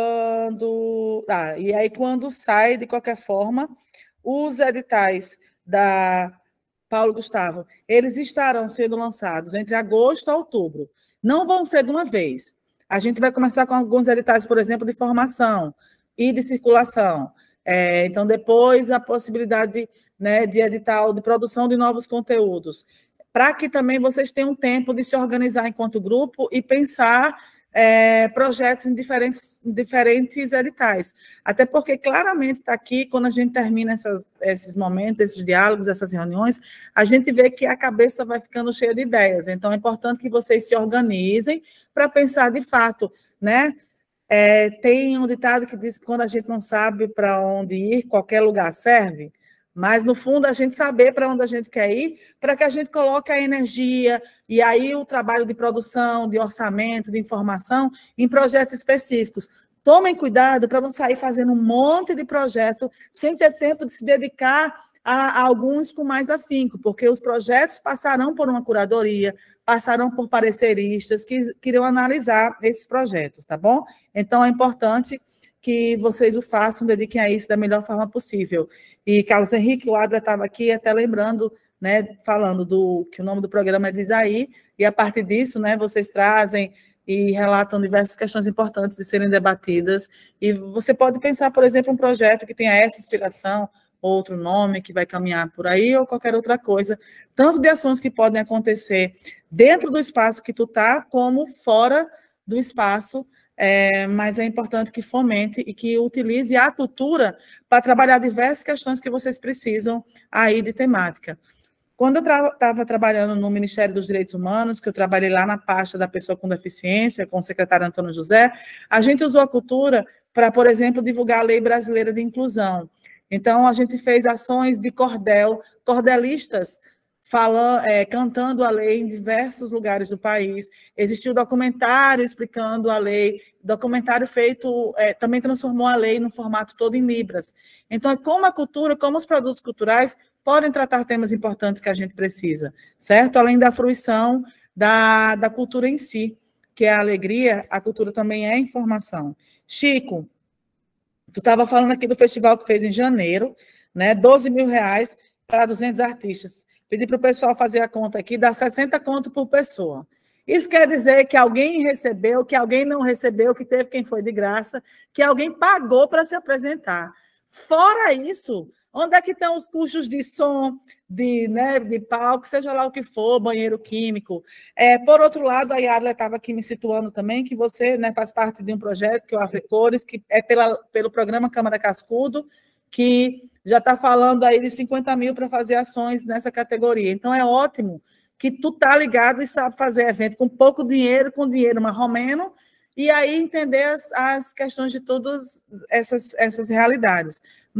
Speaker 2: quando... Ah, e aí, quando sai, de qualquer forma, os editais da Paulo Gustavo, eles estarão sendo lançados entre agosto e outubro. Não vão ser de uma vez. A gente vai começar com alguns editais, por exemplo, de formação e de circulação. É, então, depois, a possibilidade, né, de edital de produção de novos conteúdos, para que também vocês tenham tempo de se organizar enquanto grupo e pensar é, projetos em diferentes, diferentes editais. Até porque, claramente, está aqui, quando a gente termina essas, esses momentos, esses diálogos, essas reuniões, a gente vê que a cabeça vai ficando cheia de ideias. Então, é importante que vocês se organizem para pensar, de fato, né? É, tem um ditado que diz que quando a gente não sabe para onde ir, qualquer lugar serve. Mas, no fundo, a gente saber para onde a gente quer ir, para que a gente coloque a energia e aí o trabalho de produção, de orçamento, de informação em projetos específicos. Tomem cuidado para não sair fazendo um monte de projeto sem ter tempo de se dedicar a, a alguns com mais afinco, porque os projetos passarão por uma curadoria, passarão por pareceristas que, que irão analisar esses projetos, tá bom? Então, é importante que vocês o façam, dediquem a isso da melhor forma possível. E Carlos Henrique, o Adler estava aqui até lembrando, né, falando do que o nome do programa é Disaí, e a partir disso, né, vocês trazem e relatam diversas questões importantes de serem debatidas, e você pode pensar, por exemplo, um projeto que tenha essa inspiração, outro nome que vai caminhar por aí, ou qualquer outra coisa, tanto de ações que podem acontecer dentro do espaço que tu está, como fora do espaço. É, mas é importante que fomente e que utilize a cultura para trabalhar diversas questões que vocês precisam aí de temática. Quando eu estava tra trabalhando no Ministério dos Direitos Humanos, que eu trabalhei lá na pasta da pessoa com deficiência, com o secretário Antônio José, a gente usou a cultura para, por exemplo, divulgar a Lei Brasileira de Inclusão. Então, a gente fez ações de cordel, cordelistas, Falando, é, cantando a lei em diversos lugares do país. Existiu documentário explicando a lei, documentário feito, é, também transformou a lei no formato todo em Libras. Então, como a cultura, como os produtos culturais podem tratar temas importantes que a gente precisa, certo? Além da fruição da, da cultura em si, que é a alegria, a cultura também é informação. Chico, tu estava falando aqui do festival que fez em janeiro, né? doze mil reais para duzentos artistas. Pedi para o pessoal fazer a conta aqui, dá sessenta conto por pessoa. Isso quer dizer que alguém recebeu, que alguém não recebeu, que teve quem foi de graça, que alguém pagou para se apresentar. Fora isso, onde é que estão os custos de som, de, né, de palco, seja lá o que for, banheiro químico? É, por outro lado, a Yadla estava aqui me situando também, que você, né, faz parte de um projeto, que é o Africores, que é pela, pelo programa Câmara Cascudo, que já está falando aí de cinquenta mil para fazer ações nessa categoria. Então, é ótimo que tu tá ligado e sabe fazer evento com pouco dinheiro, com dinheiro marromeno, e aí entender as, as questões de todas essas, essas realidades.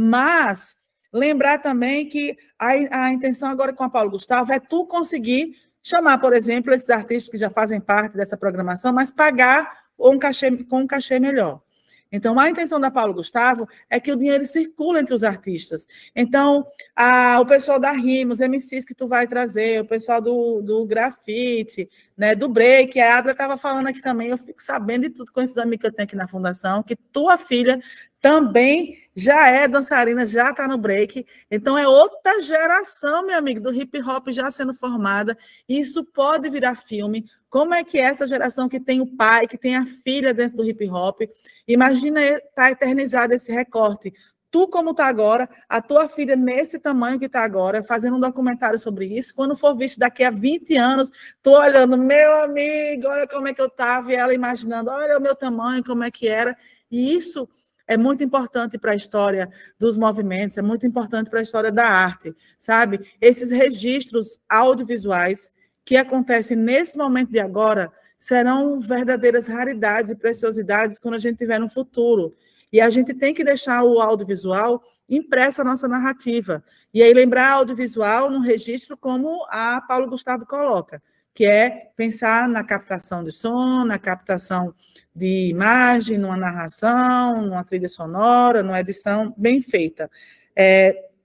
Speaker 2: Mas lembrar também que a, a intenção agora com a Paulo Gustavo é tu conseguir chamar, por exemplo, esses artistas que já fazem parte dessa programação, mas pagar um cachê, com um cachê melhor. Então, a intenção da Paulo Gustavo é que o dinheiro circule entre os artistas. Então, a, o pessoal da rima, os M Cs que tu vai trazer, o pessoal do, do grafite, né, do break, a Adra estava falando aqui também, eu fico sabendo de tudo com esses amigos que eu tenho aqui na Fundação, que tua filha também já é dançarina, já está no break. Então, é outra geração, meu amigo, do hip-hop já sendo formada. E isso pode virar filme. Como é que é essa geração que tem o pai, que tem a filha dentro do hip-hop? Imagina estar eternizado esse recorte. Tu, como está agora, a tua filha nesse tamanho que está agora, fazendo um documentário sobre isso, quando for visto daqui a vinte anos, tu olhando, meu amigo, olha como é que eu estava, e ela imaginando, olha o meu tamanho, como é que era. E isso é muito importante para a história dos movimentos, é muito importante para a história da arte, sabe? Esses registros audiovisuais que acontecem nesse momento de agora serão verdadeiras raridades e preciosidades quando a gente tiver no futuro. E a gente tem que deixar o audiovisual impresso a nossa narrativa. E aí lembrar audiovisual no registro como a Paulo Gustavo coloca, que é pensar na captação de som, na captação de imagem, numa narração, numa trilha sonora, numa edição bem feita. É,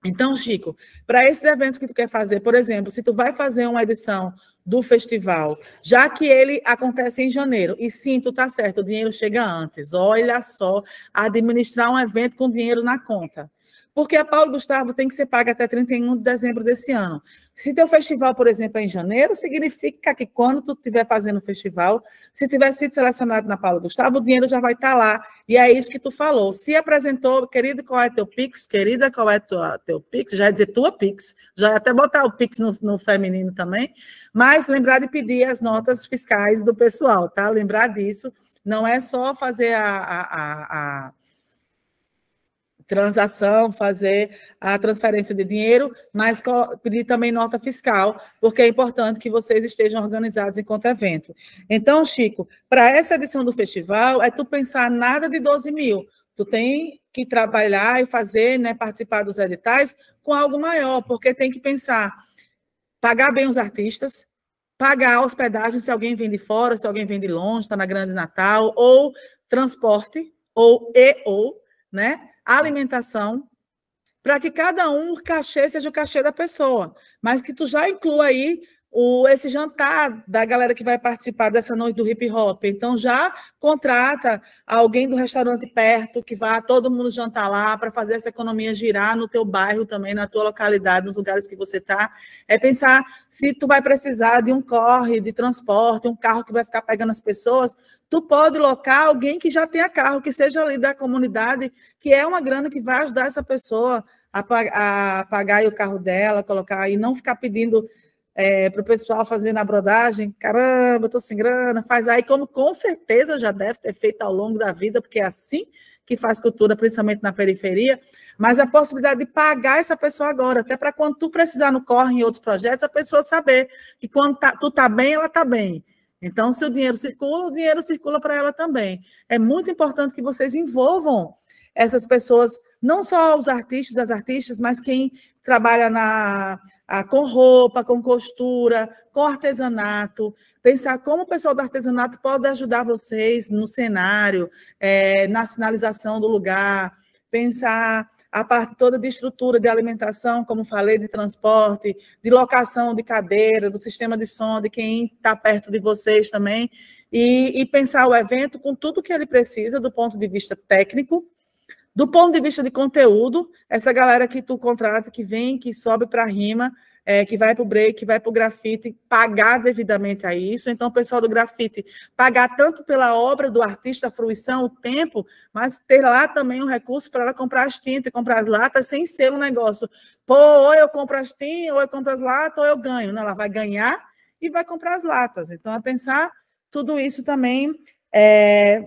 Speaker 2: Então, Chico, para esses eventos que tu quer fazer, por exemplo, se tu vai fazer uma edição do festival, já que ele acontece em janeiro, e sim, tu tá certo, o dinheiro chega antes, olha só, administrar um evento com dinheiro na conta. Porque a Paulo Gustavo tem que ser paga até trinta e um de dezembro desse ano. Se teu festival, por exemplo, é em janeiro, significa que quando tu estiver fazendo o festival, se tiver sido selecionado na Paulo Gustavo, o dinheiro já vai estar lá. E é isso que tu falou. Se apresentou, querido, qual é teu Pix? Querida, qual é tua, teu Pix? Já ia dizer tua Pix. Já ia até botar o Pix no, no feminino também. Mas lembrar de pedir as notas fiscais do pessoal, tá? Lembrar disso. Não é só fazer a... a, a, a transação, fazer a transferência de dinheiro, mas pedir também nota fiscal, porque é importante que vocês estejam organizados enquanto evento. Então, Chico, para essa edição do festival, é tu pensar nada de doze mil. Tu tem que trabalhar e fazer, né, participar dos editais com algo maior, porque tem que pensar, pagar bem os artistas, pagar a hospedagem se alguém vem de fora, se alguém vem de longe, está na Grande Natal, ou transporte, ou e ou, né? Alimentação, para que cada um, o cachê seja o cachê da pessoa, mas que tu já inclua aí o, esse jantar da galera que vai participar dessa noite do hip hop. Então, já contrata alguém do restaurante perto, que vá todo mundo jantar lá, para fazer essa economia girar no teu bairro também, na tua localidade, nos lugares que você está. É pensar se tu vai precisar de um corre, de transporte, um carro que vai ficar pegando as pessoas, tu pode locar alguém que já tenha carro, que seja ali da comunidade, que é uma grana que vai ajudar essa pessoa a, a pagar aí o carro dela, colocar e não ficar pedindo é, para o pessoal fazer na brodagem, caramba, estou sem grana, faz aí, como com certeza já deve ter feito ao longo da vida, porque é assim que faz cultura, principalmente na periferia, mas a possibilidade de pagar essa pessoa agora, até para quando tu precisar no corre em outros projetos, a pessoa saber que quando tá, tu tá bem, ela tá bem. Então, se o dinheiro circula, o dinheiro circula para ela também. É muito importante que vocês envolvam essas pessoas, não só os artistas, as artistas, mas quem trabalha na, a, com roupa, com costura, com artesanato, pensar como o pessoal do artesanato pode ajudar vocês no cenário, é, na sinalização do lugar, pensar a parte toda de estrutura de alimentação, como falei, de transporte, de locação de cadeira, do sistema de som, de quem está perto de vocês também, e, e pensar o evento com tudo que ele precisa do ponto de vista técnico, do ponto de vista de conteúdo, essa galera que tu contrata, que vem, que sobe para a rima, é, que vai para o break, que vai para o grafite, pagar devidamente a isso. Então, o pessoal do grafite pagar tanto pela obra do artista, a fruição, o tempo, mas ter lá também um recurso para ela comprar as tintas, comprar as latas, sem ser um negócio, pô, ou eu compro as tintas, ou eu compro as latas, ou eu ganho. Não, ela vai ganhar e vai comprar as latas. Então, é pensar tudo isso também. É...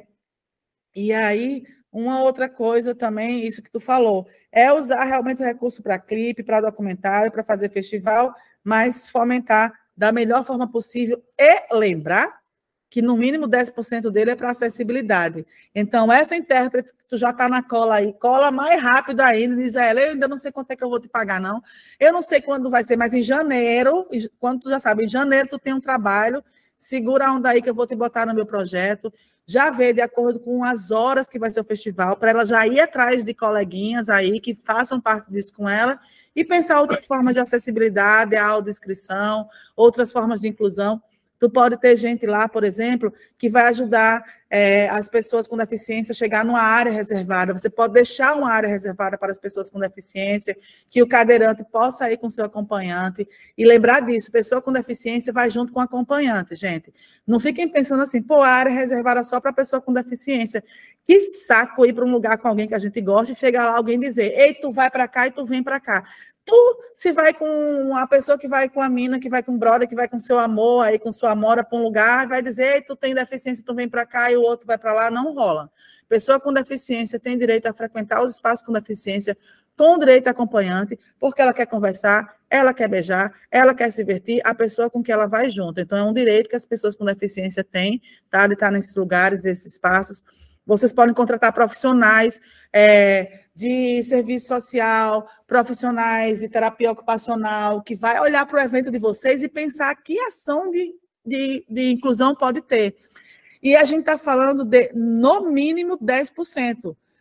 Speaker 2: E aí... Uma outra coisa também, isso que tu falou, é usar realmente o recurso para clipe, para documentário, para fazer festival, mas fomentar da melhor forma possível e lembrar que no mínimo dez por cento dele é para acessibilidade. Então, essa intérprete que tu já está na cola aí, cola mais rápido ainda, diz a ela, eu ainda não sei quanto é que eu vou te pagar, não. Eu não sei quando vai ser, mas em janeiro, quando tu já sabe, em janeiro tu tem um trabalho, segura a onda aí que eu vou te botar no meu projeto, já vê de acordo com as horas que vai ser o festival, para ela já ir atrás de coleguinhas aí que façam parte disso com ela e pensar outras formas de acessibilidade, a audiodescrição, outras formas de inclusão. Tu pode ter gente lá, por exemplo, que vai ajudar é, as pessoas com deficiência a chegar numa área reservada. Você pode deixar uma área reservada para as pessoas com deficiência, que o cadeirante possa ir com seu acompanhante. E lembrar disso, pessoa com deficiência vai junto com o acompanhante, gente. Não fiquem pensando assim, pô, a área é reservada só para pessoa com deficiência. Que saco ir para um lugar com alguém que a gente gosta e chegar lá alguém dizer, ei, tu vai para cá e tu vem para cá. Tu, se vai com a pessoa que vai com a mina, que vai com o brother, que vai com seu amor, aí com sua amora para um lugar, vai dizer, tu tem deficiência, tu vem para cá e o outro vai para lá, não rola. Pessoa com deficiência tem direito a frequentar os espaços com deficiência, com direito a acompanhante, porque ela quer conversar, ela quer beijar, ela quer se divertir, a pessoa com que ela vai junto. Então, é um direito que as pessoas com deficiência têm, tá? De estar nesses lugares, nesses espaços. Vocês podem contratar profissionais é, de serviço social, profissionais de terapia ocupacional, que vai olhar para o evento de vocês e pensar que ação de, de, de inclusão pode ter. E a gente está falando de, no mínimo, dez por cento.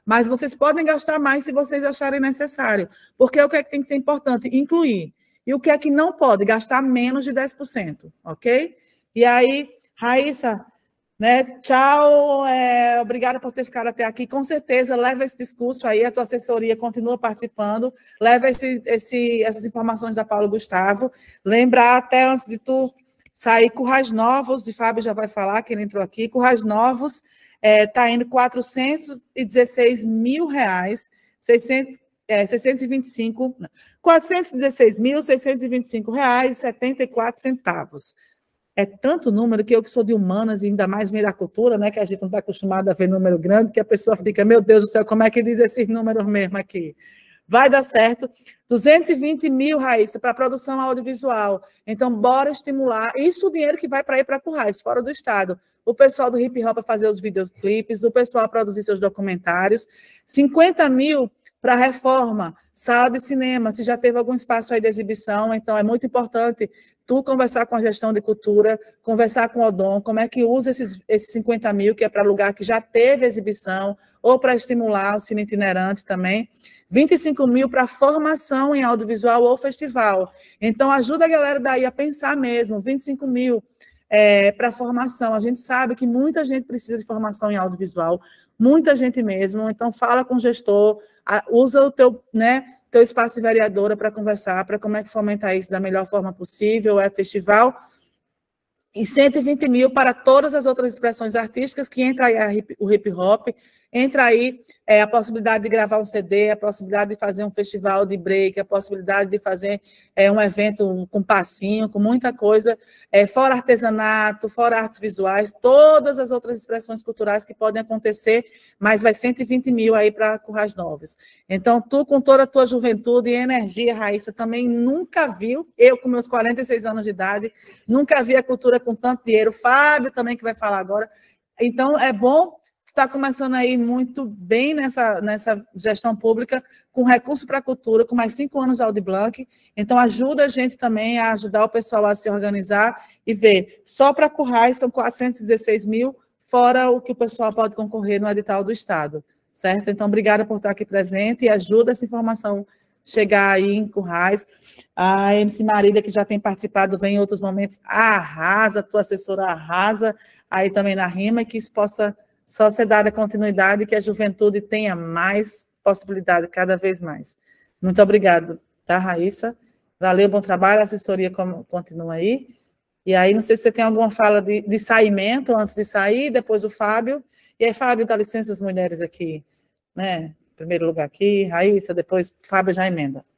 Speaker 2: Mas vocês podem gastar mais se vocês acharem necessário. Porque o que é que tem que ser importante? Incluir. E o que é que não pode? Gastar menos de dez por cento, ok? E aí, Raíssa, né, tchau, é, obrigada por ter ficado até aqui. Com certeza, leva esse discurso aí, a tua assessoria continua participando, leva esse, esse, essas informações da Paulo Gustavo. Lembrar até antes de tu sair, Currais Novos, e Fábio já vai falar, que ele entrou aqui, Currais Novos está é, indo quatrocentos e dezesseis mil reais, seiscentos, é, seiscentos e vinte e cinco, quatrocentos e dezesseis mil, seiscentos e vinte e cinco reais e setenta e quatro centavos. É tanto número que eu que sou de humanas e ainda mais vem da cultura, né, que a gente não está acostumado a ver número grande, que a pessoa fica, meu Deus do céu, como é que diz esses números mesmo aqui? Vai dar certo. duzentos e vinte mil, Raíssa, para produção audiovisual. Então, bora estimular. Isso o dinheiro que vai para ir para Currais, fora do estado. O pessoal do hip hop fazer os videoclipes, o pessoal produzir seus documentários. cinquenta mil para reforma, sala de cinema, se já teve algum espaço aí de exibição. Então, é muito importante tu conversar com a gestão de cultura, conversar com o Odon, como é que usa esses, esses cinquenta mil, que é para lugar que já teve exibição, ou para estimular o cine itinerante também. vinte e cinco mil para formação em audiovisual ou festival. Então, ajuda a galera daí a pensar mesmo, vinte e cinco mil é, para formação. A gente sabe que muita gente precisa de formação em audiovisual, muita gente mesmo. Então, fala com o gestor, usa o teu, né, teu espaço de vereadora para conversar, para como é que fomentar isso da melhor forma possível, é festival. E cento e vinte mil para todas as outras expressões artísticas, que entra aí a hip, o hip hop, entra aí é, a possibilidade de gravar um C D, a possibilidade de fazer um festival de break, a possibilidade de fazer é, um evento com passinho, com muita coisa, é, fora artesanato, fora artes visuais, todas as outras expressões culturais que podem acontecer, mas vai cento e vinte mil aí para Currais Novos. Então, tu, com toda a tua juventude e energia, Raíssa, também nunca viu, eu com meus quarenta e seis anos de idade, nunca vi a cultura com tanto dinheiro, Fábio também que vai falar agora. Então, é bom está começando aí muito bem nessa, nessa gestão pública, com recurso para a cultura, com mais cinco anos de Aldir Blanc. Então, ajuda a gente também a ajudar o pessoal a se organizar e ver. Só para Currais são quatrocentos e dezesseis mil, fora o que o pessoal pode concorrer no edital do Estado, certo? Então, obrigada por estar aqui presente e ajuda essa informação chegar aí em Currais. A M C Marília, que já tem participado, vem em outros momentos, arrasa, tua assessora arrasa aí também na rima, que isso possa só ser dada continuidade, que a juventude tenha mais possibilidade, cada vez mais. Muito obrigado, tá, Raíssa? Valeu, bom trabalho, a assessoria continua aí. E aí, não sei se você tem alguma fala de, de saimento antes de sair, depois o Fábio. E aí, Fábio, dá licença às mulheres aqui, né? Primeiro lugar aqui, Raíssa, depois Fábio já emenda.